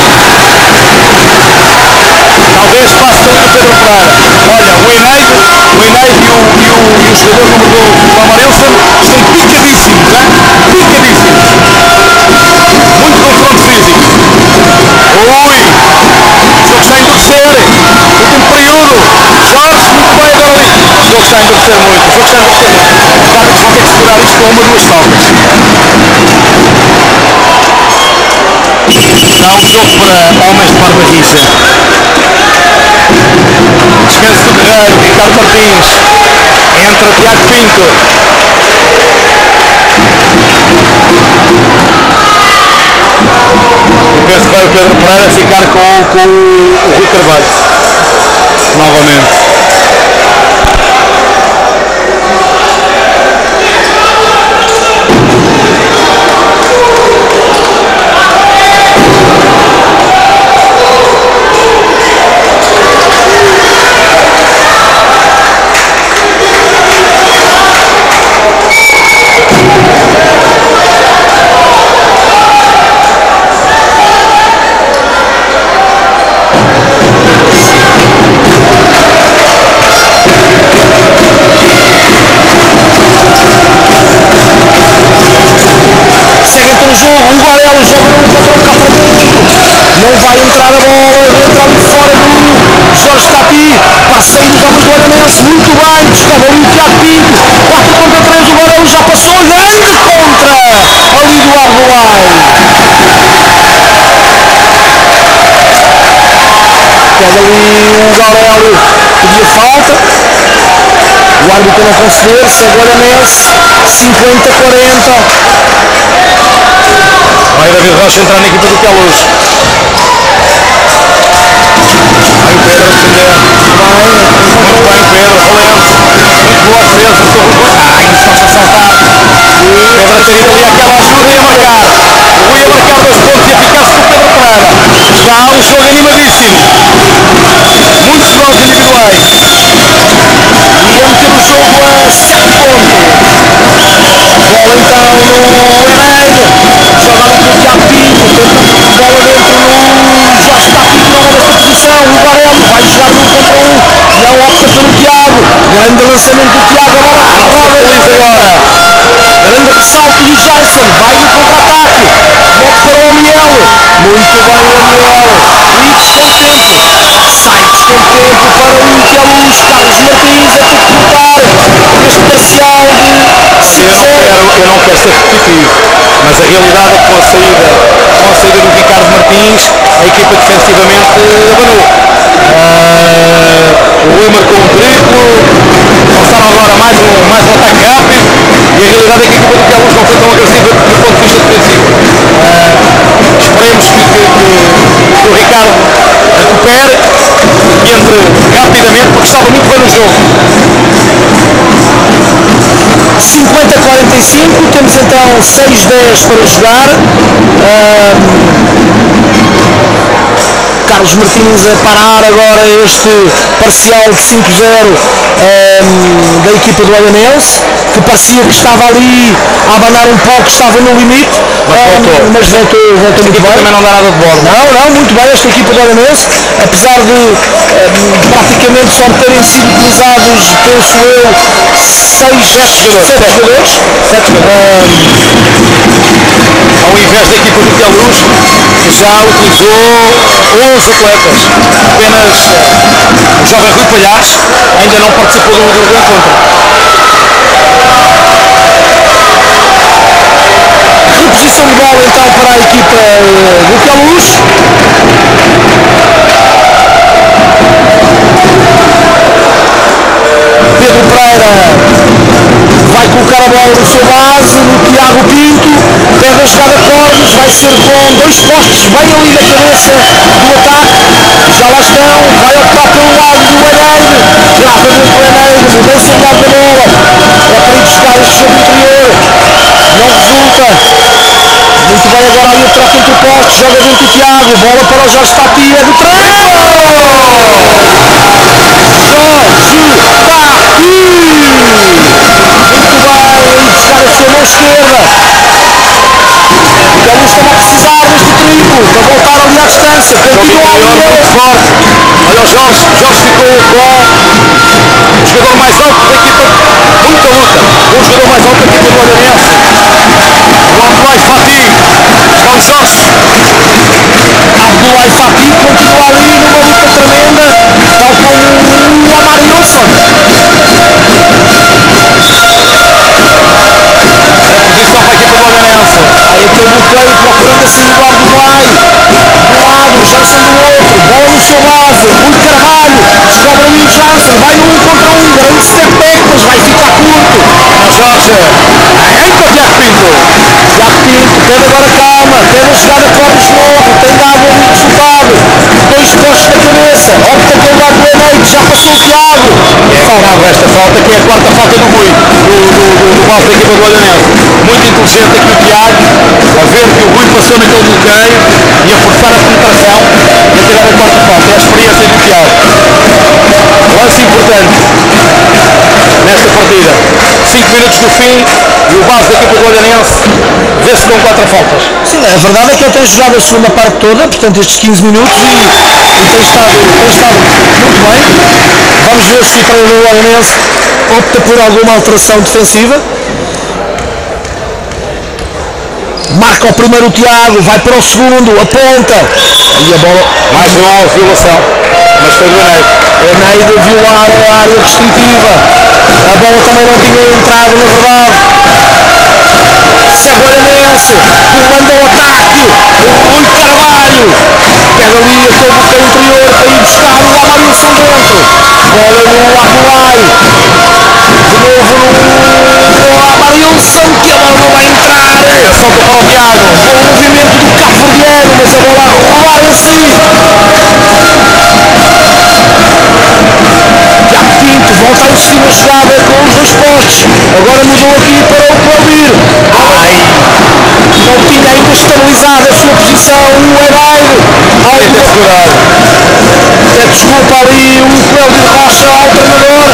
Talvez passe ali do Pedro Pereira. Olha, o Eneide e o jogador número do Amarense estão picadíssimos, né? Picadíssimos. Muito confronto físico. Ui! O jogo está a endurecer. Último período. Jorge, muito bem agora ali. O jogo está a endurecer muito. O jogo está a endurecer muito. Os árbitros vão ter que segurar isto com 1 ou 2 faltas. Está um jogo para homens de barba rixa. Descanso do Guerreiro, Ricardo Martins. Entra Tiago Pinto. Eu penso que vai o Pedro Pereira ficar com o Rui Carvalho. Novamente. O Aurélio joga no controle cá para dentro, não vai entrar a bola, entra ali fora do Jorge Tati, passa aí os homens do Olhanense, muito bem, buscava ali o Tiago Pinto, 4 contra 3, o Aurélio já passou, grande contra ali do Abdulai. Pega ali o Aurélio, pedia falta, o árbitro não concedeu, segue o Olhanense, 50-40. Vai David Rocha entrar na equipa do Queluz. Vai o Pedro a defender. Muito bem Pedro, valente. Muito boa defesa sobre o Rui. Ai, só para saltar. Pedro a ter ido ali aquela ajuda e a marcar. O Rui a marcar 2 pontos e eficaz com o Pedro Pereira. Está um jogo animadíssimo. Muitos gols individuais. E a meter o jogo a 7 pontos. Bola então no Eneide. Joga ali com o Tiago Pinto. Tenta bola dentro no Jorge Paquito. Não é nesta posição. O Varela vai jogar no contra 1. Não opta pelo Tiago. Grande lançamento do Tiago. A bola roda agora. Grande ressalto do Jason. Vai no contra-ataque. Volta para o Amiel. Muito bem o Amiel. E descontento. Sai descontento para o Queluz. Carlos Martins a ter que cortar este parcial de 5-0. Eu não quero ser repetitivo, mas a realidade é que com a saída do Ricardo Martins, a equipa defensivamente abanou. O Rui marcou um triplo, começaram agora mais um ataque rápido e a realidade é que a equipa do Queluz não foi tão agressiva do ponto de vista defensivo. Esperemos que o Ricardo recupere e entre rapidamente porque estava muito bem no jogo. 50-45, temos então 6-10 para jogar. Carlos Martins a parar agora este parcial de 5-0 da equipa do Olhanense, que parecia que estava ali a abanar um pouco, estava no limite, mas voltou muito bem. Também não dá nada de bola. Não, muito bem esta equipa do Olhanense, apesar de praticamente só terem sido utilizados, penso eu, 7 jogadores. Ao invés da equipa do Queluz, que já utilizou 11 atletas. Apenas o jovem Rui Palhares ainda não participou do encontro. Reposição de bola então para a equipa do Queluz. Pedro Pereira vai colocar a bola no seu base, no Tiago Pinto, pega a jogada cornos, vai ser com 2 postes bem ali na cabeça do ataque, já lá estão, vai optar pelo lado do Eneide, grava dentro do Eneide, mudança de lado da bola, é para ir buscar este jogo interior, não resulta. Muito bem agora ali a troca entre postes, joga dentro do Tiago, bola para o Jorge Fati, é do treino! Para voltar ali à distância, continua ali muito forte. Olha o Jorge ficou com o jogador mais alto da equipa, muita luta, o jogador mais alto da equipa do Olhanense, o Abdoulaye Fati, João Jorge. Abdoulaye Fati continua ali numa luta tremenda, tal como o Amar Wilson. Posição para a equipa do Olhanense. Aí aquele bloqueio procurando assim o Abdoulaye. Do lado, Jansen do outro. Bola no seu base. Rui Carvalho. Descobre ali o Jansen. Vai no 1 contra 1. Grande step back, mas vai ficar curto. O Jorge. Arranca o Tiago Pinto. Tiago Pinto. Pede agora calma. Pede a jogada corre de novo. Tem dado ali o resultado. 2 postos na cabeça. Opta pelo lado do Eneide. Já passou o Tiago. É grave esta falta, que é a 4ª falta do Rui. Do base da equipa do Olhanense. Muito inteligente aqui o Tiago, a ver que o Rui passou naquele bloqueio e a forçar a penetração e a tirar a 4ª falta. É a experiência do Tiago. Lance importante nesta partida. 5 minutos do fim e o base da equipa do Olhanense vê-se com 4 faltas. Sim, a verdade é que ele tem jogado a segunda parte toda, portanto estes 15 minutos e tem estado muito bem. Vamos ver se o treinador do Olhanense opta por alguma alteração defensiva. Marca o primeiro o Tiago, vai para o segundo, aponta. E a bola, mais uma violação, mas foi do Eneide. Eneide violar a área restritiva. A bola também não tinha entrado, na verdade. Segue o Olhanense, comanda o ataque. O Rui Carvalho. Pega ali aquele bloqueio interior para ir buscar o Amarilson dentro. Bola no Abdoulaye. De novo no Amarilson. Amarilson, que a bola não vai entrar. Solta para o Tiago. Com o movimento do cabo-verdiano, mas a bola a rolar em si. Tiago Pinto volta a insistir na jogada com os dois postes. Agora mudou aqui para o Claudir. Não tinha ainda estabilizado a sua posição o Henaide. Pede desculpa ali o Cláudio Rocha ao treinador.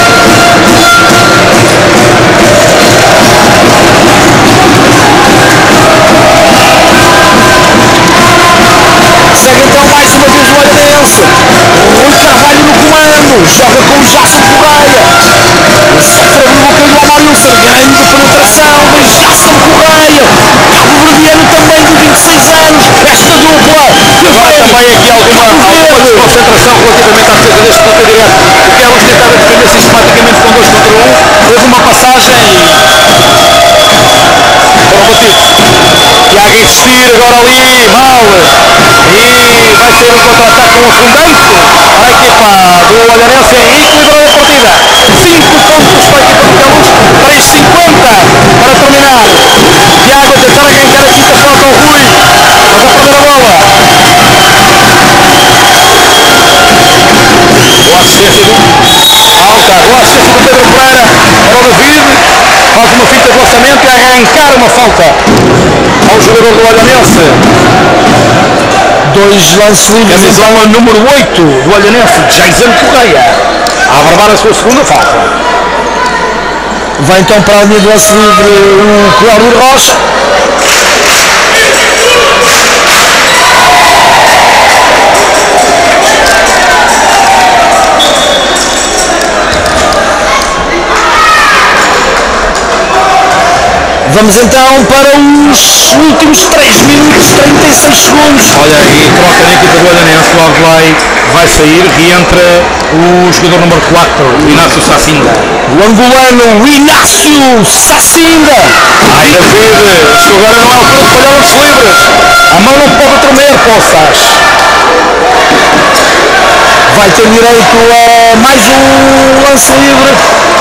Segue então mais uma vez o Olhanense. Rui Carvalho no comando. Joga com o Jason Correia. Sofre o bloqueio ao Marilson. Grande penetração de Jason Correia. Cabo-verdiano também de 26 anos. Esta dupla. Agora também aqui alguma desconcentração relativamente à defesa deste ponta direto. O que elas tentaram defender sistematicamente com 2 contra 1. Houve uma passagem e foram batidos. Tiago a insistir agora ali, mal. E vai ser um contra-ataque com um afundante para a equipa do Olhanense e equilibrar a partida. 5 pontos para a equipa do Queluz, 3,50 para terminar. Tiago a tentar arrancar a quinta falta ao Rui, mas a perder a bola. Boa assistência do Alta, boa assistência do Pedro Pereira para o David. Faz uma finta de lançamento e arrancar uma falta ao jogador do Olhanense. 2 lances livres. Camisola número 8 do Olhanense, Jason Correia, a abrandar a sua segunda falta. Vai então para a linha de lance livre o Cláudio Rocha. Vamos então para os últimos 3 minutos, 36 segundos. Olha, e troca na equipa do Olhanense, o Avlay vai sair e entra o jogador número 4, o Inácio Sacinda. O angolano Inácio Sacinda. Ai David, isto agora não é altura de falhar lances livres. A mão não pode tremer, poças. Vai ter direito a mais um lance livre.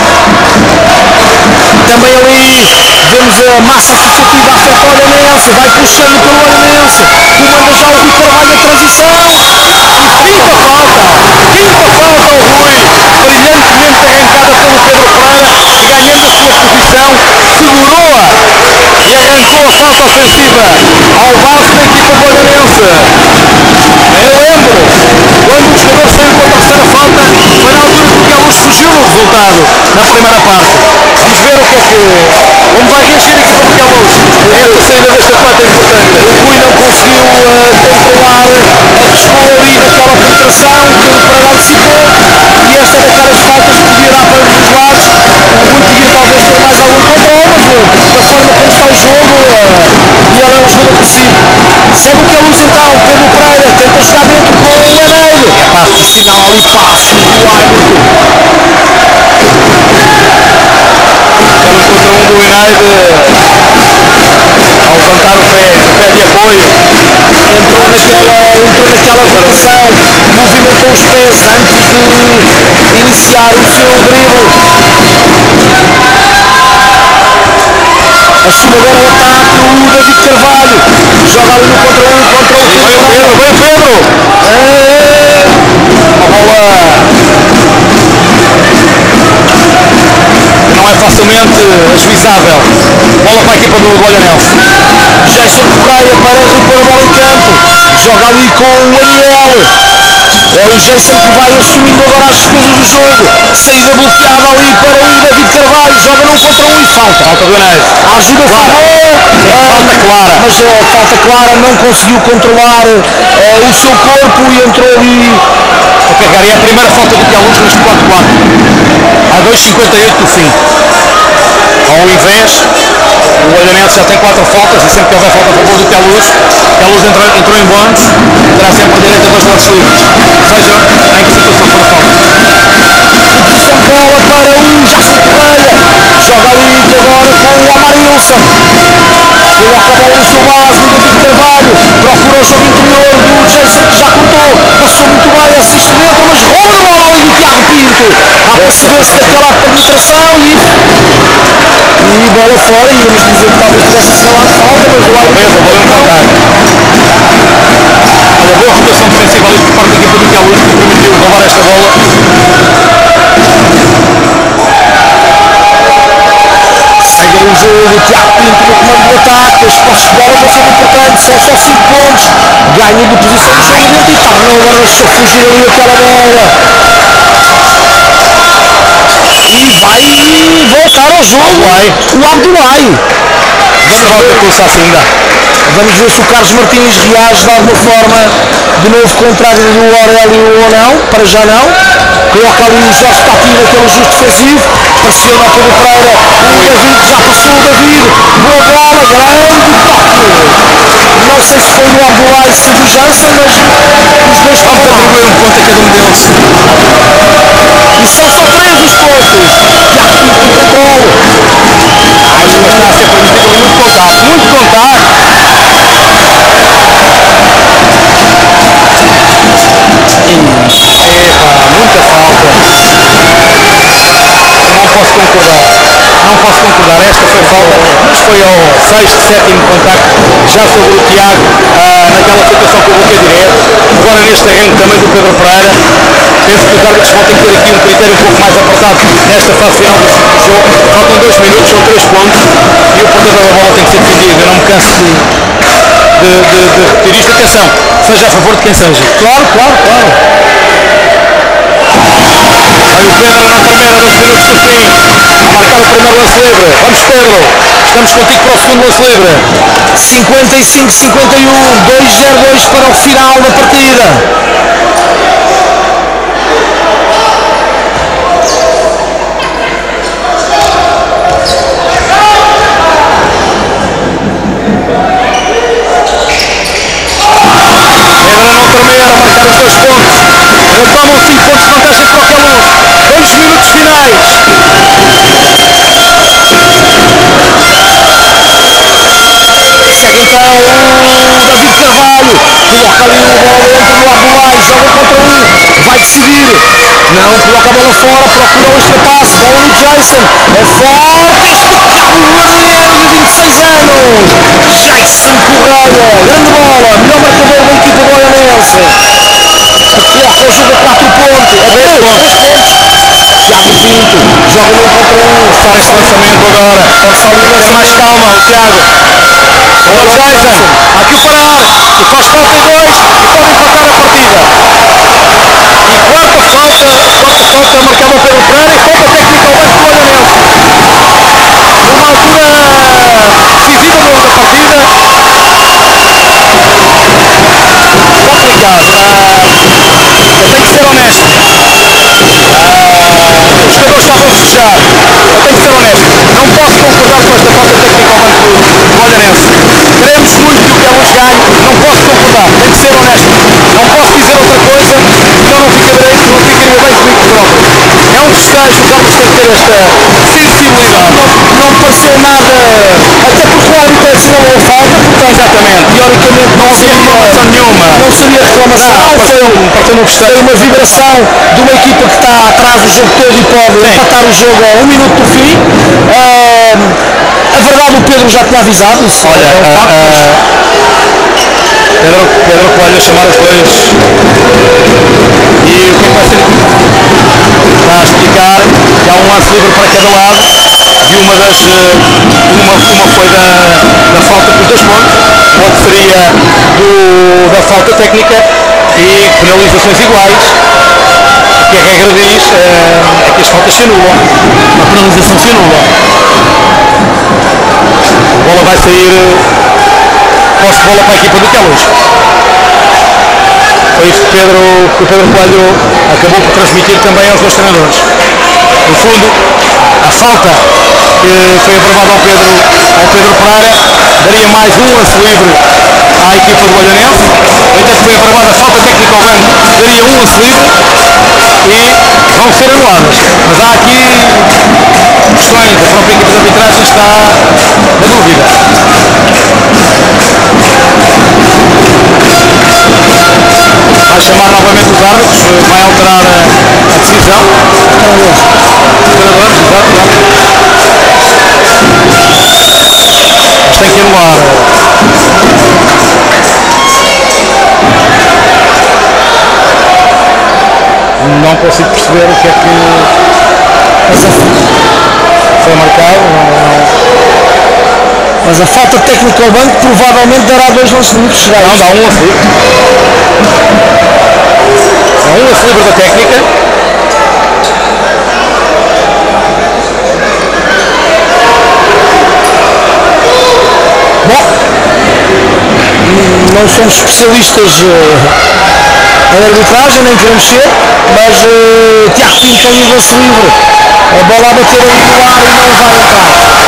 Também ali vemos a massa associativa afeta o Olhanense, vai puxando pelo Olhanense, comanda já o Rui Carvalho a transição e quinta falta ao Rui, Brilhantemente arrancada pelo Pedro Pereira, ganhando a sua posição, segurou-a e arrancou a falta ofensiva ao base da equipa do Olhanense. Eu lembro, quando o jogador saiu com a terceira falta, foi na altura que o Queluz fugiu no resultado na primeira parte. Vamos ver o que é que... Como vai reagir a equipa do Queluz? Esta saída deste atleta é importante. o Rui não conseguiu controlar a descola ali daquela penetração que o Pereira antecipou e esta é daquelas faltas que podia dar para os dois lados. O Rui podia talvez ter mais algum controle, mas da forma como está o jogo e ele é um jogador agressivo. Segue o Queluz então, Pedro Pereira tenta chegar dentro com o Henaide. Passe final ali, passe do árbitro. Estamos contra um do Henaide ao levantar o pé de apoio. Entrou naquela rotação, movimentou os pés antes de iniciar o seu drible. Assume agora o ataque o David Carvalho. Joga ali no contra o Pedro. Vai o Pedro! A bola não é facilmente ajuizável. Bola para a equipa do Olhanense. Jason Correia para repor a bola em campo. Joga ali com o Aniel. É o Jason que vai assumindo agora as despesas do jogo. Saída bloqueada ali para o David Carvalho. Joga num contra um e falta. Falta do Henaide. A ajuda Falta clara. Mas falta clara, não conseguiu controlar o seu corpo e entrou ali. A carregar. E a primeira falta do Queluz neste 4-4. A 2,58 do fim. Ao invés, o Olhanense já tem 4 faltas e sempre que houver falta a favor do Queluz entrou em bónus, terá sempre a direita dos lances livres, seja em que situação for a falta. Posição de bola para o Jason Correia. Joga ali agora com o Amarilson. Coloca a bola no seu base, o David Carvalho. Procura o jogo interior do Jason que já cortou. Passou muito bem, assiste dentro, mas rouba a bola ali do Tiago Pinto. A perceber-se daquela penetração e e bola fora, e íamos dizer que talvez tivesse assinalado falta, mas o árbitro Valeu um contato. Olha, boa rotação defensiva ali por parte da equipa do Queluz, que permitiu roubar esta bola. Segue o jogo, Tiago Pinto no comando do ataque, as posses de bola vão ser importantes, são só 5 pontos, ganho de posição no jogo dentro e torna agora a fugir ali aquela bola. E vai voltar ao jogo, o Abdoulaye. Derrota com o Sacinda. Vamos ver se o Carlos Martins reage de alguma forma, de novo contrário do Aurélio ou não, para já não. Coloca ali o Jorge Tati naquele ajuste defensivo, pressiona o Pedro Pereira, o David já passou o David, boa bola, grande toque. Não sei se foi o Abdoulaye se do Jansen, mas os dois estão Vamos atribuir um ponto a cada um deles. e são só 3 os pontos. Tiago Pinto no controle. Mas está a ser permitido muito contato, muito contato. Epá, muita falta. Não posso concordar, esta foi falta, mas foi ao 6º, 7º contacto, já sobre o Tiago, naquela situação que eu bloqueei direto. Agora neste arranque também do Pedro Pereira. Penso que os árbitros vão ter que ter aqui um critério um pouco mais apertado nesta fase final do jogo. Faltam 2 minutos, são 3 pontos e o perdedor da bola tem que ser defendido. Eu não me canso de repetir isto. Atenção, seja a favor de quem seja. Claro. Vai o Pedro na primeira, 2 minutos do fim, a marcar o primeiro lance livre. Vamos, Pedro, estamos contigo para o segundo lance livre. 55-51, 2-0-2 para o final da partida. Retomam 5 pontos de vantagem para o Queluz. 2 minutos finais. Segue então o David Carvalho, coloca ali a bola dentro do Abdoulaye, joga contra um, vai decidir, não, coloca a bola fora, procura o extrapasse, bola no Jason, é forte, espectáculo guarda-redes de 26 anos, Jason Correia, grande bola, melhor marcador da equipa do Oianense, que coloca o jogo a 4 pontos, a 3 pontos. Tiago Pinto, joga no contra um, Faz esse lançamento agora. Tem mais calma, o Tiago. O Jason, aqui o parar. E faz falta em 2 e pode empatar a partida. E quarta falta marcada pelo Pereira e falta técnica ao banco do Olhanense. Numa altura decisiva da partida. Complicado, eu tenho que ser honesto. Os jogadores estavam a festejar. Eu tenho que ser honesto. Não posso concordar com esta falta técnica ao banco do Olhanense. Queremos muito que o Queluz ganhe. Não posso concordar. Tenho que ser honesto. Não posso dizer outra coisa. Senão não ficaria bem comigo próprio. É um festejo. Os árbitros têm que ter esta sensibilidade. Não pareceu nada, até porque o árbitro assinalou a falta, portanto, Exatamente. teoricamente Não havia reclamação nenhuma. não seria reclamação, Pareceu um festejo. foi uma vibração de uma equipa que está atrás do jogo todo e pode empatar o jogo a 1 minuto do fim. A verdade, o Pedro já tinha avisado isso. Olha, Pedro Coelho a chamar os dois. E o que é que vai ser? Está a explicar que há um lance livre para cada lado e uma foi da falta por 2 pontos, outra seria da falta técnica e penalizações iguais. O que a regra diz é que as faltas se anulam, a penalização se anula. A bola vai sair, posse de bola para a equipa do Queluz. Foi isso que o Pedro Coelho acabou por transmitir também aos dois treinadores. No fundo, a falta que foi aprovada ao Pedro Pereira daria mais um lance livre à equipa do Olhanense. No entanto, foi aprovada a falta técnica ao banco, daria um lance livre e vão ser anuladas. Mas há aqui questões, a própria equipa de arbitragem está na dúvida. Vai chamar novamente os árbitros, vai alterar a decisão. Os treinadores, exato. mas tem que anular. Não consigo perceber o que é que foi marcado. Mas a falta técnica ao banco provavelmente dará 2 lances livres. Não, dá um lance livre. Dá um lance livre da técnica. Bom, não somos especialistas em arbitragem, nem queremos ser, mas Tiago Pinto tem o lance livre. A bola a bater ali no ar e não vai entrar.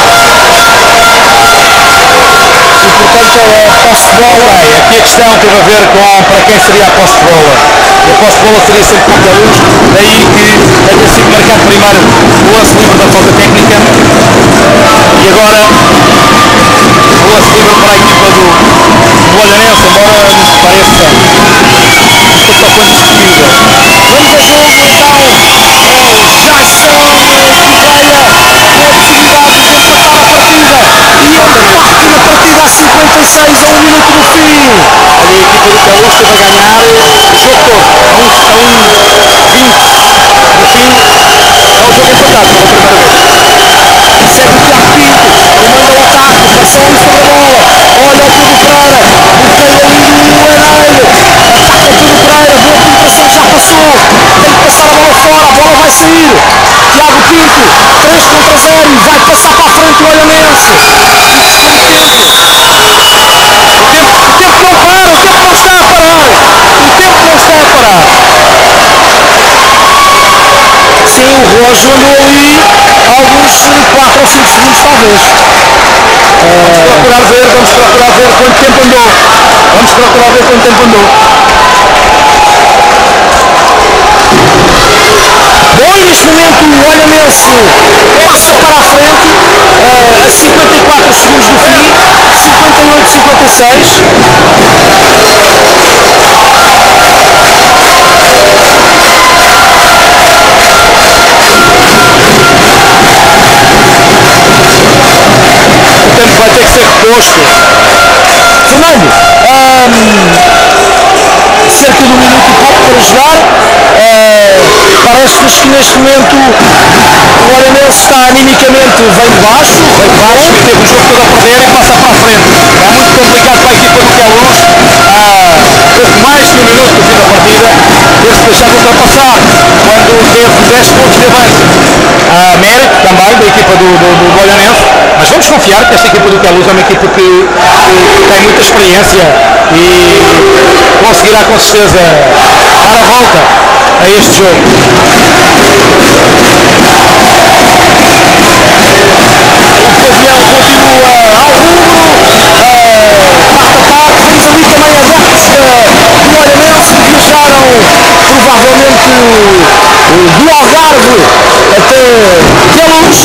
E portanto a posse de bola. Aqui a questão teve a ver com para quem seria a posse de bola. E a posse de bola seria sempre para o Luz, daí que tenha sido marcado primeiro o lance livre da falta técnica e agora o lance livre para a equipa do Olhanense, embora nos pareça que só foi discutível. Vamos a jogo então. Jason Correia com a possibilidade de empatar a partida e empate na partida a 56 a 1 minuto do fim. Ali a equipa do Calus esteve a ganhar o jogo todo, a um 20 do fim, é um jogo empatado pela primeira vez. Segue o Tiago Pinto, comanda o ataque, passou ali sobre a bola, olha o Pedro Pereira, bloqueia ali no Eneiro, ataca o Pedro Pereira, boa penetração, já passou, tem que passar a bola fora, a bola vai sair. Tiago Pinto, 3 contra 0, vai passar para a frente o Olhanense. O tempo não para, o tempo não está a parar. O tempo não está a parar. Sim, o relógio andou ali alguns 4 ou 5 segundos talvez. Vamos procurar ver quanto tempo andou. Vamos procurar ver quanto tempo andou. Bom, e neste momento o Olhanense passa para a frente a 54 segundos do fim, 58-56. O tempo vai ter que ser reposto. Fernando, cerca de 1 minuto e pouco para jogar. Parece-nos que neste momento o Olhanense está animicamente vem de baixo, E teve o jogo todo a perder e passa para a frente. É muito complicado para a equipa do Queluz. Pouco mais de 1 minuto do fim da partida. Ter-se deixado ultrapassar quando teve 10 pontos de avanço. Mérito também da equipa do Olhanense. Mas vamos confiar que esta equipa do Queluz é uma equipa que tem muita experiência e conseguirá com certeza dar a volta a este jogo. o pavilhão continua ao rubro, parte a parte, vemos ali também adeptos do Olhanense que viajaram provavelmente do Algarve até Queluz.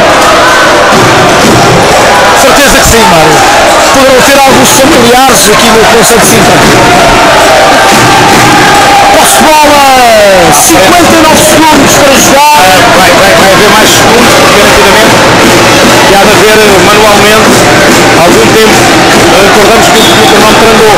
Certeza que sim, Mário. Poderão ter alguns familiares aqui no Conceito de Sintra. Posse de bola, 59 segundos para jogar. Vai haver mais segundos, porque garantidamente que há de haver manualmente algum tempo. Recordamos que o cronómetro andou.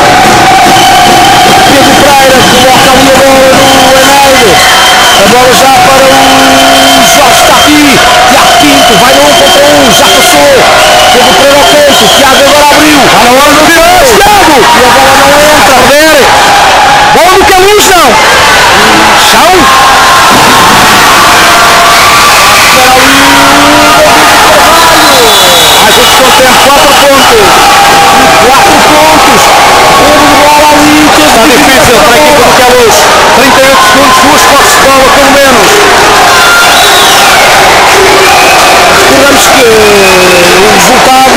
Pedro Pereira coloca ali a bola no Eneiro. A bola já para o Jorge está aqui. Tiago Pinto vai no 1 contra 1, já passou. Pedro Pereira ao peito, Tiago agora abriu. Está na hora do Tiago! E a bola não entra. Perder! Bola do Queluz não. Chão! Mais um segundo tempo, 4 pontos! 4 pontos. Roubo de bola ali. Está difícil para a equipa do Queluz. 38 segundos, 2 posses de bola pelo menos. Recordamos que o resultado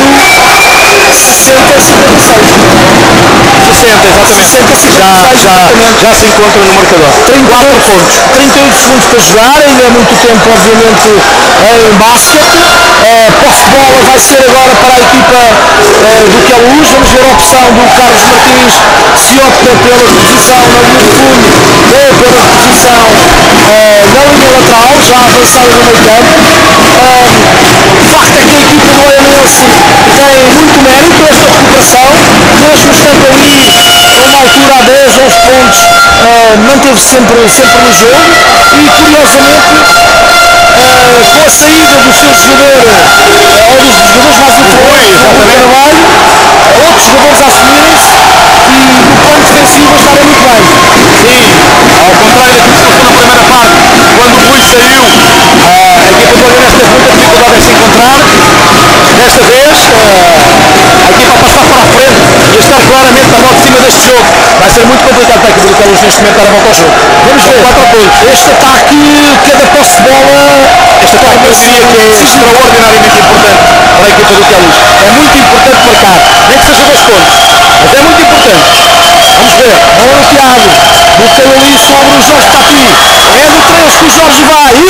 60-56. 60, já se encontra no marcador. 34 pontos, 38 segundos para jogar, ainda é muito tempo obviamente em basquete. Posse de bola vai ser agora para a equipa do Queluz. Vamos ver a opção do Carlos Martins, se opta pela reposição na linha de fundo ou pela reposição na linha lateral, já avançada no meio campo. O facto é que a equipa do Olhanense Notava-se que tem muito mérito esta recuperação, mesmo estando ali a uma altura a 10, 11 pontos, manteve-se sempre no jogo e curiosamente com a saída do seu jogador, ou dos jogadores mais atuais, Carvalho, outros jogadores a assumirem-se e no plano defensivo a estarem muito bem. Sim, ao contrário daquilo que se passou na primeira parte, quando o Rui saiu, a equipa do Olhanense teve muita dificuldade em se encontrar. Desta vez, a equipa a passar para a frente e a estar claramente na mão de cima deste jogo. Vai ser muito complicado para a equipa do Calus neste momento dar a volta ao jogo. Vamos ver, 4 pontos. este ataque, cada posse de bola, Este ataque eu diria que é extraordinariamente importante para a equipa do Calus. É muito importante marcar, nem que seja 2 pontos, mas é muito importante. vamos ver, bola no Tiago, bloqueio ali sobre o Jorge Tati, é do 3 que o Jorge vai, e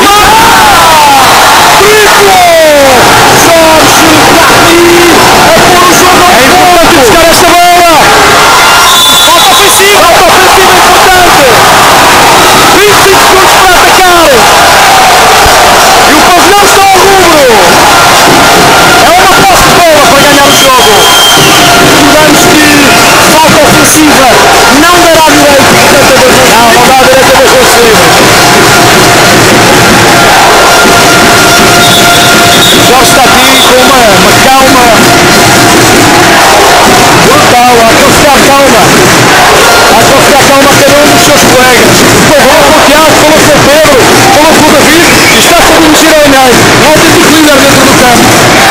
não dará direito a tanta vez. Não dá direito a dois lances livres. Jorge está aqui com uma calma brutal, a aconselhar calma a cada um dos seus colegas. Falou com o Tiago, falou com o Pedro, falou com o David e está-se a dirigir ao Inés. É um autêntico líder dentro do campo.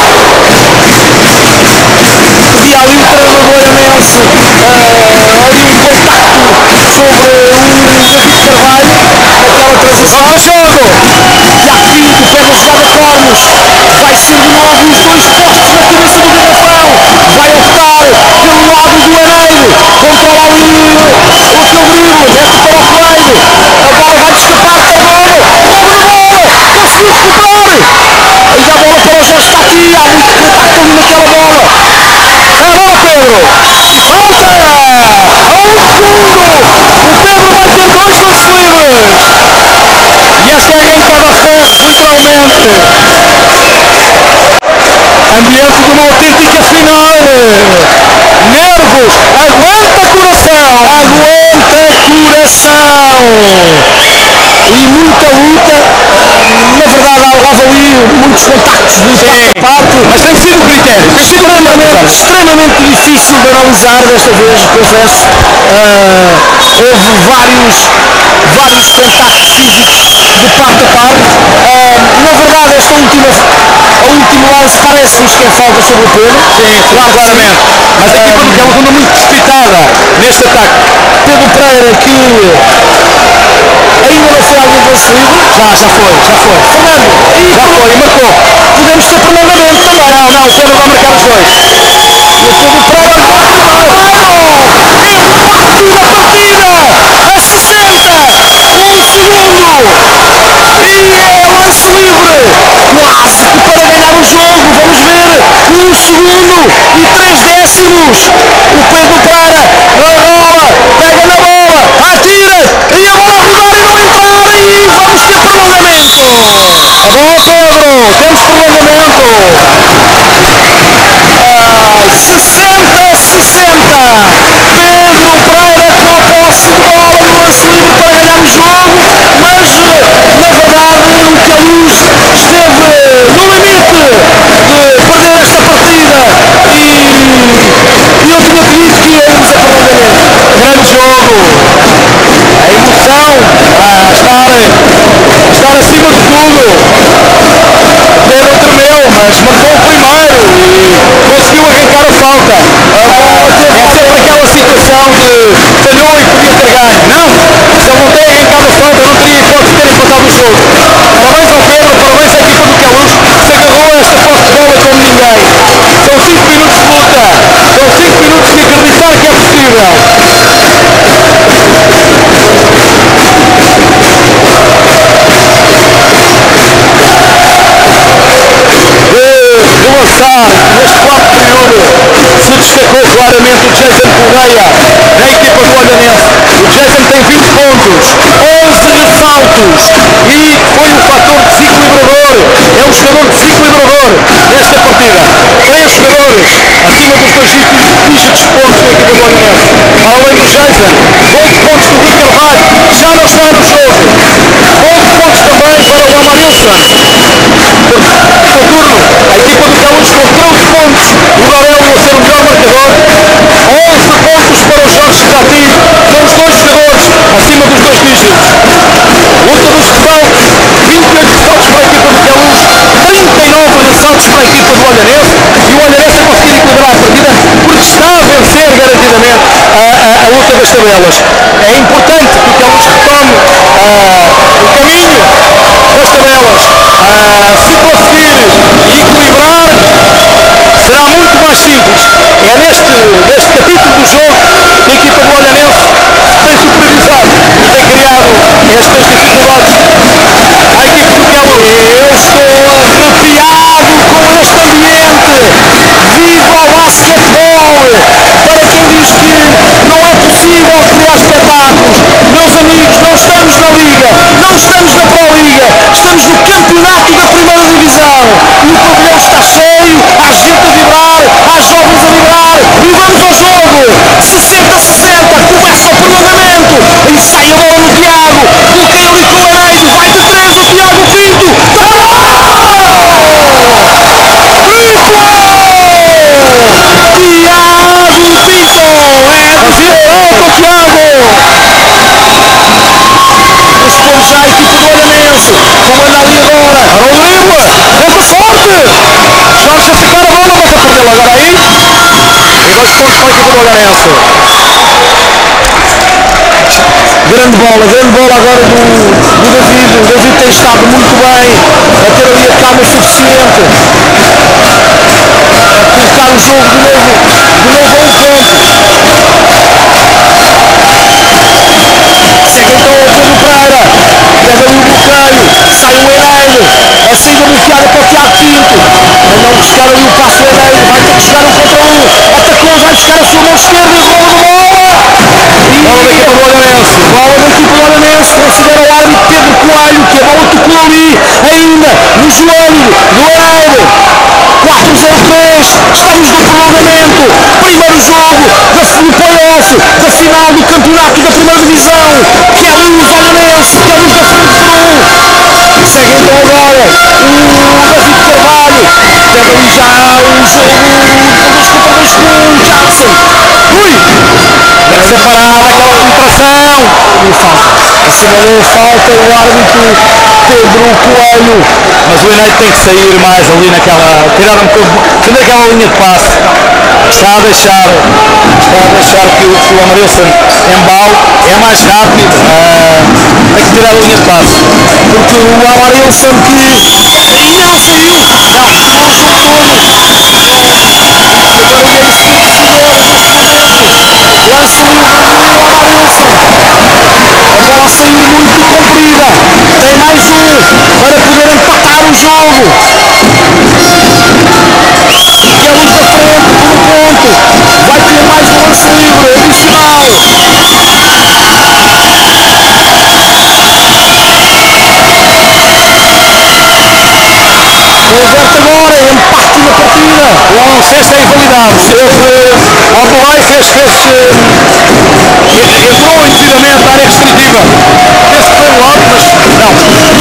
Havia ali o treinador do Olhanense, ali um contacto sobre o David Carvalho, naquela transição. Tiago Pinto perde a jogada Cornos, vai ser de novo os dois postos na cabeça do garrafão, vai optar pelo lado do Aneiro, controla ali o seu drible, mete para o Coelho, a bola vai escapar para o Bono, conseguiu recuperar, ainda a bola para o Jorge Tati, há muito contacto ali naquela bola. Agora Pedro, volta! A um segundo! O Pedro vai ter 2 lances livres! E esta é a arrancada a ferro, literalmente! Ambiente de uma autêntica final! Nervos! Aguenta coração! Aguenta coração! E muita luta! Na verdade houve ali muitos contactos de parte, Mas tem sido o critério, tem sido extremamente difícil de analisar desta vez, confesso. Houve vários contactos físicos de parte a parte. Na verdade, o último lance parece-nos que é falta sobre o Pedro. Sim, claramente. Mas a equipa do Calus anda muito precipitada neste ataque. Pedro Pereira que ainda não foi alguém lance livre. Já foi. Fernando, Já foi e marcou. podemos ter prolongamento também. Não, o Pedro vai marcar os 2. E o Pedro Pereira a 60, 1 segundo, e é lance livre, quase que para ganhar o jogo, vamos ver, 1 segundo e 3 décimos, o Pedro Pereira, na bola, pega na bola, atira, e a bola a rodar e não entrar, e vamos ter prolongamento. É bom, Pedro, temos prolongamento. 60-60, Pedro Pereira com a posse de bola no lance livre para ganhar o jogo, mas na verdade o Calus esteve no limite de perder esta partida e eu tinha pedido que íamos a prolongamento. Grande jogo. A emoção a estar acima de tudo. Pedro tremeu, mas marcou o primeiro e conseguiu arrancar a falta. É sempre aquela situação de falhou e podia ter ganho. Não, se ele não tem arrancado a falta, tabelas. É importante que o Queluz retome o caminho das tabelas. Se conseguir equilibrar, será muito mais simples. É neste capítulo do jogo que a equipa do Olhanense tem superiorizado e tem criado estas dificuldades à equipa do Queluz. Eu estou arrepiado com este ambiente. Viva o basquetebol! Para quem diz que não é possível criar espetáculos, meus amigos, não estamos na Liga, não estamos na Pro Liga, estamos no campeonato da primeira divisão e o pavilhão está cheio, há gente a vibrar, há jovens a vibrar e vamos ao jogo! 60-60, começa o prolongamento e sai a bola no Tiago, bloqueia ali com o Eneide, vai de 3 o Tiago Pinto, responde já a equipe do Olhanense, comanda ali agora, Rodrigo, leva forte, Jorge a ficar a bola, mas a perdê-la agora aí, e 2 pontos para a equipe do Olhanense. Grande bola agora do David, o David tem estado muito bem, a ter ali a calma suficiente, a colocar o jogo de novo a um ponto. Segue então o Pedro Pereira, pega ali o bloqueio, sai o Eneide, a saída bloqueada para o Tiago Pinto, a não buscar ali o passo do Eneide, vai ter que chegar um contra um, atacou, vai buscar a sua mão esquerda e rouba de bola! Bola da equipa do Olhanense, considera o árbitro Pedro Coelho que a bola tocou ali, ainda no joelho do Eneide. 4-0-3, estamos no prolongamento, primeiro jogo do play-off, da final do campeonato da primeira divisão, Queluz Olhanense, Queluz da frente por 1, segue então agora o David Carvalho, pega ali já o jogo de 2 contra 2 com o Jackson, deve ser parada aquela penetração, assinalou falta o árbitro Pedro Coelho, mas o Eneide tem que sair mais ali naquela, tirar um pouco, fazer aquela linha de passe, está a deixar que o Amarilson embale, é mais rápido, tem que tirar a linha de passe, porque o Amarilson que ainda não saiu, não o jogo todo, a barulheira superior neste momento, lança ali o Amarilson, a bola saiu muito comprida, tem mais um para poder empatar o jogo. Queluz da frente por um ponto, vai ter mais um lance livre adicional. Converte agora, empate na partida. O cesto é invalidado. O Abulai entrou indevidamente na área restritiva. Penso que foi um alto, mas não.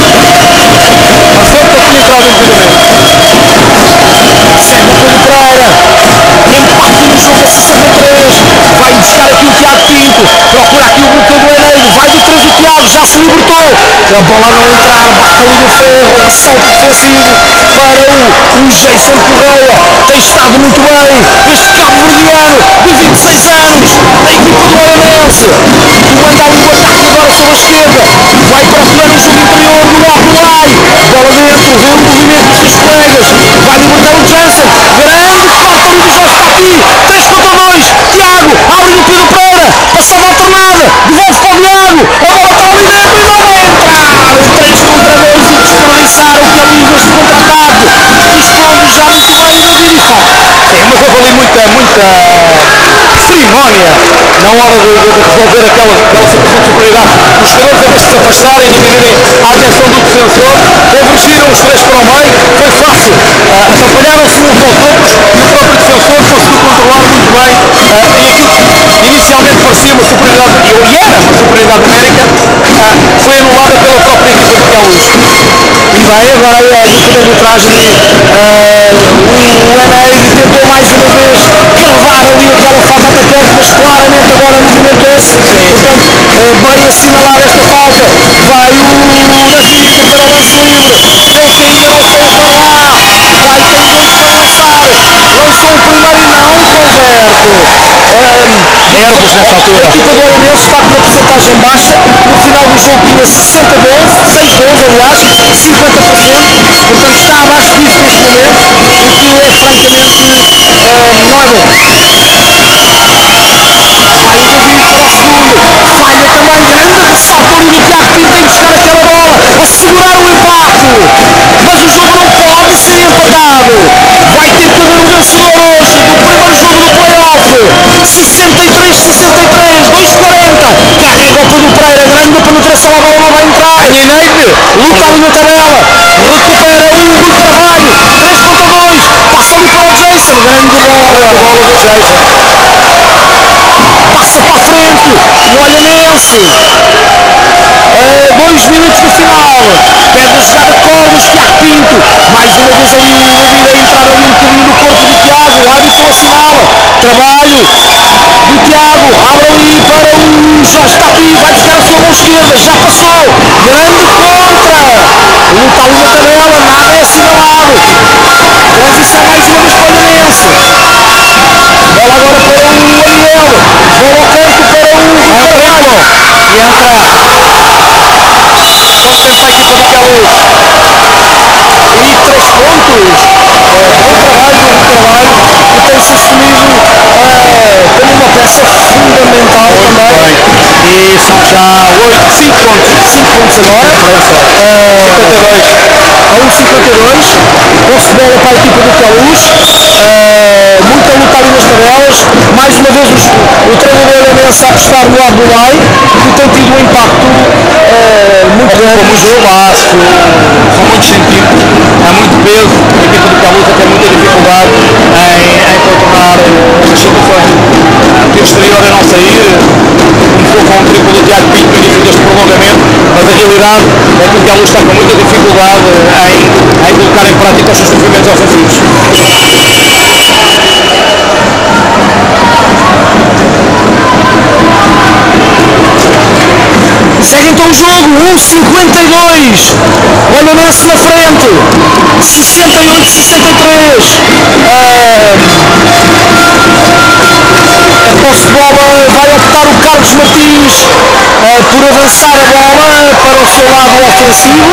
A certa tinha entrado indevidamente. Segue o Pedro Pereira, empate no jogo a 63, vai buscar aqui o Tiago Pinto, procura aqui o bloqueio do Eneide, vai de 3 o Tiago, já se libertou, a bola não entrar, bate ali no ferro, assalto defensivo para o Jason Correia, tem estado muito bem, este cabo-verdiano de 26 anos, da equipa do Olhanense, comanda ali o ataque agora sobre a esquerda, vai procurar o jogo interior do Abulai, bola dentro, vê o movimento dos seus colegas, vai libertar o Jansen, grande falta ali do Jorge Pati, 3 contra 2, Tiago, abre no Pedro Pereira, passa a alternada, devolve para o Diago, a bola está ali dentro e não vai entrar, 3 contra 2 e desperdiçaram o Queluz neste contra-ataque, responde já muito bem o David e falta. Sim, mas houve ali muita cerimónia na hora de resolver aquela situação de superioridade. Os jogadores, em vez de se afastarem e dividirem a atenção do defensor, convergiram os 3 para o meio, foi fácil, atrapalharam-se uns aos outros e o próprio defensor conseguiu controlar muito bem e aquilo que inicialmente parecia uma superioridade, e era uma superioridade numérica, foi anulada pela própria equipa do Queluz. E vai agora a equipa de arbitragem, o Eneide tentou mais uma vez gravar ali aquela falta atacante, mas claramente agora movimentou-se, portanto bem assinalar esta falta, vai o David tentar o lance livre, ele que ainda não foi para lá, vai ter muito para lançar, lançou o primeiro e não converte, nervos nessa altura. A equipa do Olhanense está com uma porcentagem baixa, no final do jogo tinha 60 gols, 6 gols aliás, 50%, portanto está abaixo disso neste momento, o que é francamente não é bom. Vai o David para o segundo, falha também, grande ressalto ali do Tiago Pinto, tem que buscar aquela bola, a segurar o empate, mas o jogo não pode ser empatado, vai ter que haver um vencedor hoje do primeiro jogo do play-off, 63-63, 2-40, carrega o Pedro Pereira, grande penetração, a bola não vai entrar, Neide, luta ali na tabela, recupera o Hugo Carvalho, 3.2, passa ali para o Jason, grande bola do Jason. Passa para a frente, o Olhanense, 2 minutos do final, perde a jogada Corvos, Tiago Pinto, mais uma vez ali o David a entrar ali um bocadinho no corpo do Tiago, o árbitro assinala, trabalho do Tiago, abre ali para o Jorge Tapi, vai buscar a sua mão esquerda, já passou, grande contra, luta ali na tabela, nada é assinalado, transição mais uma vez para o Olhanense. Bola agora para o Ariel, bola ao canto para o Carvalho, e entra, quanto tempo vai aqui para o Caluz? E 3 pontos, bom trabalho, que tem se assumido como uma peça fundamental também, E são já 5 pontos. 5 pontos agora, 52. a 1,52, posse de bola para a equipa do Caluz, muita luta ali nas tabelas, mais uma vez o treinador Olhanense a apostar no Abdulai, que tem tido um impacto muito grande no jogo. Vasco, são muitos centímetros, é muito peso, a equipa do Caluz tem muita dificuldade em contornar estas situações. O tiro exterior é não sair, começou com um triplo do Tiago Pinto no início deste prolongamento, mas a realidade é que o Caluz está com muita dificuldade em colocar em prática os seus movimentos ofensivos. Segue então o jogo, 1,52, o Olhanense na frente, 68-63, a posse de bola vai optar o Carlos Martins por avançar a bola para o seu lado ofensivo,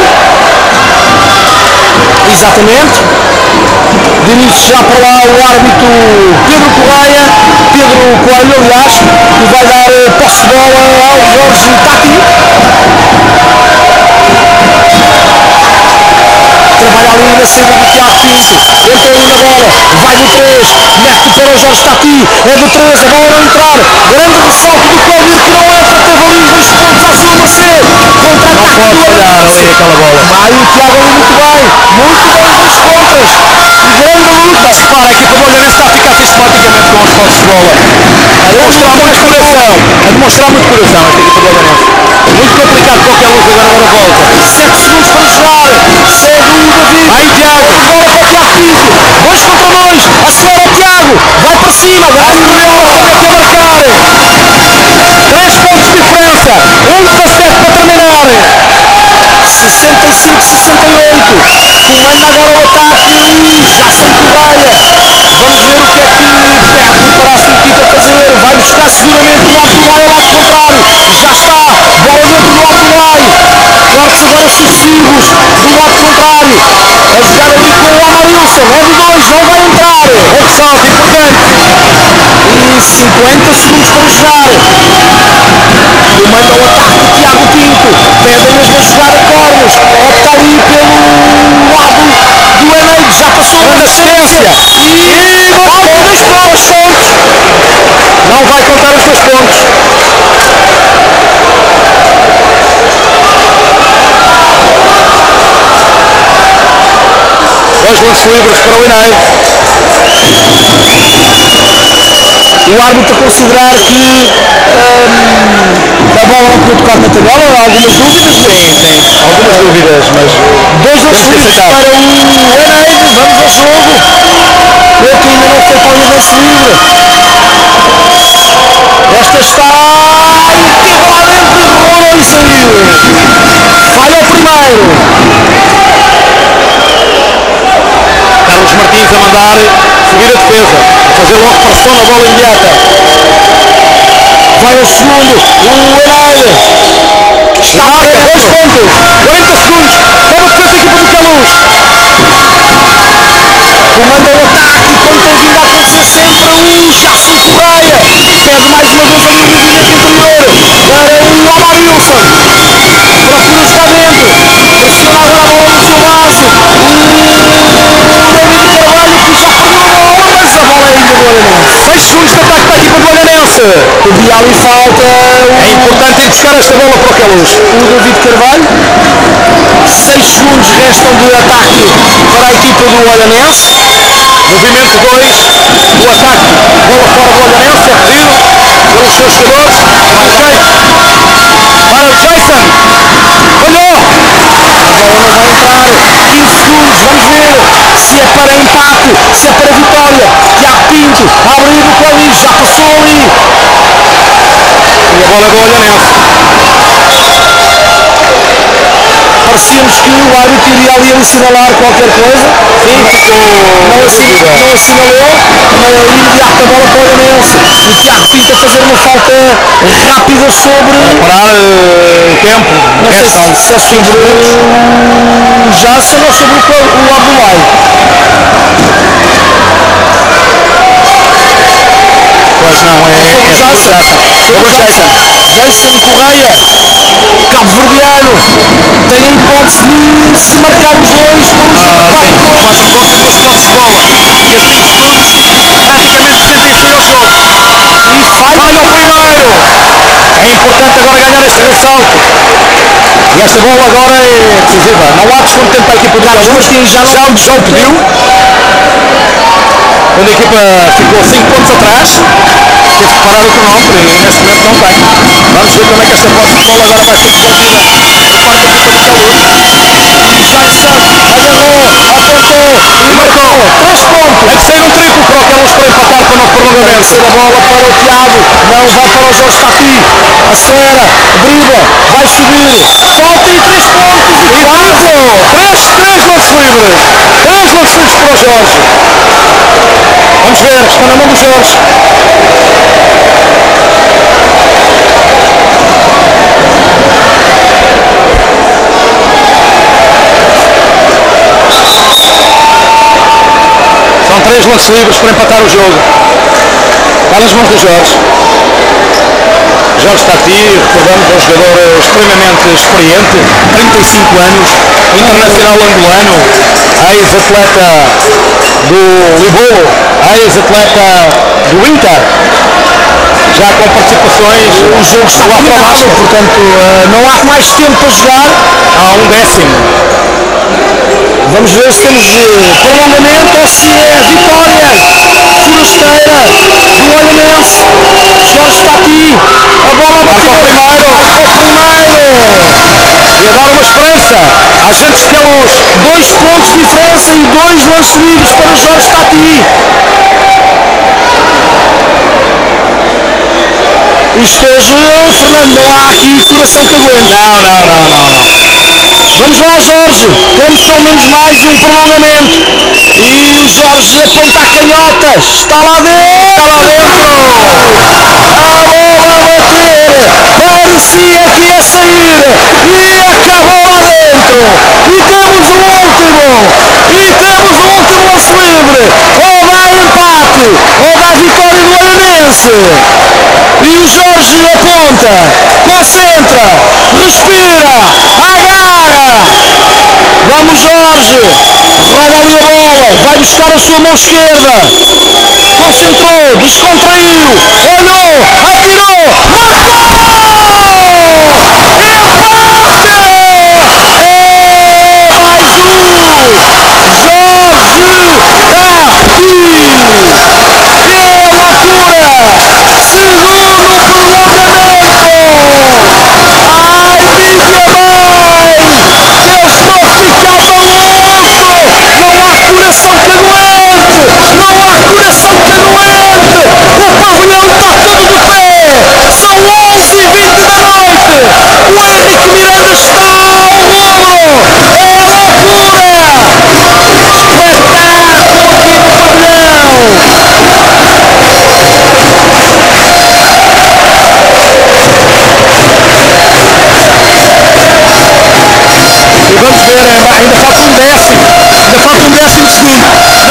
exatamente, dirige já para lá o árbitro Pedro Coelho, aliás, que vai dar posse de bola ao Jorge Tati. Trabalha ali na saída do Tiago Pinto, entra ali na bola, vai do 3, mete para o Jorge Tati, é do 3, a bola não entrar, grande ressalto do Cláudio que não entra, teve ali os 2 pontos à sua mercê, contra-ataque do Olhanense, aquela bola. vai o Tiago ali muito bem, 2 contras, grande luta. Repara, a equipa do Olhanense está a ficar sistematicamente com os postos de bola. A demonstrar muito coração esta equipa do Olhanense. Muito complicado qualquer luta agora volta. 7 segundos para jogar, segue o David, Aí Tiago, bola para o Tiago Pinto, 2 contra 2, acelera o Tiago, vai para cima, grande bola, olha aqui a marcar, 3 pontos de diferença, 1-17 para terminar, 65-68, comanda agora o ataque, já sem Correia, vamos ver o que é que preparará a sua equipa a fazer, vai buscar seguramente o Abdulai ao lado contrário, já está, bola dentro do Abdulai, cortes agora sucessivos do lado contrário, a jogar ali com o Amarilson, é de 2, não vai entrar, outro salto importante, e 50 segundos para jogar, comanda o ataque de Tiago Pinto, pede mesmo a jogar a Corvos, opta ali pelo lado do Eneide, já passou a assistência, e falta 2 pontos, não vai contar os 2 pontos. dois lances livres para o Eneide. O árbitro a considerar que a bola não podia tocar na tabela, há algumas dúvidas? Sim, algumas dúvidas, mas 2 lances livres para o Eneide, vamos ao jogo, ele que ainda não foi para o lance livre, esta está incrivelmente rolou e saiu, falha o primeiro. Carlos Martins a mandar subir a defesa, a fazer logo pressão na bola imediata. vai ao segundo, o Enéia. Está a 2 pontos, 40 segundos, para o defesa da equipa do Queluz. Comanda o ataque, como tem vindo a acontecer sempre, o Jackson Correia. Pede mais uma vez ali o movimento interior para o Amar Wilson. Procura jogar dentro, pressiona agora a bola no seu base. O David Carvalho que já perdeu a bola, mas a bola é ainda do Olhanense. 6 segundos de ataque para a equipa do Olhanense. Havia ali falta. É importante ir buscar esta bola para o Queluz. O David Carvalho. 6 segundos restam de ataque para a equipa do Olhanense. Movimento 2 do ataque. Bola fora do Olhanense. É pedido pelos seus jogadores. Vai jeito. Para o Jason. Olhou. A bola não vai entrar. 15 segundos. Vamos ver se é para empate, se é para vitória. Tiago Pinto a abrir o Queluz. Já passou ali. E a bola é do Olhanense. Parecíamos que o árbitro iria ali assinalar qualquer coisa. Sim, Não assinalou, mas imediato a bola para o Olhanense. O Tiago Pinto a fazer uma falta rápida sobre. Parar o tempo. Não sei se é sobre o Jason ou sobre o Abdulai. Pois não, é Sobre o Jason. Jason Correia, cabo-verdiano, tem a hipótese de se marcar os dois com o jogo de 4 gols. mais um ponto e duas posses de bola. E a 5 segundos, praticamente sentencia o jogo. E falha Falha o primeiro. É importante agora ganhar este ressalto. E esta bola agora é decisiva. Não há desconto tempo para a equipa do Carlos Queluz. Martins Já o pediu. Quando a equipa ficou 5 pontos atrás, teve que parar o cronómetro e neste momento não tem. Vamos ver como é que esta posse de bola agora vai ser devolvida por parte da equipa do Queluz. Jason agarrou, apontou E marcou 3 pontos. É de sair um triplo para o Queluz para empatar para o novo prolongamento. Terceira bola para o Tiago, não vai para o Jorge Tati, acelera, dribla, vai subir, falta e 3 pontos e 4. Três lances livres. 3 lances livres para o Jorge. Vamos ver, está na mão do Jorge. São 3 lances livres para empatar o jogo. Está nas mãos do Jorge. Jorge Tati, recordamos, é um jogador extremamente experiente, 35 anos, internacional angolano, ex-atleta do Libolo, ex-atleta do Inter, já com participações. O jogo está acabado, portanto não há mais tempo para jogar. Há um décimo. Vamos ver se temos prolongamento ou se é vitória forasteira do Olhanense. Jorge está aqui, a bola bateu Marca o primeiro. E agora uma esperança. Há gente que é os 2 pontos de diferença e 2 lances livres para Jorge Tati. Isto hoje, Fernando, não há aqui coração que aguente. Não. Vamos lá, Jorge. Temos pelo menos mais um prolongamento. E o Jorge aponta a canhota. Está lá dentro. A bola a bater. Parecia que ia sair. E acabou lá dentro. E temos o último lance livre. Ou dá empate, ou dá vitória do Olhanense. E o Jorge aponta, concentra, respira, agarra. Vamos, Jorge. Roda ali a bola, vai buscar a sua mão esquerda. Concentrou, descontraiu, olhou, atirou,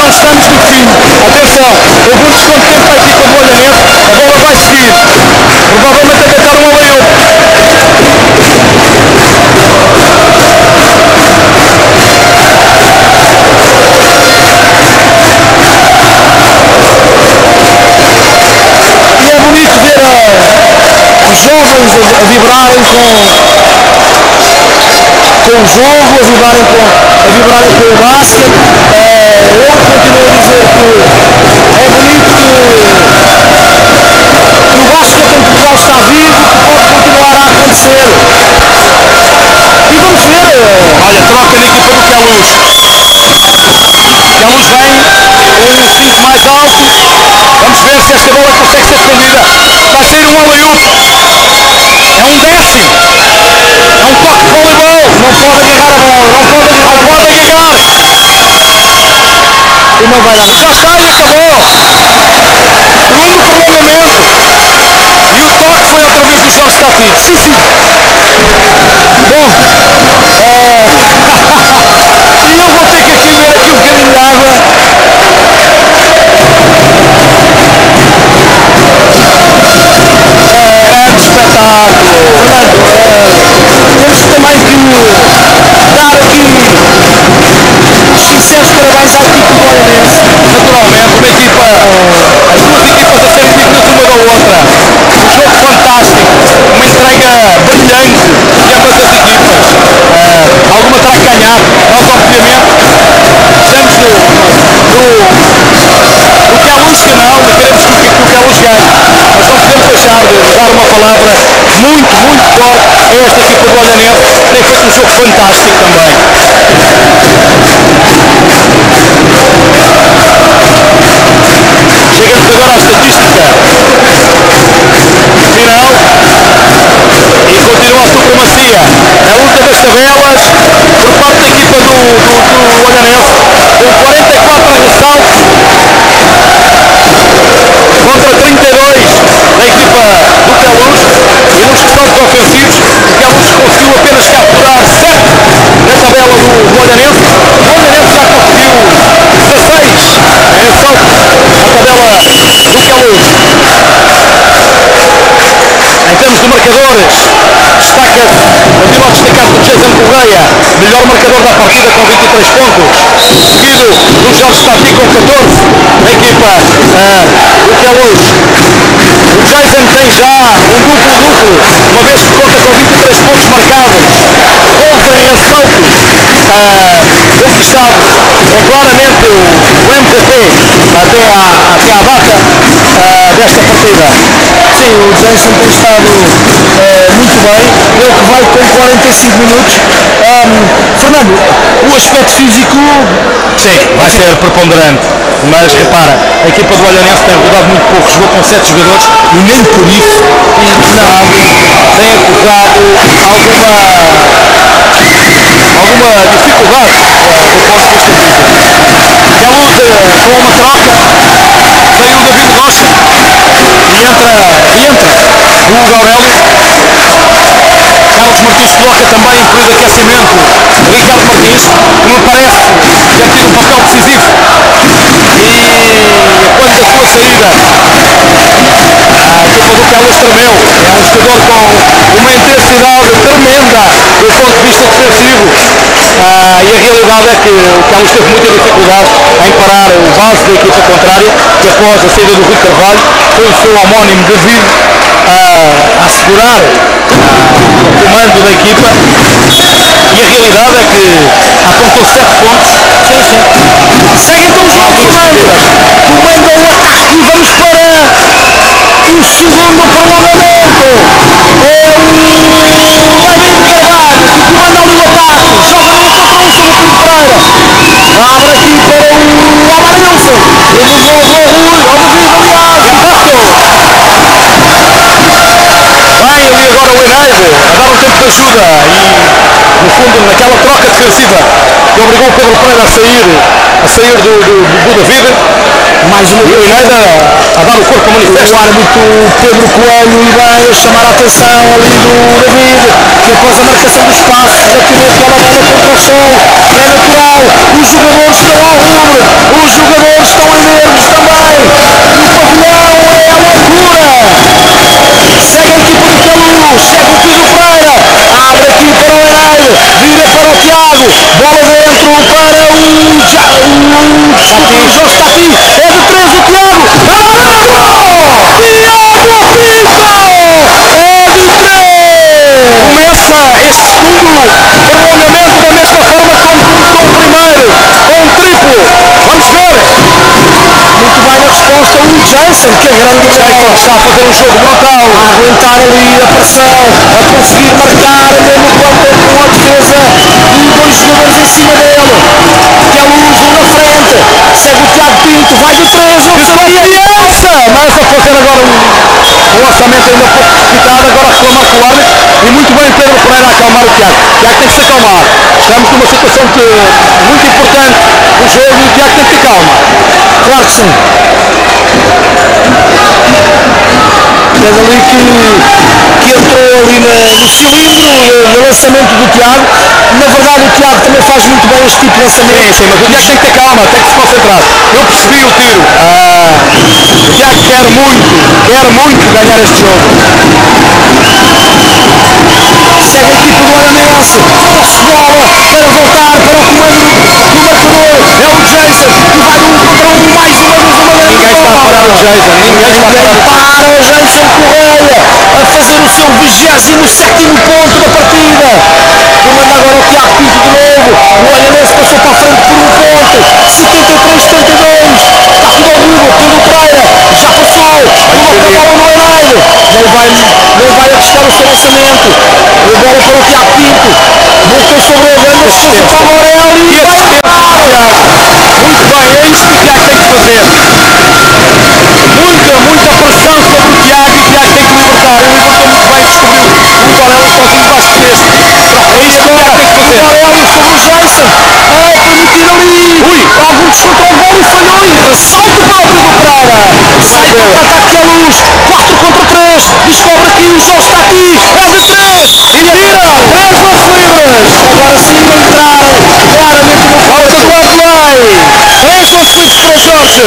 instantes do fim. Atenção, houve um desconto de tempo para a equipa do Olhanense, a bola vai seguir, provavelmente a tentar um layup. E é bonito ver os jovens a vibrarem com o jogo, a vibrarem com o basquete. Eu continuo a dizer que é bonito que o basquete em Portugal está vivo, que pode continuar a acontecer. E vamos ver. Olha, troca na equipa do Queluz. Queluz vem com um 5 mais alto. Vamos ver se esta bola consegue ser defendida. Vai sair um alley-oop. É um décimo. É um toque de voleibol. Não pode agarrar a bola, não pode agarrar a bola. Pode agarrar. E não vai dar. Já está e acabou. Segundo prolongamento. E o toque foi outra vez do Jorge Tati. Sim, sim. Bom, E eu vou ter que aqui ver aqui um bocadinho de água. É de espetáculo. temos também que dar aqui sinceros parabéns à equipe do Olhanense. Naturalmente, uma equipa, as duas equipas a serem dignas uma da outra. Um jogo fantástico, uma entrega brilhante de ambas as equipas. Alguma terá que ganhar, nós obviamente estamos no Queluz que não, queremos que o Queluz ganhe, mas não podemos deixar de dar uma palavra muito, muito forte a esta equipa do Olhanense, que tem feito um jogo fantástico também. Chegamos agora à estatística final e continua a supremacia. A luta das tabelas por parte da equipa do Olhanense, com 44 ressaltos contra 32 da equipa do Queluz, e nos ressaltos ofensivos o Queluz conseguiu apenas capturar 7 na tabela do Olhanense. O Olhanense já conseguiu 16 ressaltos na tabela do Queluz. Em termos de marcadores, destaca-se, continua a destacar do Jason Correia, melhor marcador da partida com 23 pontos, seguido do Jorge Tati com 14, da equipa do Queluz. O Jason tem já um duplo-duplo, uma vez que conta com 23 pontos marcados, 11 ressaltos conquistados, é claramente o MVP até à data desta partida. Sim, o Jason tem estado muito bem, ele que vai com 45 minutos. Fernando, o aspecto físico... Sim, vai ser preponderante, mas repara, a equipa do Olhanense tem rodado muito pouco, jogou com 7 jogadores e nem por isso tem acusado alguma dificuldade do ponto de vista físico. Queluz com uma troca, saiu o David Rocha e entra o Hugo Aurélio. Carlos Martins coloca também em período de aquecimento Ricardo Martins, que me parece ter tido um papel decisivo. E quando da sua saída, a equipa do Queluz tremeu. É um jogador com uma intensidade tremenda do ponto de vista defensivo. E a realidade é que o Queluz teve muita dificuldade em parar o base da equipa contrária, que após a saída do Rui Carvalho foi o seu homónimo David a assegurar o comando da equipa, e a realidade é que apontou 7 pontos. Segue então o jogo, comanda o ataque e vamos para o segundo prolongamento. David Carvalho que comanda ali o ataque, joga no contra um sobre o Pereira, abre aqui para o Amarilson, e devolve ao Rui, ao David, aliás, e Vai ali agora o Enaide a dar um tempo de ajuda e, no fundo, naquela troca defensiva que obrigou o Pedro Pereira a sair do David, mais uma vez o Enaide a dar o corpo manifesto. o árbitro Pedro Coelho e bem a chamar a atenção ali do David, que após a marcação do espaço retirou aquela bola contra o sol, é natural, os jogadores estão ao rubro, os jogadores bola dentro para o João Stati, é de 3 o Tiago, começa este segundo prolongamento da mesma forma como começou o primeiro, com um triplo. Vamos ver. Muito bem a resposta o Jason, que é grande bola, está a fazer um jogo brutal, a aguentar ali a pressão, a conseguir marcar mesmo quando com a defesa de 2 jogadores em cima dele. Que é o Luz na frente, segue o Tiago Pinto, vai de 3, não sabia essa, mas a fazer agora um lançamento ainda um pouco precipitado, agora reclamar com o árbitro, e muito bem Pedro Pereira a acalmar o Tiago. O Tiago tem que se acalmar, estamos numa situação muito importante do jogo e o Tiago tem que ter calma. Claro que sim. É dali que entrou ali no cilindro no lançamento do Tiago. Na verdade o Tiago também faz muito bem este tipo de lançamento. Sim, mas o Tiago tem que ter calma, tem que se concentrar. Eu percebi o tiro. O Tiago quer muito ganhar este jogo. Segue a equipe do Aranense, posse bola para voltar para o comando do marcador, é o Jason, que vai de 1 contra 1 mais uma vez uma grande bola. Ninguém está a parar o Jason, ninguém para o Jason Correia a fazer o seu 27º ponto da partida. Comanda agora o Tiago Pinto de novo, o Aranense passou para a frente por 1 ponto, 73-72, está tudo ao vivo, Pedro Pereira, já passou, coloca a bola no Enaide, não vai arriscar o seu lançamento. A bola para o Tiago Pinto, voltou sobre ele, anda se para o Morelli e vai marcar! Muito bem, é isto que o Tiago tem que fazer. Muita pressão sobre o Tiago e o Tiago tem que libertar. Ele libertou muito bem, descobriu o Morelli sozinho debaixo deste. É isto que o Tiago tem que fazer. Morelli sobre o Jason, a permitir ali algum descontrole, bola e falhou e ressalto para o Pedro Pereira. Sai para o ataque à Luz, 4 contra 3, descobre aqui o João Stati, é de 3, e tira, 3 lances livres. Agora sim a entrar claramente no corpo do Abdulai. 3 lances livres para o Jorge.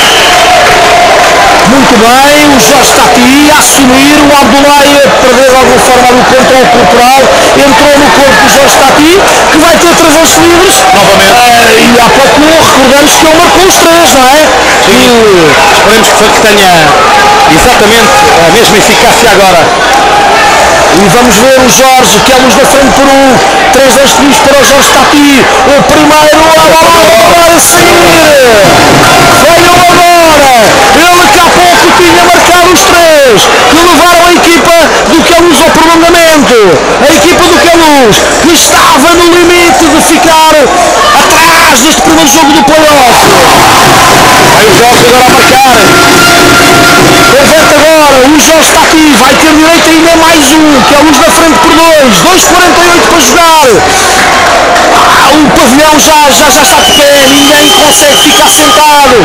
Muito bem, o Jorge Stati a assumir, o Abdulai a perder de alguma forma o controle corporal, entrou no corpo do Jorge Stati, que vai ter 3 lances livres. Novamente. E há pouco recordamos que ele marcou os 3, não é? Sim, esperemos que tenha exatamente a mesma eficácia agora. E vamos ver o Jorge, que é Luz na frente por 1, 3 lances livres para o Jorge Stati, o primeiro, a bola agora a sair, falhou agora, ele que há pouco tinha marcado os 3, que levaram a equipa do Queluz ao prolongamento, a equipa do Queluz, que estava no limite de ficar atrás deste primeiro jogo do play-off. Vai o Jorge agora a marcar. Converte agora, o Jorge Stati vai ter direito ainda a mais um, que é Luz na frente por 2, 2:48 para jogar. O pavilhão já está de pé, ninguém consegue ficar sentado.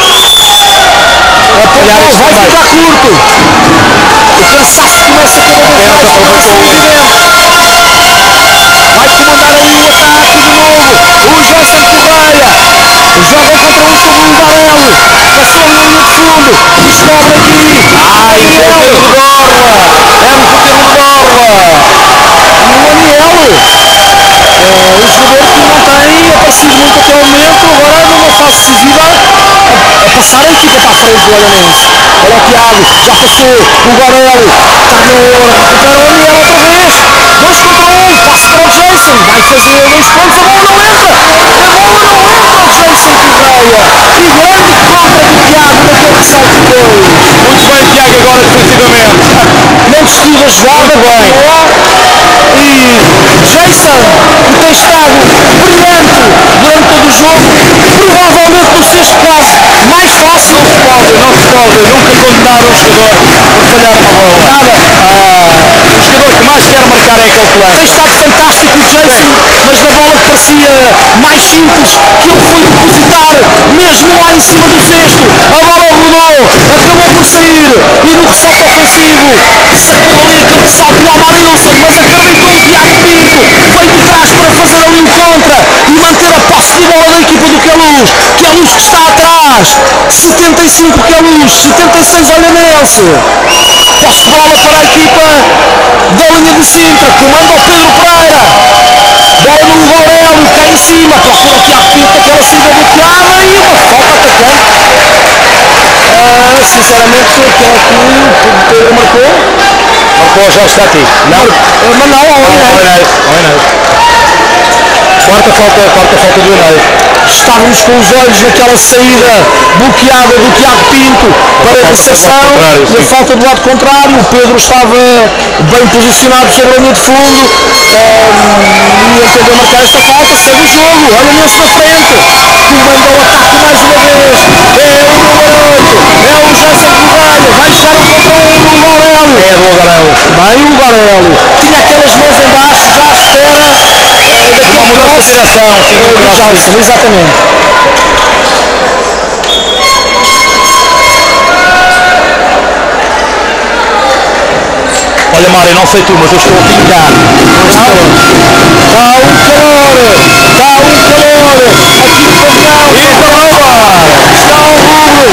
A vai ficar curto. O cansaço começa cada vez mais a ser evidente. Vai comandar ali o ataque de novo. O Jason Correia joga contra um sobre o Varelo. Passou a linha de fundo. Descobre aqui. Ai, é o Pedro de Borla. É o Pedro de Borla. E o Aniel. O jogador que não tem aparecido muito até o momento. Agora numa fase decisiva. A passar a equipa para a frente do Olhanense. Olha o Tiago. Já passou. O Varelo. Está na hora. Recupera o Aniel outra vez. 2 contra 1. Passe para o Jason. Vai fazer 2 pontos. A bola não entra. A bola não entra. O Jason Correia. Que grande compra do Tiago naquele ressalto de 2. Muito bem, Tiago, agora defensivamente. Não desistiu da jogada. Bem. E Jason, que tem estado brilhante durante todo o jogo, provavelmente no sexto caso mais fácil. Não se pode nunca condenar um jogador por falhar uma bola. Nada. O jogador que mais quer marcar é aquele colega. Tem estado fantástico o Jason, mas na bola que parecia mais simples, que ele foi depositar mesmo lá em cima do cesto. A bola rodou, acabou por sair e no ressalto ofensivo sacou ali aquele ressalto de Almarilson, mas acreditou o Tiago Pinto, foi de trás para fazer ali o contra e manter a posse de bola da equipa do Queluz. Queluz que está atrás, 75 Queluz, 76 Olhanense. Posse de bola para a equipa da linha de Sintra, comanda o Pedro Pereira. Bola no Aurélio, Tiago Pinto, aquela saída bloqueada e uma falta atacante. Sinceramente, aquela que o Pedro marcou já está aqui. Não? Mas não, ao Eneiro. Quarta falta do Eneiro. Estávamos com os olhos naquela saída bloqueada do Tiago Pinto para a recepção, na falta do lado contrário. O Pedro estava bem posicionado sobre a linha de fundo e entendeu marcar esta falta. Segue o jogo, olha nesse na frente, comanda o ataque mais uma vez. É o número 8, é o José Bugalho, vai jogar um contra um no Garelo. É do Garelo. Bem o Garelo, tinha aquelas mãos em baixo, já à espera Uma mudança de direção, exatamente. Olha, Mário, não sei tu, mas eu estou a pingar. Está um calor aqui no pavilhão. Está um rubro.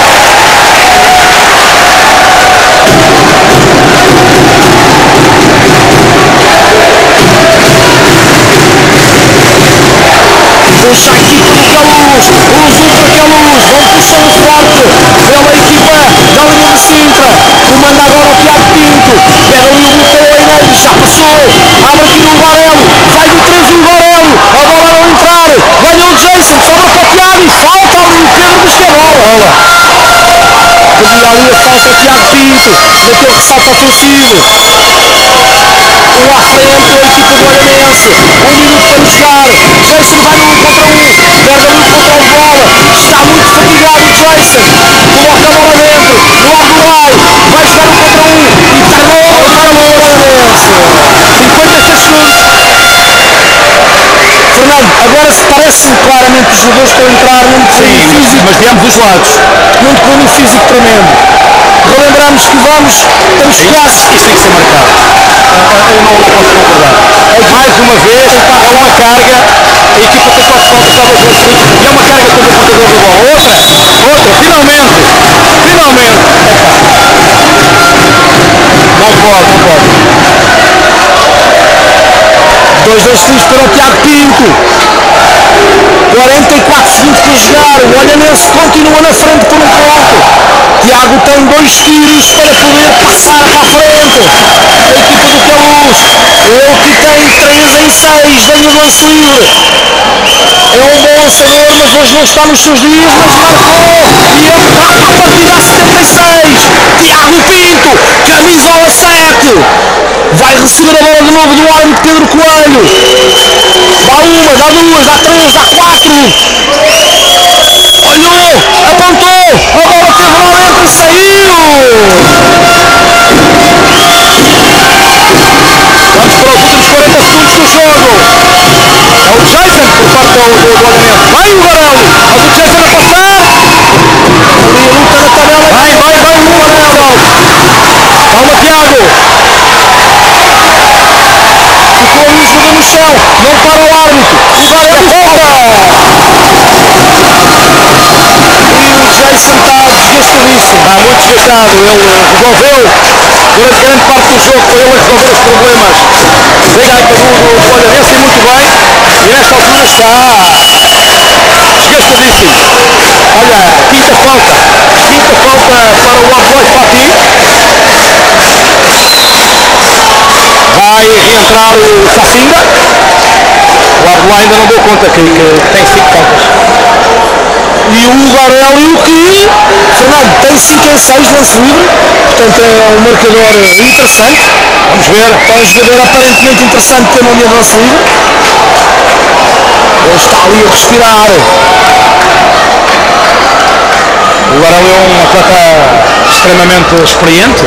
Puxa a equipa do Queluz, os ultra-Queluz vão puxando forte pela equipa da linha de Sintra, comanda agora o Tiago Pinto, pega ali o bloqueio ao Eneiro, já passou, abre aqui no Garelo, vai do 3 o Garelo, a bola não entrar, ganhou o Jason, sobra para o Tiago e falta ali o Pedro Buscabola. Havia ali a falta de Tiago Pinto, naquele ressalto ofensivo. Um à frente, a equipa do Olhanense, 1 minuto para jogar, Jason vai no 1 contra 1, perde ali o controle de bola, está muito fatigado o Jason, coloca a bola dentro, no Abdulai, vai jogar 1 contra 1 e travou o Olhanense, 56 segundos. Fernando, agora parece-me claramente que os jogadores estão a entrar num declínio físico, mas viemos dos lados. Num declínio físico tremendo. Relembramos que estamos quase. Isto tem que ser marcado. Eu não posso concordar. Mais uma vez, é uma carga. A equipa tem 4 faltas, está 2 gols seguidos. E é uma carga sobre o portador da bola. Outra, finalmente. Não pode. 2 seguidos para o Tiago Pinto. 44 segundos para jogar. O Olhanense continua na frente por um ponto. Tiago tem 2 tiros para poder passar para a frente. A equipa do Queluz. Ele que tem 3 em 6. Ganha o lance livre. É um bom lançador, mas hoje não está nos seus dias. Mas marcou. E ele trata a partida a 76. Tiago Pinto. Camisola 7. Vai receber a bola de novo do árbitro Pedro Coelho. Dá 1, dá 2, dá 3, dá 4. Olhou, apontou, a bola teve lá dentro e saiu. Vamos para os últimos 40 segundos do jogo. É o Jason por parte do Olhanense. Vai o Garelo, mas o Jason a passar. Ali a luta na tabela. Vai o Garelo. Calma, Tiago. Ficou ali jogando no chão, não para o árbitro. O Garelo volta. E o Jason está desgastadíssimo. Está muito desgastado. Ele resolveu durante grande parte do jogo. Foi ele a resolver os problemas da equipa do Olhanense e muito bem. E nesta altura está desgastadíssimo. Olha, quinta falta para o Abdulai Fati. Vai reentrar o Sacinga. O Abdulai ainda não deu conta que tem 5 faltas. E o Garelo que, Fernando, tem 5 em 6 lance livre, portanto é um marcador interessante. Vamos ver. É um jogador aparentemente interessante ter uma linha de lance livre. Ele está ali a respirar. O Garelo é um atleta extremamente experiente.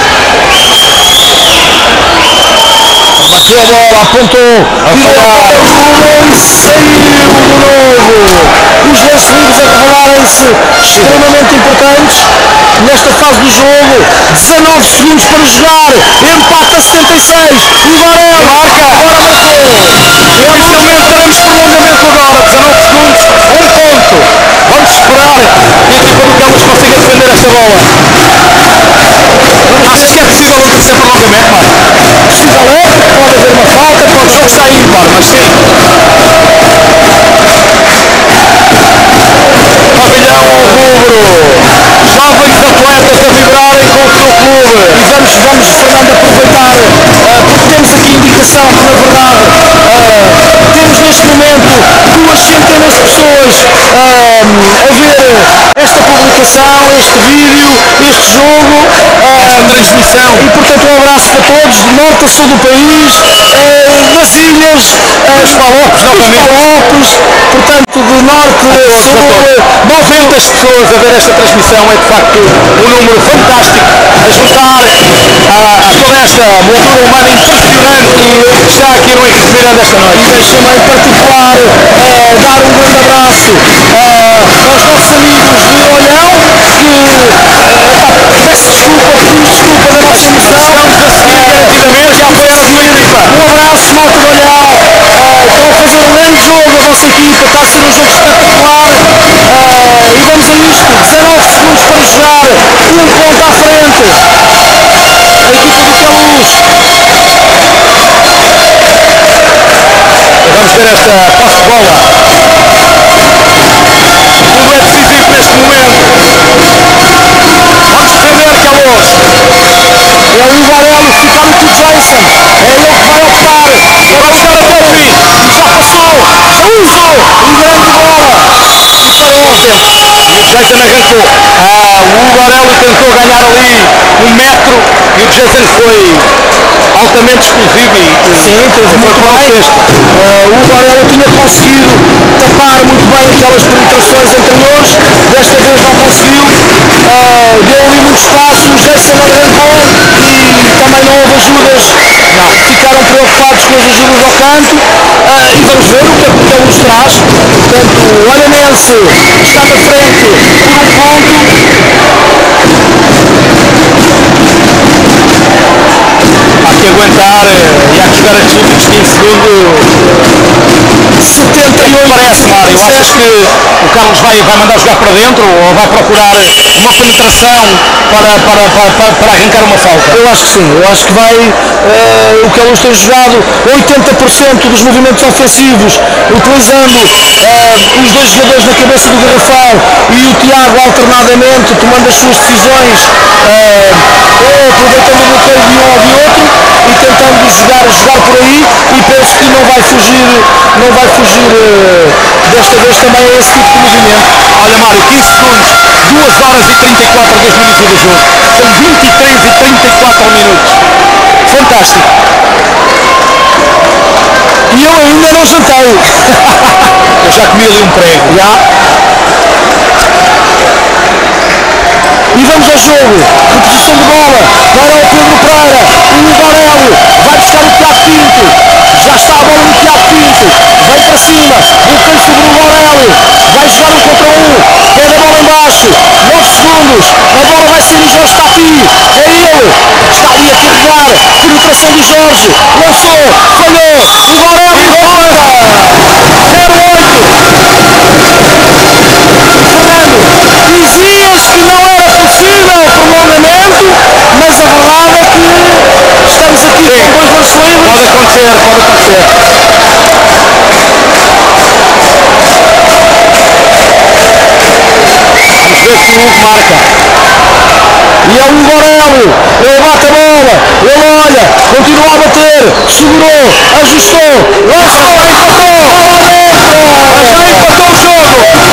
Bateu a bola, apontou, tirou a bola, rolou e saiu de novo. Os lances livres a revelarem-se extremamente importantes nesta fase do jogo. 19 segundos para jogar, empate a 76. O Garelo marca, agora marcou. Dificilmente teremos prolongamento agora. 19 segundos, 1 ponto. Vamos esperar que a equipa do Queluz consiga defender esta bola. Achas que é possível não ter prolongamento, Mário? Possível é, pode haver uma falta, pode O jogo está ímpar, mas sim. publicação que, na verdade, temos neste momento 2 centenas de pessoas a ver esta publicação, este vídeo, este jogo, esta transmissão. E portanto um abraço para todos, de norte a sul do país, das ilhas, os Palopes, portanto de norte a sul. 900 pessoas a ver esta transmissão é de facto um número fantástico a juntar a toda esta moldura humana impressionante que está aqui no Henrique Miranda esta noite. E deixa-me em particular dar um grande abraço aos nossos amigos de Olhão, que peço desculpa da nossa emoção. Estamos a seguir garantidamente a apoiar o Olímpica. Um abraço, malta de Olhão. Estão a fazer um grande jogo a vossa equipa, está a ser um jogo espetacular. E vamos a isto, 19 segundos para jogar, um ponto à frente. A equipa do Queluz. Vamos ver esta posse de bola. Tudo é decisivo neste momento. Vamos defender Queluz. É o Varelo, fica no tio Jason. É ele que vai optar. Vai jogar até o fim. Já passou. Uso. Um grande bola. E parou ao tempo. E o Jason arrancou. O Varelo tentou ganhar ali 1 metro e o Jason foi altamente explosivo e Sim, teve muito bem. O Varelo tinha conseguido tapar muito bem aquelas penetrações anteriores, desta vez não conseguiu, deu ali muito espaço, o Jason arrancou e também não houve ajudas, ficaram preocupados com as ajudas ao canto, e vamos ver o que é que o Queluz traz. Portanto, o Ananense está na frente por 1 ponto. há que aguentar e há que jogar estes últimos 15 segundos. 78 Parece, Mário, achas que o Carlos vai mandar jogar para dentro ou vai procurar uma penetração para arrancar uma falta? Eu acho que sim, eu acho que vai, o Queluz tem jogado 80% dos movimentos ofensivos, utilizando os 2 jogadores na cabeça do garrafão e o Tiago alternadamente, tomando as suas decisões, ou aproveitando o bloqueio de um ou de outro e tentando jogar por aí, e penso que não vai fugir desta vez também a esse tipo de movimento. Olha, Mário, 15 segundos, 2 horas e 34 desde o início do jogo. São 23 e 34 minutos. Fantástico. E eu ainda não jantei. Eu já comi ali um prego. Já. E vamos ao jogo. Reposição de bola para o Pedro Pereira. O Varelo vai buscar o Tiago Pinto. Já está a bola no Tiago Pinto. Vem para cima. Bloqueio sobre o Varelo. Vai jogar 1 contra 1. Pega a bola em baixo. 9 segundos. A bola vai ser o Jorge Tapi. É ele. Está ali a carregar. Penetração do Jorge. Lançou. Falhou. O Varelo e volta. 0-8. Dizias que não era possível o prolongamento, mas a verdade é que estamos aqui com 2 lances livres. Pode acontecer, pode acontecer. Vamos ver se o Hugo marca. E é o Varelo, ele bate a bola, ele olha, continua a bater, segurou, ajustou, lançou, empatou, Já empatou o jogo.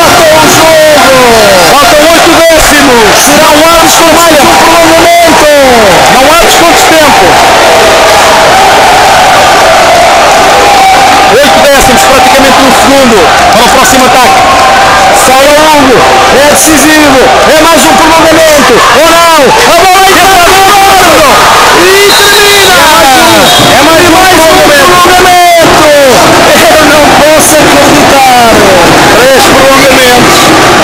Faltam 8 décimos, será o árbitro vermelho do prolongamento. Não há desconto de tempo. 8 décimos, praticamente 1 segundo para o próximo ataque. Sai ao longo, é decisivo, é mais um prolongamento, ou não, a bola entra, e termina, é mais um prolongamento, eu não posso acreditar, 3 prolongamentos.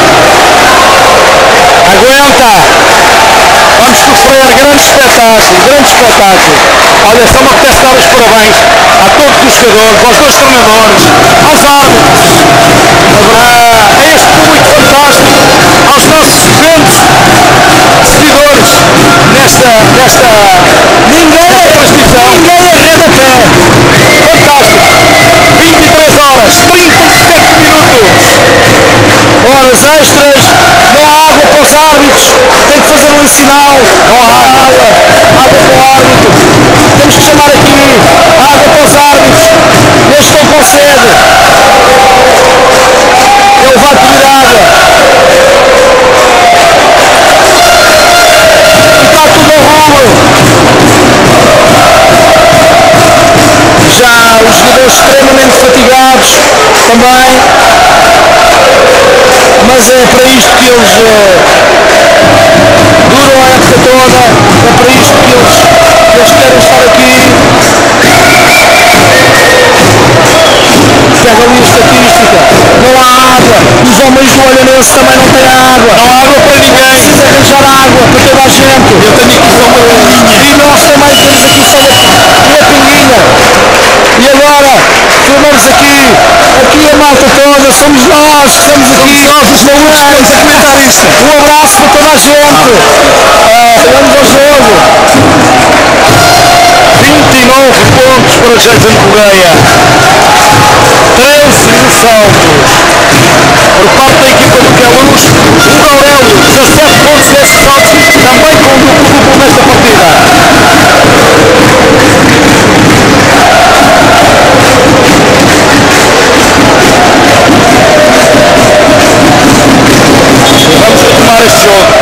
Aguenta. Vamos sofrer grande espetáculo, grande espetáculo. Olha, só me apetece dar os parabéns a todos os jogadores, aos 2 treinadores, aos árbitros, a este público fantástico, aos nossos 200 seguidores nesta ninguém é transmissão. rodapé. Fantástico. 23 horas, 37 minutos. Horas extras, não há água para os árbitros, tem que fazer um sinal, não há água, água para o árbitro. Temos que chamar aqui água para os árbitros. Eles estão com sede. Ele vai pedir água. E está tudo ao rubro. Já os jogadores extremamente fatigados também. Mas é para isto que eles duram a época toda, é para isto que eles querem estar aqui. Pega ali a estatística, não há água, os homens do Olhanense também não têm água. Não há água para ninguém. Precisa arranjar água para toda a gente. Eu tenho aqui só uma pinguinha. E nós também temos aqui só uma pinguinha. E agora, filmamos aqui a malta toda, somos nós que estamos aqui. Nós, os malucos, estamos a comentar isto. Um abraço para toda a gente. Vamos ao jogo. 29 pontos para Jason Correia. 13 de saltos. Por parte da equipa do Queluz, o Aurélio, 17 pontos nesses saltos, também com duplo nesta partida. E vamos retomar este jogo.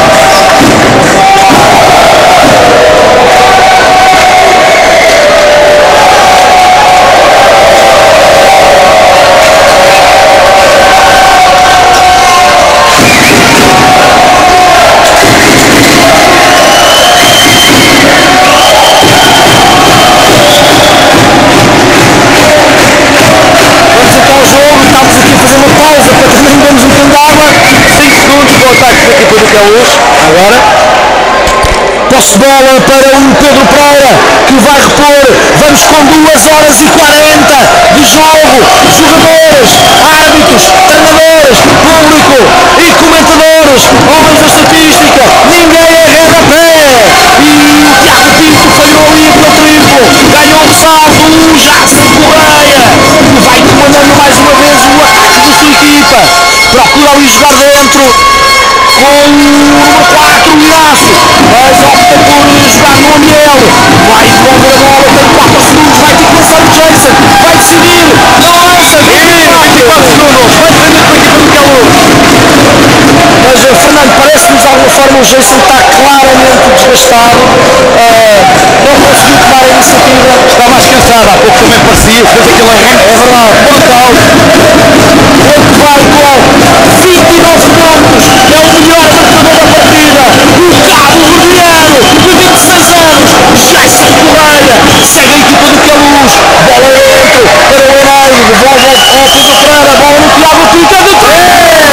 Agora, posse de bola para o Pedro Pereira, que vai repor. Vamos com 2 horas e 40 de jogo. Jogadores, árbitros, treinadores, público e comentadores, homens da estatística, ninguém arreda pé. E o Tiago Pinto falhou ali pelo triplo, ganhou o salto o Jackson Correia, que vai comandando mais uma vez o ataque da sua equipa. Procura ali jogar dentro com o número 4, o Inácio, mas opta por jogar no Amiel. Vai devolver a bola, tem 4 segundos, vai ter que lançar o Jason, vai decidir, não lança, 24 segundos, vai defender com a equipa do Queluz. Mas Fernando, parece-nos de alguma forma o Jason está claramente desgastado, não conseguiu tomar a iniciativa, está mais cansado, há pouco também parecia, fez aquele arranque, é verdade, brutal. Ele que vai com 29 pontos, é o melhor marcador da partida, o Cabo Verdeano, de 26 anos, Jason Correia, segue a equipa do Queluz, bola dentro para o Eneiro, devolve ao Pedro Pereira, bola no Tiago Pinto, é de 3!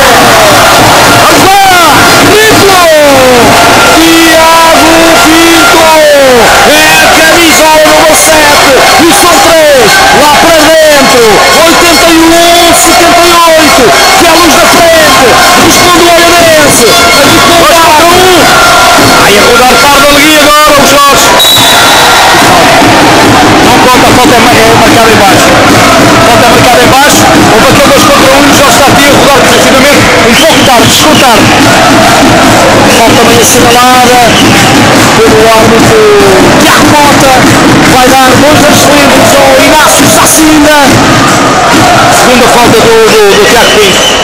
É a camisola número 7 e são 3 lá para dentro, 81, 78, Queluz na frente, responde o Olhanense, a dificuldade para 1, vai a rodar Carlos ali agora o Jorge, não conta, a falta é marcada em baixo, falta é marcada em baixo, houve aquele 2 contra 1 e o Jorge está aqui a rodar defensivamente, um pouco tarde, chegou tarde, falta bem assinalada pelo árbitro Tiago Mota, vai dar 2 lances livres ao Inácio Sacinda, segunda falta do Tiago Pinto.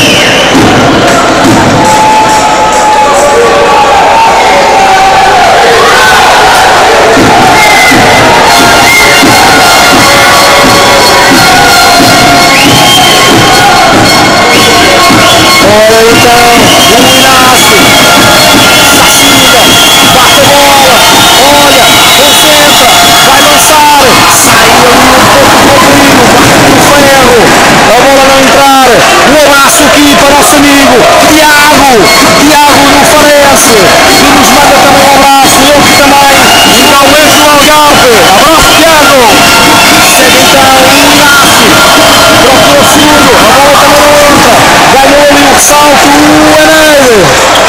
Ora então, o Inácio Sacinda, bate a bola, olha, concentra, vai lançar, sai ali um pouco para o perigo, bate no ferro, a bola não entrar, um abraço aqui para o nosso amigo Tiago no Farense, que nos manda também um abraço, ele que também, finalmente no Algarve, abraço Tiago, segue então o Inácio, procura o segundo, a bola também não entra, ganhou ali o salto o Eneiro.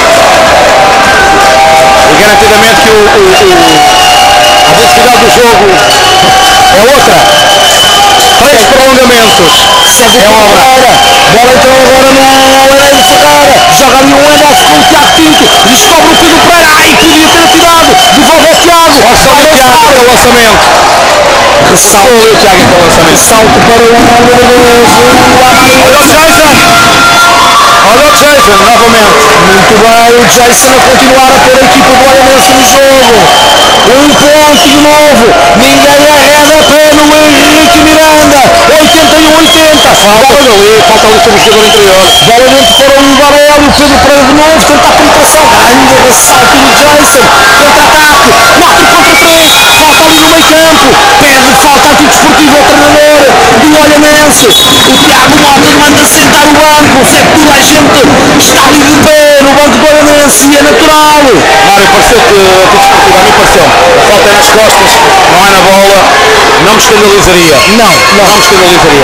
E garantidamente que a velocidade do jogo é outra. 3 prolongamentos. Segue o Pereira. Bola então agora no Heleno Ferreira. Joga ali um handoff com o Tiago Pinto. Descobre o Pedro Pereira. Ai, podia ter atirado. Devolve ao Tiago. Olha o Tiago para o lançamento. Ressalto. Olha o Tiago para o lançamento. Salto para o Amário. Olha o Jason. Olha o Jason novamente. Muito bem, o Jason a continuar a pôr a equipa do Olhanense no jogo. Um ponto de novo. Ninguém arreda a pé no Henrique Miranda. 81-80. Falta ali sobre o jogador interior. Bola dentro para o Varela. O Pedro Pereira de novo. Tenta a penetração. Grande ressalto do Jason. Contra-ataque. 4 contra 3. Falta ali no meio campo. Pede falta antidesportiva ao treinador do Olhanense. O Tiago Mota manda sentar o banco. Sei que toda a gente está ali de pé no banco do Olhanense e é natural. Mário, pareceu-te desportivo, a mim pareceu-me. A falta é nas costas, não é na bola, não me escandalizaria. Não me escandalizaria.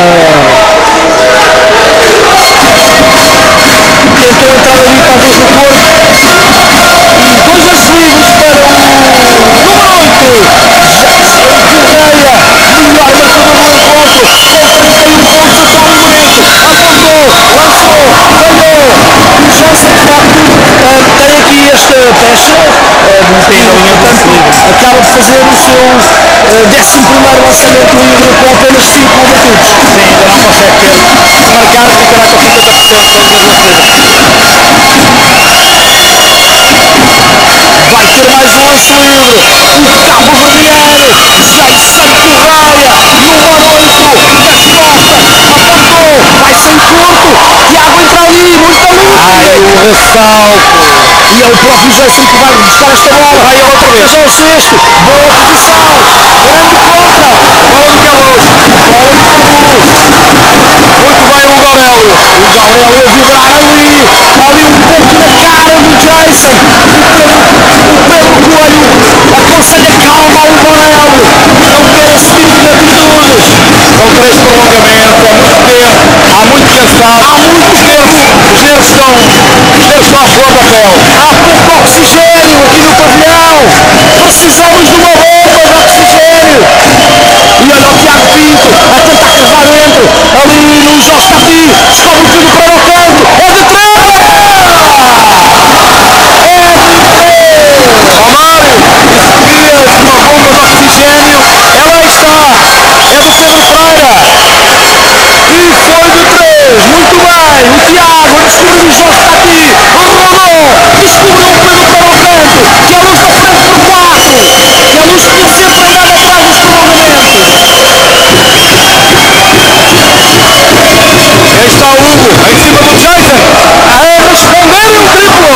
Tentou entrar ali talvez no corpo. E 2 lances livres para o número 8. Jason Correia, melhor marcador do encontro. Com 31 pontos até o momento. Apontou, lançou, falhou. O Jason de facto tem aqui esta pecha. Portanto, acaba de fazer o seu 11º lançamento livre com apenas 5 batidos. Sim, ainda não consegue ter. Se marcar, ficará com 50% de Vai ter mais um lance livre. O Cabo Verdeano. Jason Correia. Número 8. Das costas. Apontou. Vai sem curto. Tiago entra ali. Muita luta. Ai, o ressalto. E é o próprio Jason que vai buscar esta bola. Vai outra vez. Ao sexto. Boa posição. Grande contra. Bola de Galuz. Muito bem o Gaurélio. O Gabriel a vibrar ali. Ali um pouco na cara do Jason. O Pedro Coelho aconselha calma ao Gabriel. Não quer esse tipo de atitudes. São 3 prolongamentos, é muito tempo. Há muito cansado. Há muito tempo. Os nervos estão a flor da pele. Há pouco oxigênio aqui no pavilhão. Precisamos de uma bomba de oxigênio. E olha o Tiago Pinto a tentar cavar dentro. Ali no Jorge Tati. Descobre o Pedro para o canto. É de 3! Ó Mário, isso queria uma bomba de oxigênio. Ela aí está. É do Pedro Pereira. E foi de 3. Muito bem. O Tiago a descobrir o Jorge Tati. Rodou. Descobriu o Pedro para o canto. Que a luz da frente por 4. Que a luz podia sempre andar atrás dos prolongamentos. Aí está o Hugo, em cima do Jason. A responder um triplo.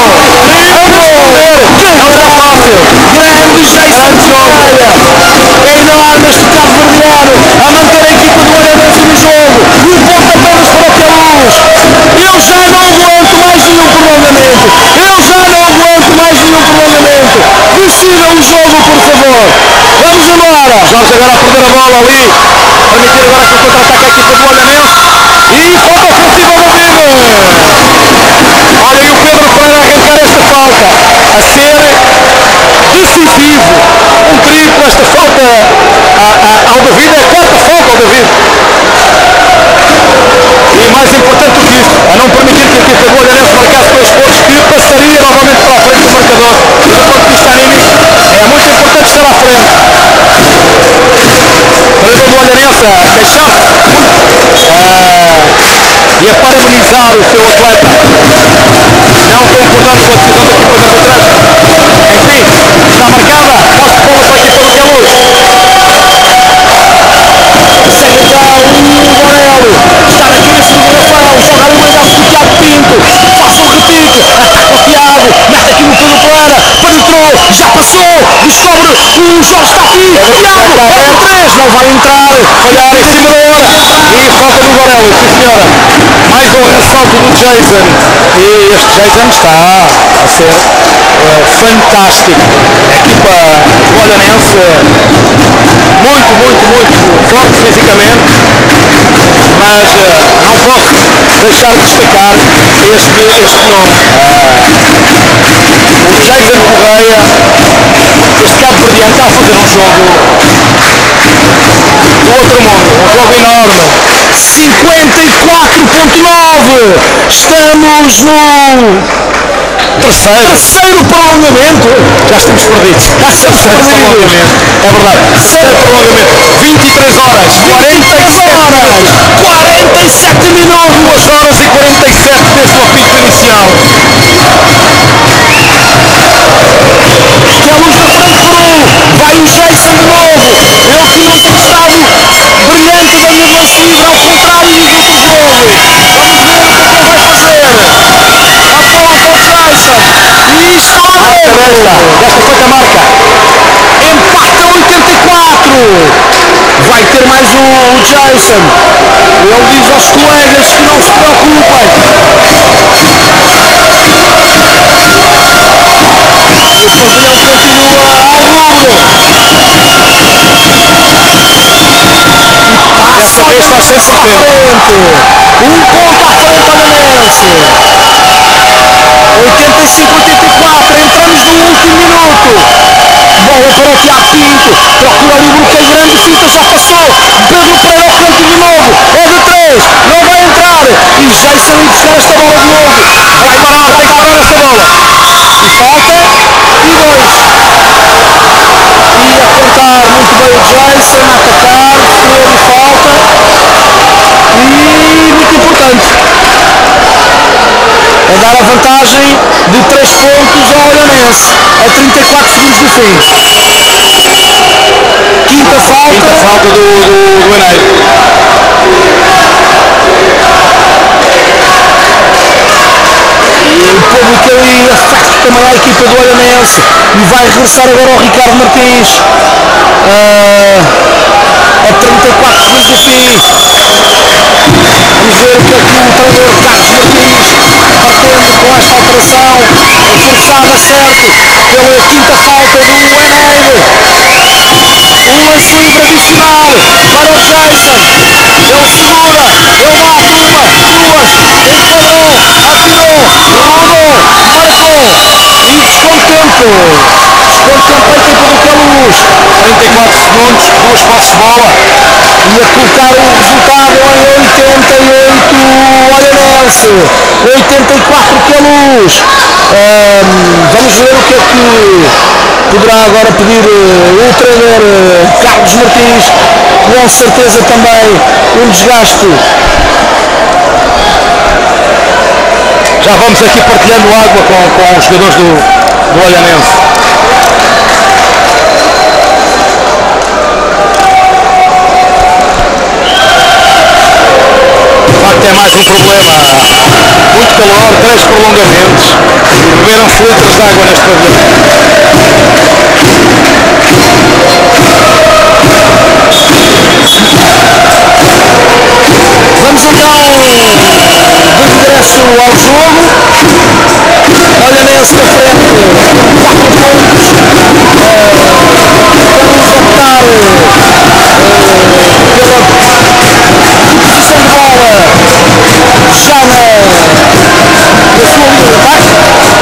Não está fácil. Grande Jason Correia. É enorme este Cabo Verdeano a manter a equipa do Olhanense no jogo. Um ponto apenas para o Queluz. Eu já não aguento mais nenhum prolongamento. Decidam o jogo, por favor. Vamos embora. Jorge agora a perder a bola ali. Permitir agora que o contra-ataque a equipa do Olhanense. E falta ofensiva do Vigo. Olha, e o Pedro Pereira a arrancar esta falta. A ser decisivo. Um triplo, esta falta ao David. É a 4ª falta ao David. E mais importante do que isso, a não permitir que a equipa do Olhanense marcasse 2 pontos, que passaria novamente para a frente do marcador. E do ponto de vista anímico, é muito importante estar à frente. O treinador do Olhanense a queixar-se e a parabenizar o seu atleta, não concordando com a decisão da equipa de arbitragem. Enfim, está marcada, posse de bola para a equipa do Queluz. Segue já o Borelli. Está na cabeça do Rafael. Joga ali o engaço do Tiago Pinto. Faz um repique. Ataca o Tiago. Mete aqui no Pedro Pereira. Penetrou. Já passou. Descobre o Jorge Tati. Tiago. É 3. Não vai entrar. Olhar em cima da hora. E falta do Borelli, sim senhora. Mais um ressalto do Jason. E este Jason está a ser fantástico. A equipa do Olhanense muito forte fisicamente. Mas não posso deixar de destacar este nome. O Jason Correia, este Cabo Verdeano está a fazer um jogo do outro mundo, um jogo enorme. 50 84.9. Estamos no terceiro prolongamento. Já estamos perdidos. Já estamos perdidos. É verdade. Terceiro prolongamento. 23 horas. 47 minutos. 2 horas e 47 desde o apito inicial. Que a luz da frente por vai o Jason de novo. Ele que não tem estado brilhante da mesma seguida, ao contrário do jogo. Vamos ver o que ele vai fazer. Aponta o Jason. E está a ver. Desta feita marca. Empata 84. Vai ter mais o Jason. Ele diz aos colegas que não se preocupem. O pavilhão continua ao rubro. Desta vez está sem sofrer. Um ponto à frente olhanense. 85-84. Entramos no último minuto. Bola para o Tiago Pinto. Procura ali o bloqueio. Grande fita. Já passou. Pedro Pereira ao canto de novo. É de 3. Não vai entrar. E Jason ir buscar esta bola de novo. Vai parar, tem que parar esta bola. E falta. E 2. E a tentar muito bem o Jason. A atacar. Sofreu e falta. E muito importante. É dar a vantagem de 3 pontos ao Olhanense a 34 segundos do fim. Quinta falta do Eneiro. e o público ali afeta também a equipa do Olhanense e vai regressar agora ao Ricardo Martins a 34 segundos do fim. Vamos ver o que é que o treinador Carlos Martins pretende com esta alteração forçada, certo, pela quinta falta do Eneiro. Um lance livre adicional para o Jason. Ele segura, ele bate uma, duas, enquadrou, atirou, rodou, marcou e desconto tempo. Desconto tempo para a equipa do Queluz. 34 segundos, 2 passos de bola. E a colocar o resultado em 88 Olhanense, 84 Queluz. Vamos ver o que é que poderá agora pedir o treinador Carlos Martins. Com certeza também um desgaste. Já vamos aqui partilhando água com os jogadores do Olhanense. De facto é mais um problema. Muito calor, 3 prolongamentos. Beberam-se litros de água neste pavilhão. Vamos então de regresso ao jogo. Olhanense na frente, 4 pontos. Vamos optar pela posição de bola já na sua linha de ataque.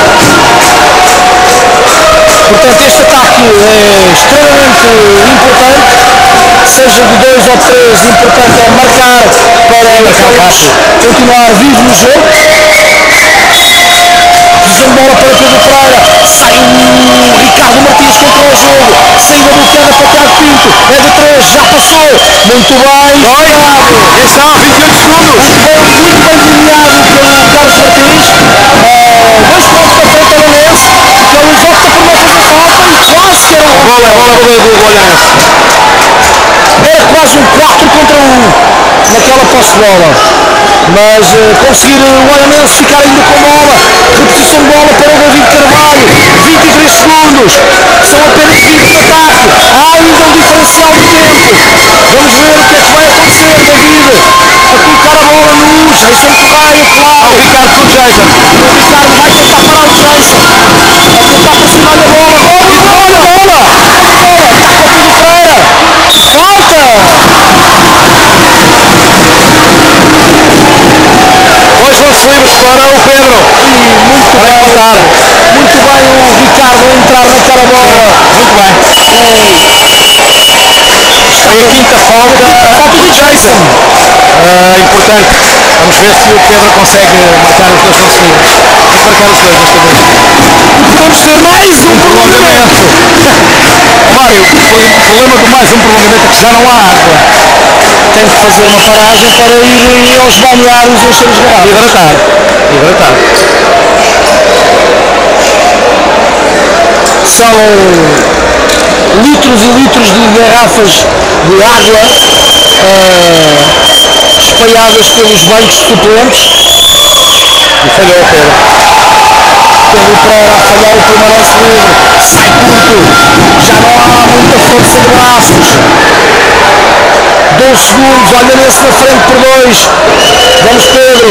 Portanto, este ataque é extremamente importante. Seja de 2 ou 3, importante é marcar para continuar vivo no jogo. Posição de bola para Pedro Pereira. Sai o Ricardo Martins contra o jogo. Saída bloqueada para Tiago Pinto. É de 3, já passou. Muito bem. Está a 28 segundos. Muito bem delineado pelo Carlos Martins. 2 pontos para frente ao Olhanense. Que ele opta por não fazer falta e quase que era um Bola do Olhanense. Era quase um 4 contra 1 naquela posse de bola. Mas conseguir o Olhanense ficar ainda com bola. Reposição de bola para o David Carvalho. 23 segundos. São apenas 20 de ataque. Há ainda um diferencial de tempo. Vamos ver o que é que vai acontecer, David. A colocar a bola no Jason que vai apelar. O Ricardo com o Jason. O Ricardo vai tentar parar o Jason. A tentar pressionar a bola. Bola! Está com o Pedro Pereira. Falta! Dois lances livres para o Pedro. Muito bem o Ricardo a entrar naquela bola. Muito bem. Foi a quinta falta Falta do Jason. importante. Vamos ver se o Pedro consegue marcar os dois lances livres. Tem que marcar os dois desta vez. Vamos ter mais um prolongamento. Mário, o problema de mais um prolongamento é que já não há água. Tem que fazer uma paragem para ir aos balneários encher as garrafas. Hidratar. São litros e litros de garrafas de água espalhadas pelos bancos suplentes. E falhou o Pedro. Pedro Pereira a falhar o primeiro lance livre. Sai curto. Já não há muita força de braços. 12 segundos. Olha nesse na frente por 2. Vamos, Pedro.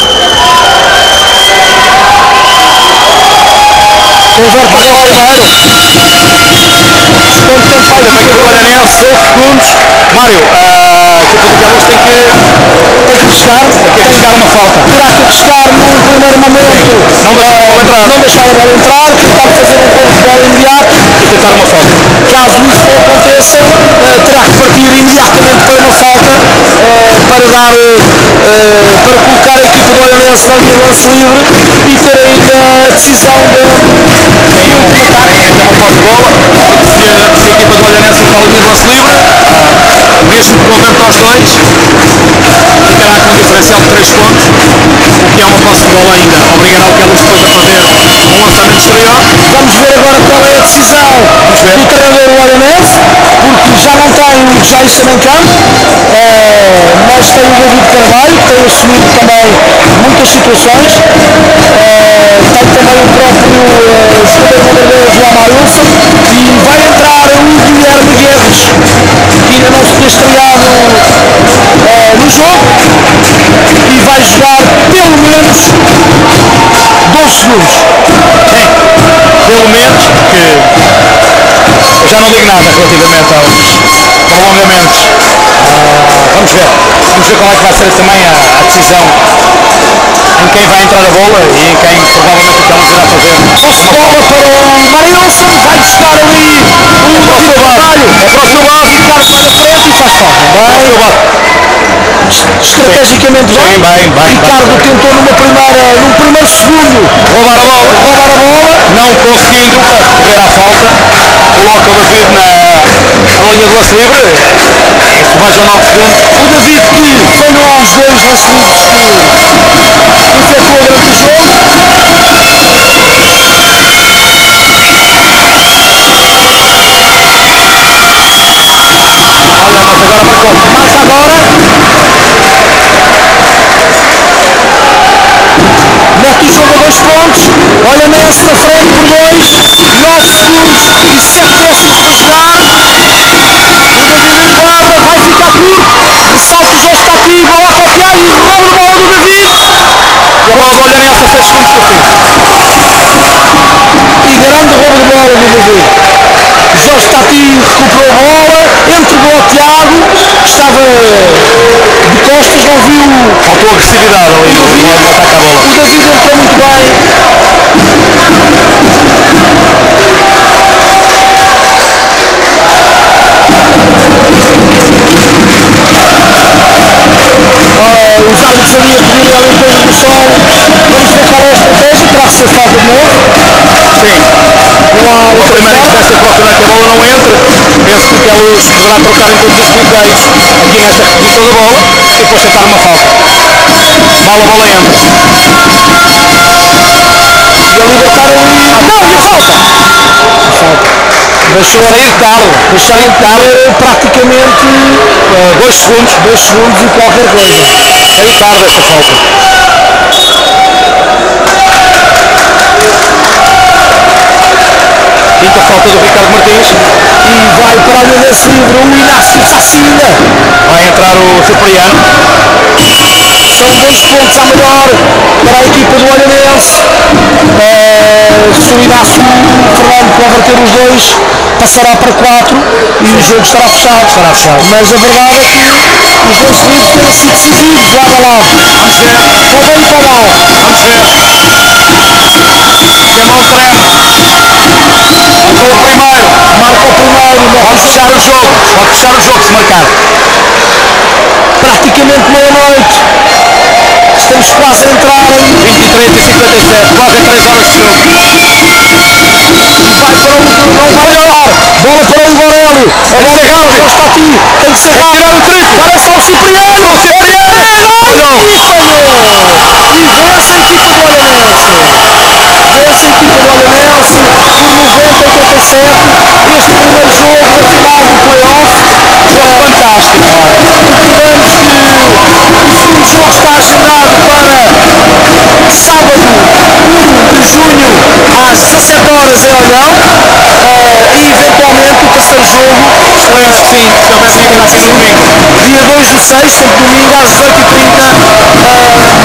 Converte para o primeiro. Segundo tempo falha. Olha nesse, 12 segundos. Mário, a equipa do Queluz tem que buscar uma falta. Terá que buscar num primeiro momento. Não deixar a bola entrar. Tentar fazer um ponto de bola imediato. E tentar uma falta. Caso isso não aconteça, terá que partir imediatamente para uma falta para colocar a equipa do Olhanense na linha de lance livre e ter ainda a decisão de último ataque. É uma posse de bola. Se a equipa do Olhanense está na linha de lance livre, mesmo que converte aos dois, ficará com um diferencial de 3 pontos, o que é uma posse de bola ainda. Obrigará o Queluz depois a fazer um lançamento exterior. Vamos ver agora qual é a decisão do treinador do Olhanense, porque já não tem o Jason em campo, mas tem o David Carvalho, que tem assumido também muitas situações, tem também o próprio jogador do João Wilson, e vai entrar o Guilherme Guedes, que ainda não se tinha estreado no jogo, e vai jogar pelo menos 12 segundos. Pelo menos, porque eu já não digo nada relativamente aos prolongamentos. Vamos ver qual é que vai ser também a decisão em quem vai entrar a bola e em quem provavelmente o Queluz irá fazer. Posse de bola para o Marilson, vai buscar ali o David Carvalho, É para o seu lado. ficar para a frente e faz falta. Estrategicamente bem. Ricardo tentou num primeiro segundo Roubar a bola, não conseguindo correr à falta, coloca o David na linha de lance livre, isso mais um 9 segundos. o David que falhou aos dois lances livres que efetuou durante o jogo. Olha, mas agora marcou. Mas agora mete o jogo a 2 pontos. Olha Messi na frente por 2, 9 segundos e 7 décimos para jogar. O David guarda, vai ficar curto. Ressalta o jogo, está aqui, bola para o Tiago e rouba a bola do David. E a bola do Olhanense a 6 segundos do fim. E grande roubo de bola do David. Jorge Tati recuperou a bola, entregou ao Tiago, estava de costas, não viu. Faltou agressividade ali no ataque à bola. O David entrou muito bem. Os árbitros ali a pedir a limpeza do som. Vamos ver qual é a estratégia, terá que ser falta de novo. Sim. Não há Uma outra primeira forma. instância procurar que a bola não entre. Penso que o Queluz deverá trocar em todos os critérios aqui nesta reposição da bola e depois tentar uma falta. Mal a bola entra. E a libertar ali. Não, e a falta! Deixou sair tarde. Deixaram de dar praticamente 2 segundos. 2 segundos e qualquer coisa. Saiu tarde esta falta. Quinta falta do Ricardo Martins. E vai para a linha desse livre o Inácio Facina. Vai entrar o Cipriano. São 2 pontos a melhor para a equipa do Olhanense. Se o Inácio Fernando converter os dois, passará para 4 e o jogo estará fechado. Mas a verdade é que os lances livres têm sido decisivos lado a lado. Vamos ver. Para bem e para mal. Vamos ver. Que a mão treme. Marcou o primeiro. Marca o primeiro. Pode fechar o jogo. Pode fechar o jogo se marcar. Praticamente meia-noite. Estamos quase a entrar em 23 e 57, quase 3 horas de jogo. vai para o não vai olhar. Bola para o Borelli. A bola já está aqui. Tem que ser rápido. Tirar o triplo. Parece ao Cipriano. E falhou. E vence a equipa do Olhanense. Vence a equipa do Olhanense. Por 90-87. Este primeiro jogo na final do play-off. Jogo fantástico. O jogo está agendado para sábado 1 de junho às 17 horas em Olhão e eventualmente o terceiro jogo Sim, se houver liga assim no domingo. dia 2 do 6, sempre domingo às 18h30